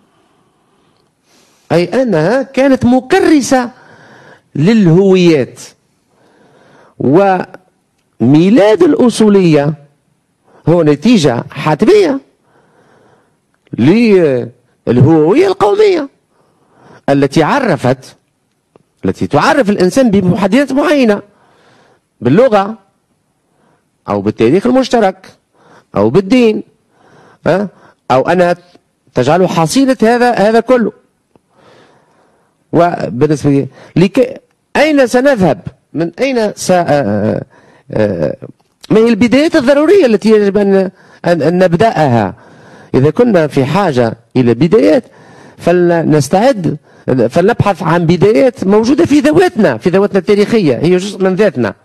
أي أنها كانت مكرسة للهويات. وميلاد الأصولية هو نتيجة حتمية للهوية القومية التي تعرف الإنسان بمحددات معينة، باللغة أو بالتاريخ المشترك أو بالدين، أو أنها تجعله حصيلة هذا كله. وبالنسبة لي أين سنذهب؟ من أين ما هي البدايات الضرورية التي يجب أن نبدأها؟ إذا كنا في حاجة إلى بدايات فلنستعد، فلنبحث عن بدايات موجودة في ذواتنا التاريخية، هي جزء من ذاتنا.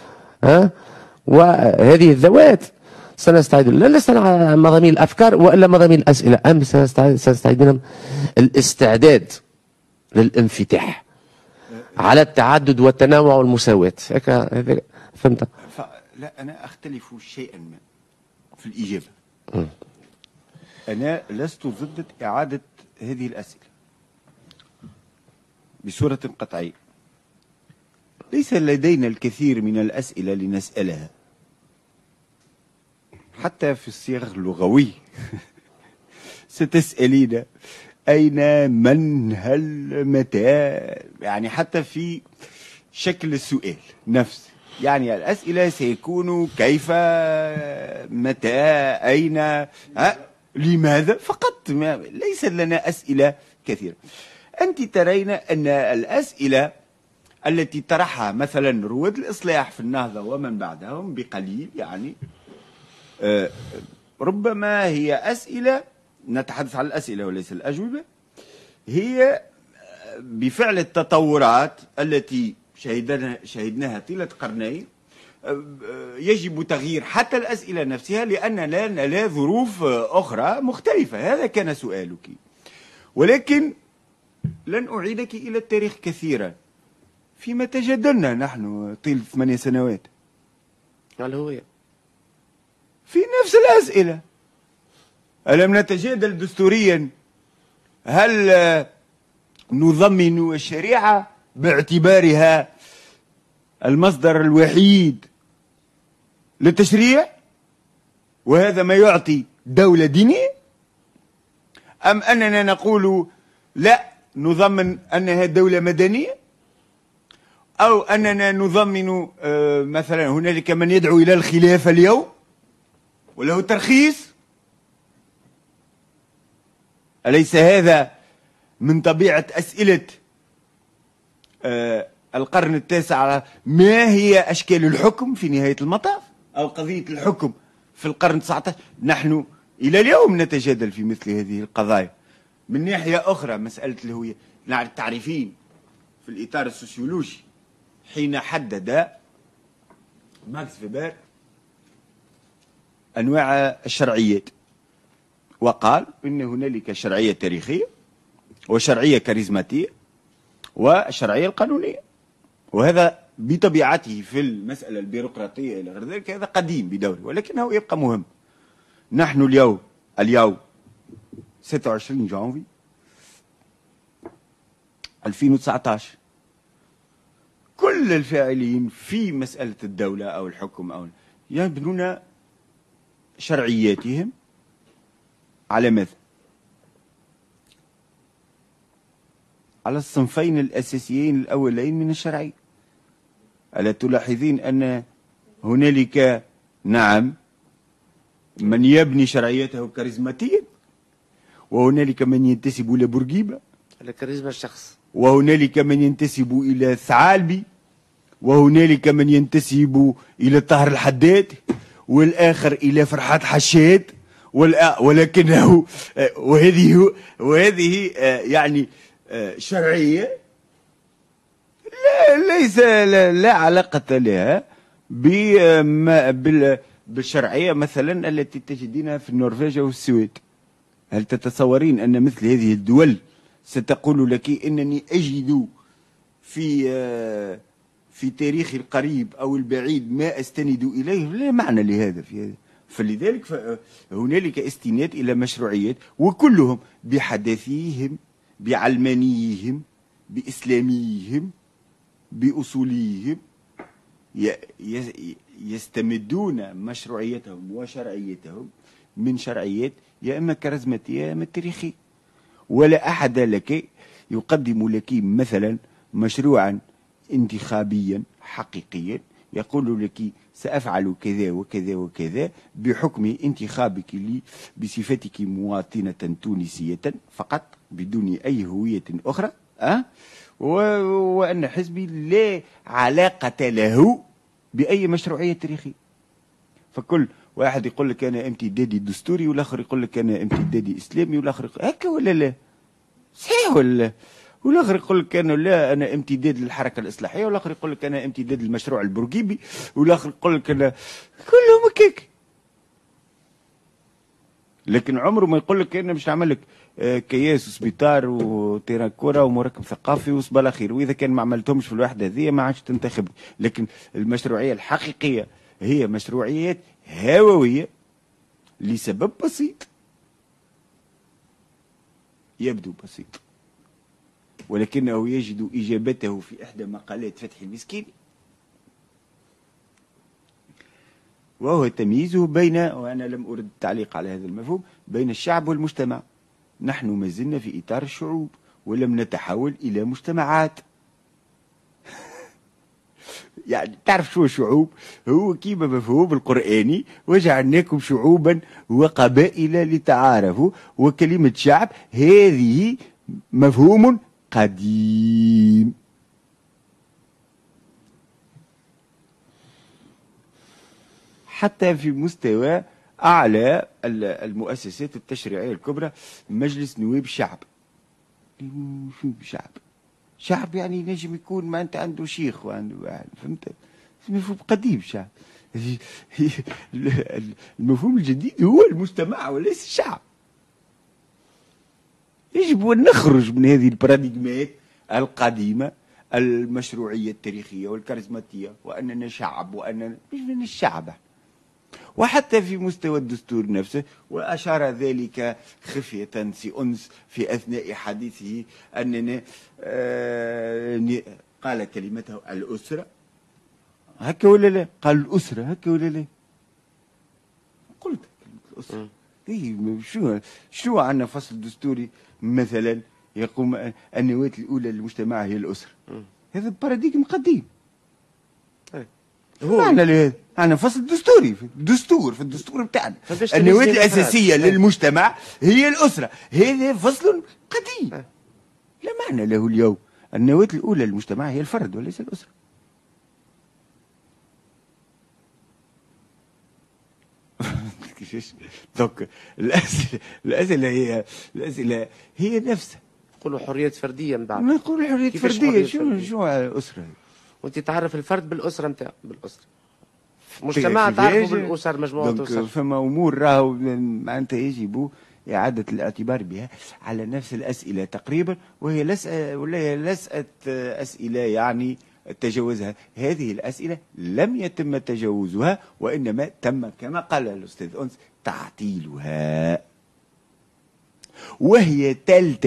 وهذه الذوات سنستعيد، لا نستعيد مضامين الأفكار وإلا مضامين الأسئلة، سنستعيد منهم الاستعداد للانفتاح على التعدد والتنوع والمساواة. هكا فهمت؟ لا، أنا أختلف شيئا ما في الإجابة. أنا لست ضد إعادة هذه الأسئلة بصورة قطعية. ليس لدينا الكثير من الأسئلة لنسألها حتى في الصيغ اللغوية. ستسألين أين، من، هل، متى، يعني حتى في شكل السؤال نفسه، يعني الأسئلة سيكون كيف، متى، أين، لماذا، فقط. ليس لنا أسئلة كثيرة. أنت ترين أن الأسئلة التي طرحها مثلا رواد الإصلاح في النهضة ومن بعدهم بقليل، يعني ربما هي أسئلة، نتحدث عن الأسئلة وليس الأجوبة، هي بفعل التطورات التي شهدناها طيلة قرنين يجب تغيير حتى الأسئلة نفسها لأننا لا ظروف أخرى مختلفة. هذا كان سؤالك، ولكن لن أعيدك إلى التاريخ كثيرا فيما تجادلنا نحن طيلة 8 سنوات على الهوية في نفس الأسئلة. ألم نتجادل دستوريا هل نضمن الشريعة باعتبارها المصدر الوحيد للتشريع وهذا ما يعطي دولة دينية، أم أننا نقول لا نضمن أنها دولة مدنية، أو أننا نضمن مثلا هنالك من يدعو إلى الخلافة اليوم وله ترخيص؟ أليس هذا من طبيعة أسئلة القرن التاسع؟ ما هي أشكال الحكم في نهاية المطاف، أو قضية الحكم في القرن 19؟ نحن إلى اليوم نتجادل في مثل هذه القضايا. من ناحية أخرى مسألة الهوية، تعرفين في الإطار السوسيولوجي حين حدد ماكس فيبر أنواع الشرعيات وقال إن هنالك شرعية تاريخية وشرعية كاريزماتية والشرعية القانونية، وهذا بطبيعته في المسألة البيروقراطية إلى غير ذلك هذا قديم بدوره، ولكنه يبقى مهم. نحن اليوم 26 جانفي 2019، كل الفاعلين في مسألة الدولة أو الحكم أو يبنون شرعياتهم على ماذا؟ على الصنفين الأساسيين الأولين من الشرعية. ألا تلاحظين أن هنالك نعم من يبني شرعيته كاريزماتيا، وهنالك من ينتسب إلى بورقيبة على كاريزما الشخص، وهنالك من ينتسب إلى الثعالبي، وهنالك من ينتسب إلى طاهر الحداد، والآخر إلى فرحات حشاد، ولكنه وهذه يعني شرعية ليس لا علاقة لها بالشرعية مثلا التي تجدينها في النرويج والسويد. هل تتصورين أن مثل هذه الدول ستقول لك إنني أجد في تاريخي القريب أو البعيد ما أستند إليه؟ لا معنى لهذا في هذا. فلذلك هنالك استناد إلى مشروعيات، وكلهم بحداثيهم بعلمانيهم بإسلاميهم بأصوليهم يستمدون مشروعيتهم وشرعيتهم من شرعيات يا إما كاريزماتية يا إما تاريخية. ولا أحد لك يقدم لك مثلا مشروعا انتخابيا حقيقيا يقول لك سأفعل كذا وكذا وكذا بحكم انتخابك لي بصفتك مواطنة تونسية فقط بدون أي هوية أخرى، وأن حزبي لا علاقة له بأي مشروعية تاريخية. فكل واحد يقول لك أنا امتدادي دستوري، والآخر يقول لك أنا امتدادي إسلامي، والآخر هكا ولا لا؟ صحيح ولا؟ والآخر يقول لك أنا لا أنا امتداد للحركة الإصلاحية، والآخر يقول لك أنا امتداد للمشروع البورقيبي، والآخر يقول لك أنا كلهم هكاك. لكن عمره ما يقول لك أنا باش نعمل لك كياس وسبيطار وتيران كورة ومركب ثقافي وصباح الخير، وإذا كان ما عملتهمش في الوحدة هذه ما عادش تنتخبني. لكن المشروعية الحقيقية هي مشروعيات هووية لسبب بسيط، يبدو بسيط، ولكنه يجد إجابته في إحدى مقالات فتحي المسكين، وهو تمييزه بين، وأنا لم أرد التعليق على هذا المفهوم، بين الشعب والمجتمع. نحن ما زلنا في إطار الشعوب ولم نتحول إلى مجتمعات. يعني تعرف شو الشعوب؟ هو كيما مفهوم القرآني وجعلناكم شعوبا وقبائل لتعارفوا، وكلمة شعب هذه مفهوم قديم. حتى في مستوى أعلى المؤسسات التشريعية الكبرى، مجلس نواب الشعب. شو شعب؟ شعب يعني نجم يكون ما أنت عنده شيخ وعنده واحد، فهمت؟ مفهوم قديم شعب. المفهوم الجديد هو المجتمع وليس الشعب. يجب أن نخرج من هذه الباراديغمات القديمة، المشروعية التاريخية والكاريزماتية، وأننا شعب وأننا مش من الشعب. وحتى في مستوى الدستور نفسه، وأشار ذلك خفية سي أنس في أثناء حديثه أننا قال كلمته الأسرة، هكا ولا لا؟ قال الأسرة هكا ولا لا؟ قلت كلمة الأسرة. شو عندنا فصل دستوري مثلا يقوم النواة الأولى للمجتمع هي الأسرة؟ هذا باراديغم قديم. هو معنى لهذا عندنا فصل دستوري في الدستور بتاعنا، النواة الأساسية للمجتمع هي الأسرة. هذا فصل قديم لا معنى له اليوم. النواة الأولى للمجتمع هي الفرد وليس الأسرة. دونك الأسئلة هي نفسها. نقولوا حريات فردية من بعد. نقول حريات فردية. شو الأسرة؟ وانت تعرف الفرد بالأسرة نتاعو، بالأسرة. مجتمع تعرفوا بالأسر، مجموعة أسر. فما أمور راهو معناتها يجب إعادة الاعتبار بها على نفس الأسئلة تقريبا، وهي ليست أسئلة يعني تجاوزها. هذه الأسئلة لم يتم تجاوزها، وإنما تم كما قال الأستاذ أنس تعطيلها، وهي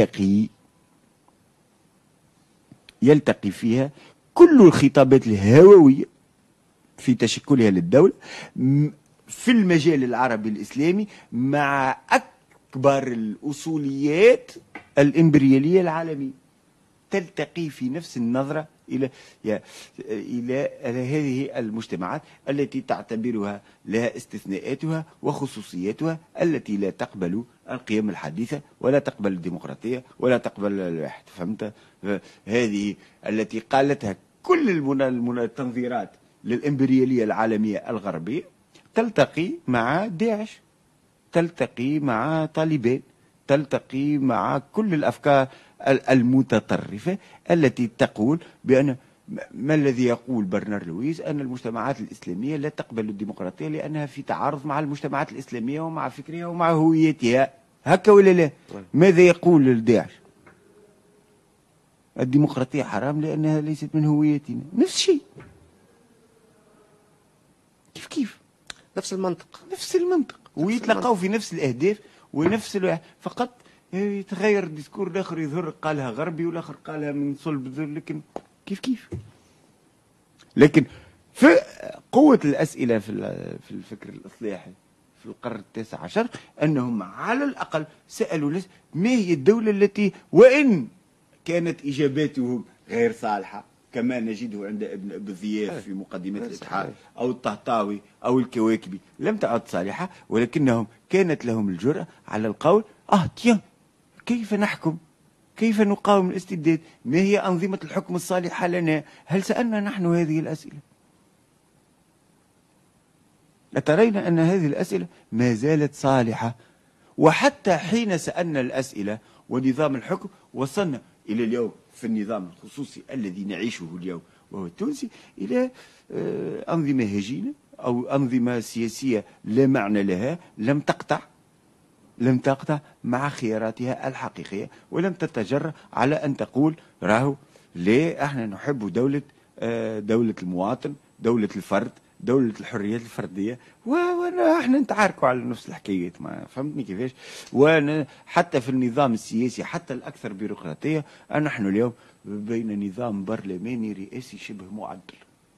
يلتقي فيها كل الخطابات الهووية في تشكلها للدولة في المجال العربي الإسلامي مع أكبر الأصوليات الإمبريالية العالمية. تلتقي في نفس النظرة إلى هذه المجتمعات التي تعتبرها لها استثناءاتها وخصوصياتها، التي لا تقبل القيم الحديثة ولا تقبل الديمقراطية ولا تقبل الواحد. فهمت؟ هذه التي قالتها كل التنظيرات للإمبريالية العالمية الغربية تلتقي مع داعش، تلتقي مع طالبان، تلتقي مع كل الأفكار المتطرفة التي تقول بأن ما الذي يقول برنارد لويس أن المجتمعات الإسلامية لا تقبل الديمقراطية لأنها في تعارض مع المجتمعات الإسلامية ومع فكرها ومع هويتها. هكا ولا لا؟ ماذا يقول داعش؟ الديمقراطية حرام لأنها ليست من هويتنا. نفس الشيء. كيف نفس المنطق ويتلقوا في نفس الأهداف ونفس فقط يتغير الديسكور، الاخر يظهر قالها غربي والاخر قالها من صلب ذر، لكن كيف لكن في قوة الأسئلة في الفكر الإصلاحي في القرن التاسع عشر أنهم على الأقل سألوا ما هي الدولة التي وإن كانت إجاباتهم غير صالحة كما نجده عند ابن أبي ضياف في مقدمة الإتحاد أو الطهطاوي أو الكواكبي، لم تعد صالحة، ولكنهم كانت لهم الجرأة على القول كيف نحكم؟ كيف نقاوم الاستبداد؟ ما هي أنظمة الحكم الصالحة لنا؟ هل سألنا نحن هذه الأسئلة؟ أترين أن هذه الأسئلة ما زالت صالحة؟ وحتى حين سألنا الأسئلة ونظام الحكم وصلنا إلى اليوم في النظام الخصوصي الذي نعيشه اليوم وهو التونسي إلى أنظمة هجينة أو أنظمة سياسية لا معنى لها، لم تقطع مع خياراتها الحقيقية، ولم تتجرأ على أن تقول راهو ليه احنا نحب دولة المواطن، دولة الفرد دولة الحريات الفردية، احنا نتعاركوا على نفس الحكايات، ما فهمتني كيفاش؟ حتى في النظام السياسي حتى الأكثر بيروقراطية، نحن اليوم بين نظام برلماني رئاسي شبه معدل.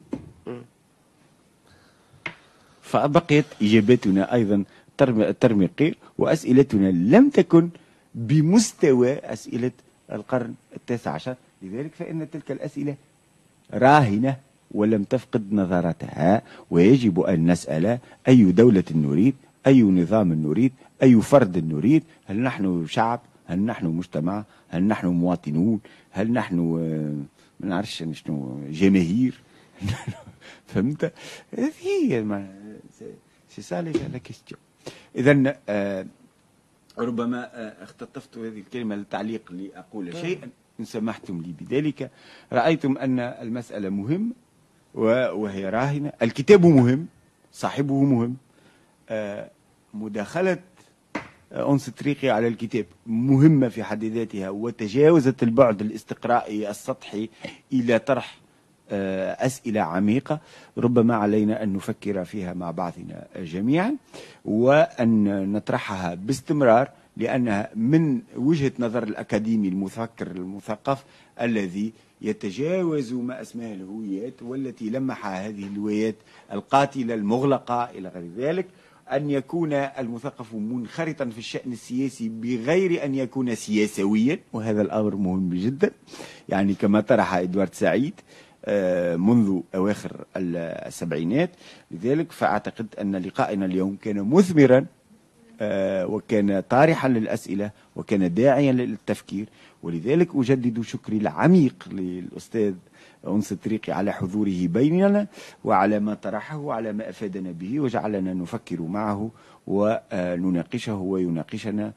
فبقيت إجاباتنا أيضا ترميقية، وأسئلتنا لم تكن بمستوى أسئلة القرن التاسع عشر، لذلك فإن تلك الأسئلة راهنة ولم تفقد نظرتها، ويجب أن نسأل أي دولة نريد، أي نظام نريد، أي فرد نريد، هل نحن شعب، هل نحن مجتمع، هل نحن مواطنون، هل نحن ما نعرفش شنو جماهير. فهمت؟ هي سي سا لا كيستيون. إذا ربما اختطفت هذه الكلمة للتعليق لأقول شيئا إن سمحتم لي بذلك. رأيتم أن المسألة مهمة وهي راهنة، الكتاب مهم، صاحبه مهم، مداخلة أنس تريقي على الكتاب مهمة في حد ذاتها، وتجاوزت البعد الاستقرائي السطحي إلى طرح أسئلة عميقة ربما علينا أن نفكر فيها مع بعضنا جميعا، وأن نطرحها باستمرار، لأنها من وجهة نظر الأكاديمي المفكر المثقف الذي يتجاوز ما اسمها الهويات، والتي لمح هذه الهويات القاتلة المغلقة إلى غير ذلك، أن يكون المثقف منخرطا في الشأن السياسي بغير أن يكون سياسويا، وهذا الأمر مهم جدا، يعني كما طرح إدوارد سعيد منذ أواخر السبعينات. لذلك فأعتقد أن لقائنا اليوم كان مثمرا، وكان طارحا للأسئلة، وكان داعيا للتفكير، ولذلك أجدد شكري العميق للأستاذ أنس تريقي على حضوره بيننا، وعلى ما طرحه، وعلى ما أفادنا به، وجعلنا نفكر معه ونناقشه ويناقشنا،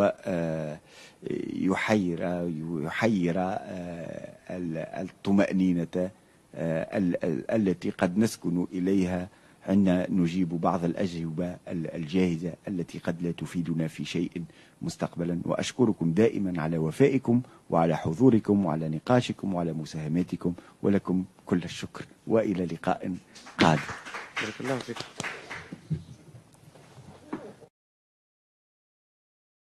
ويحير الطمأنينة التي قد نسكن إليها عندما نجيب بعض الأجوبة الجاهزة التي قد لا تفيدنا في شيء مستقبلا. وأشكركم دائما على وفائكم وعلى حضوركم وعلى نقاشكم وعلى مساهماتكم، ولكم كل الشكر، وإلى لقاء قادم. بارك الله فيكم.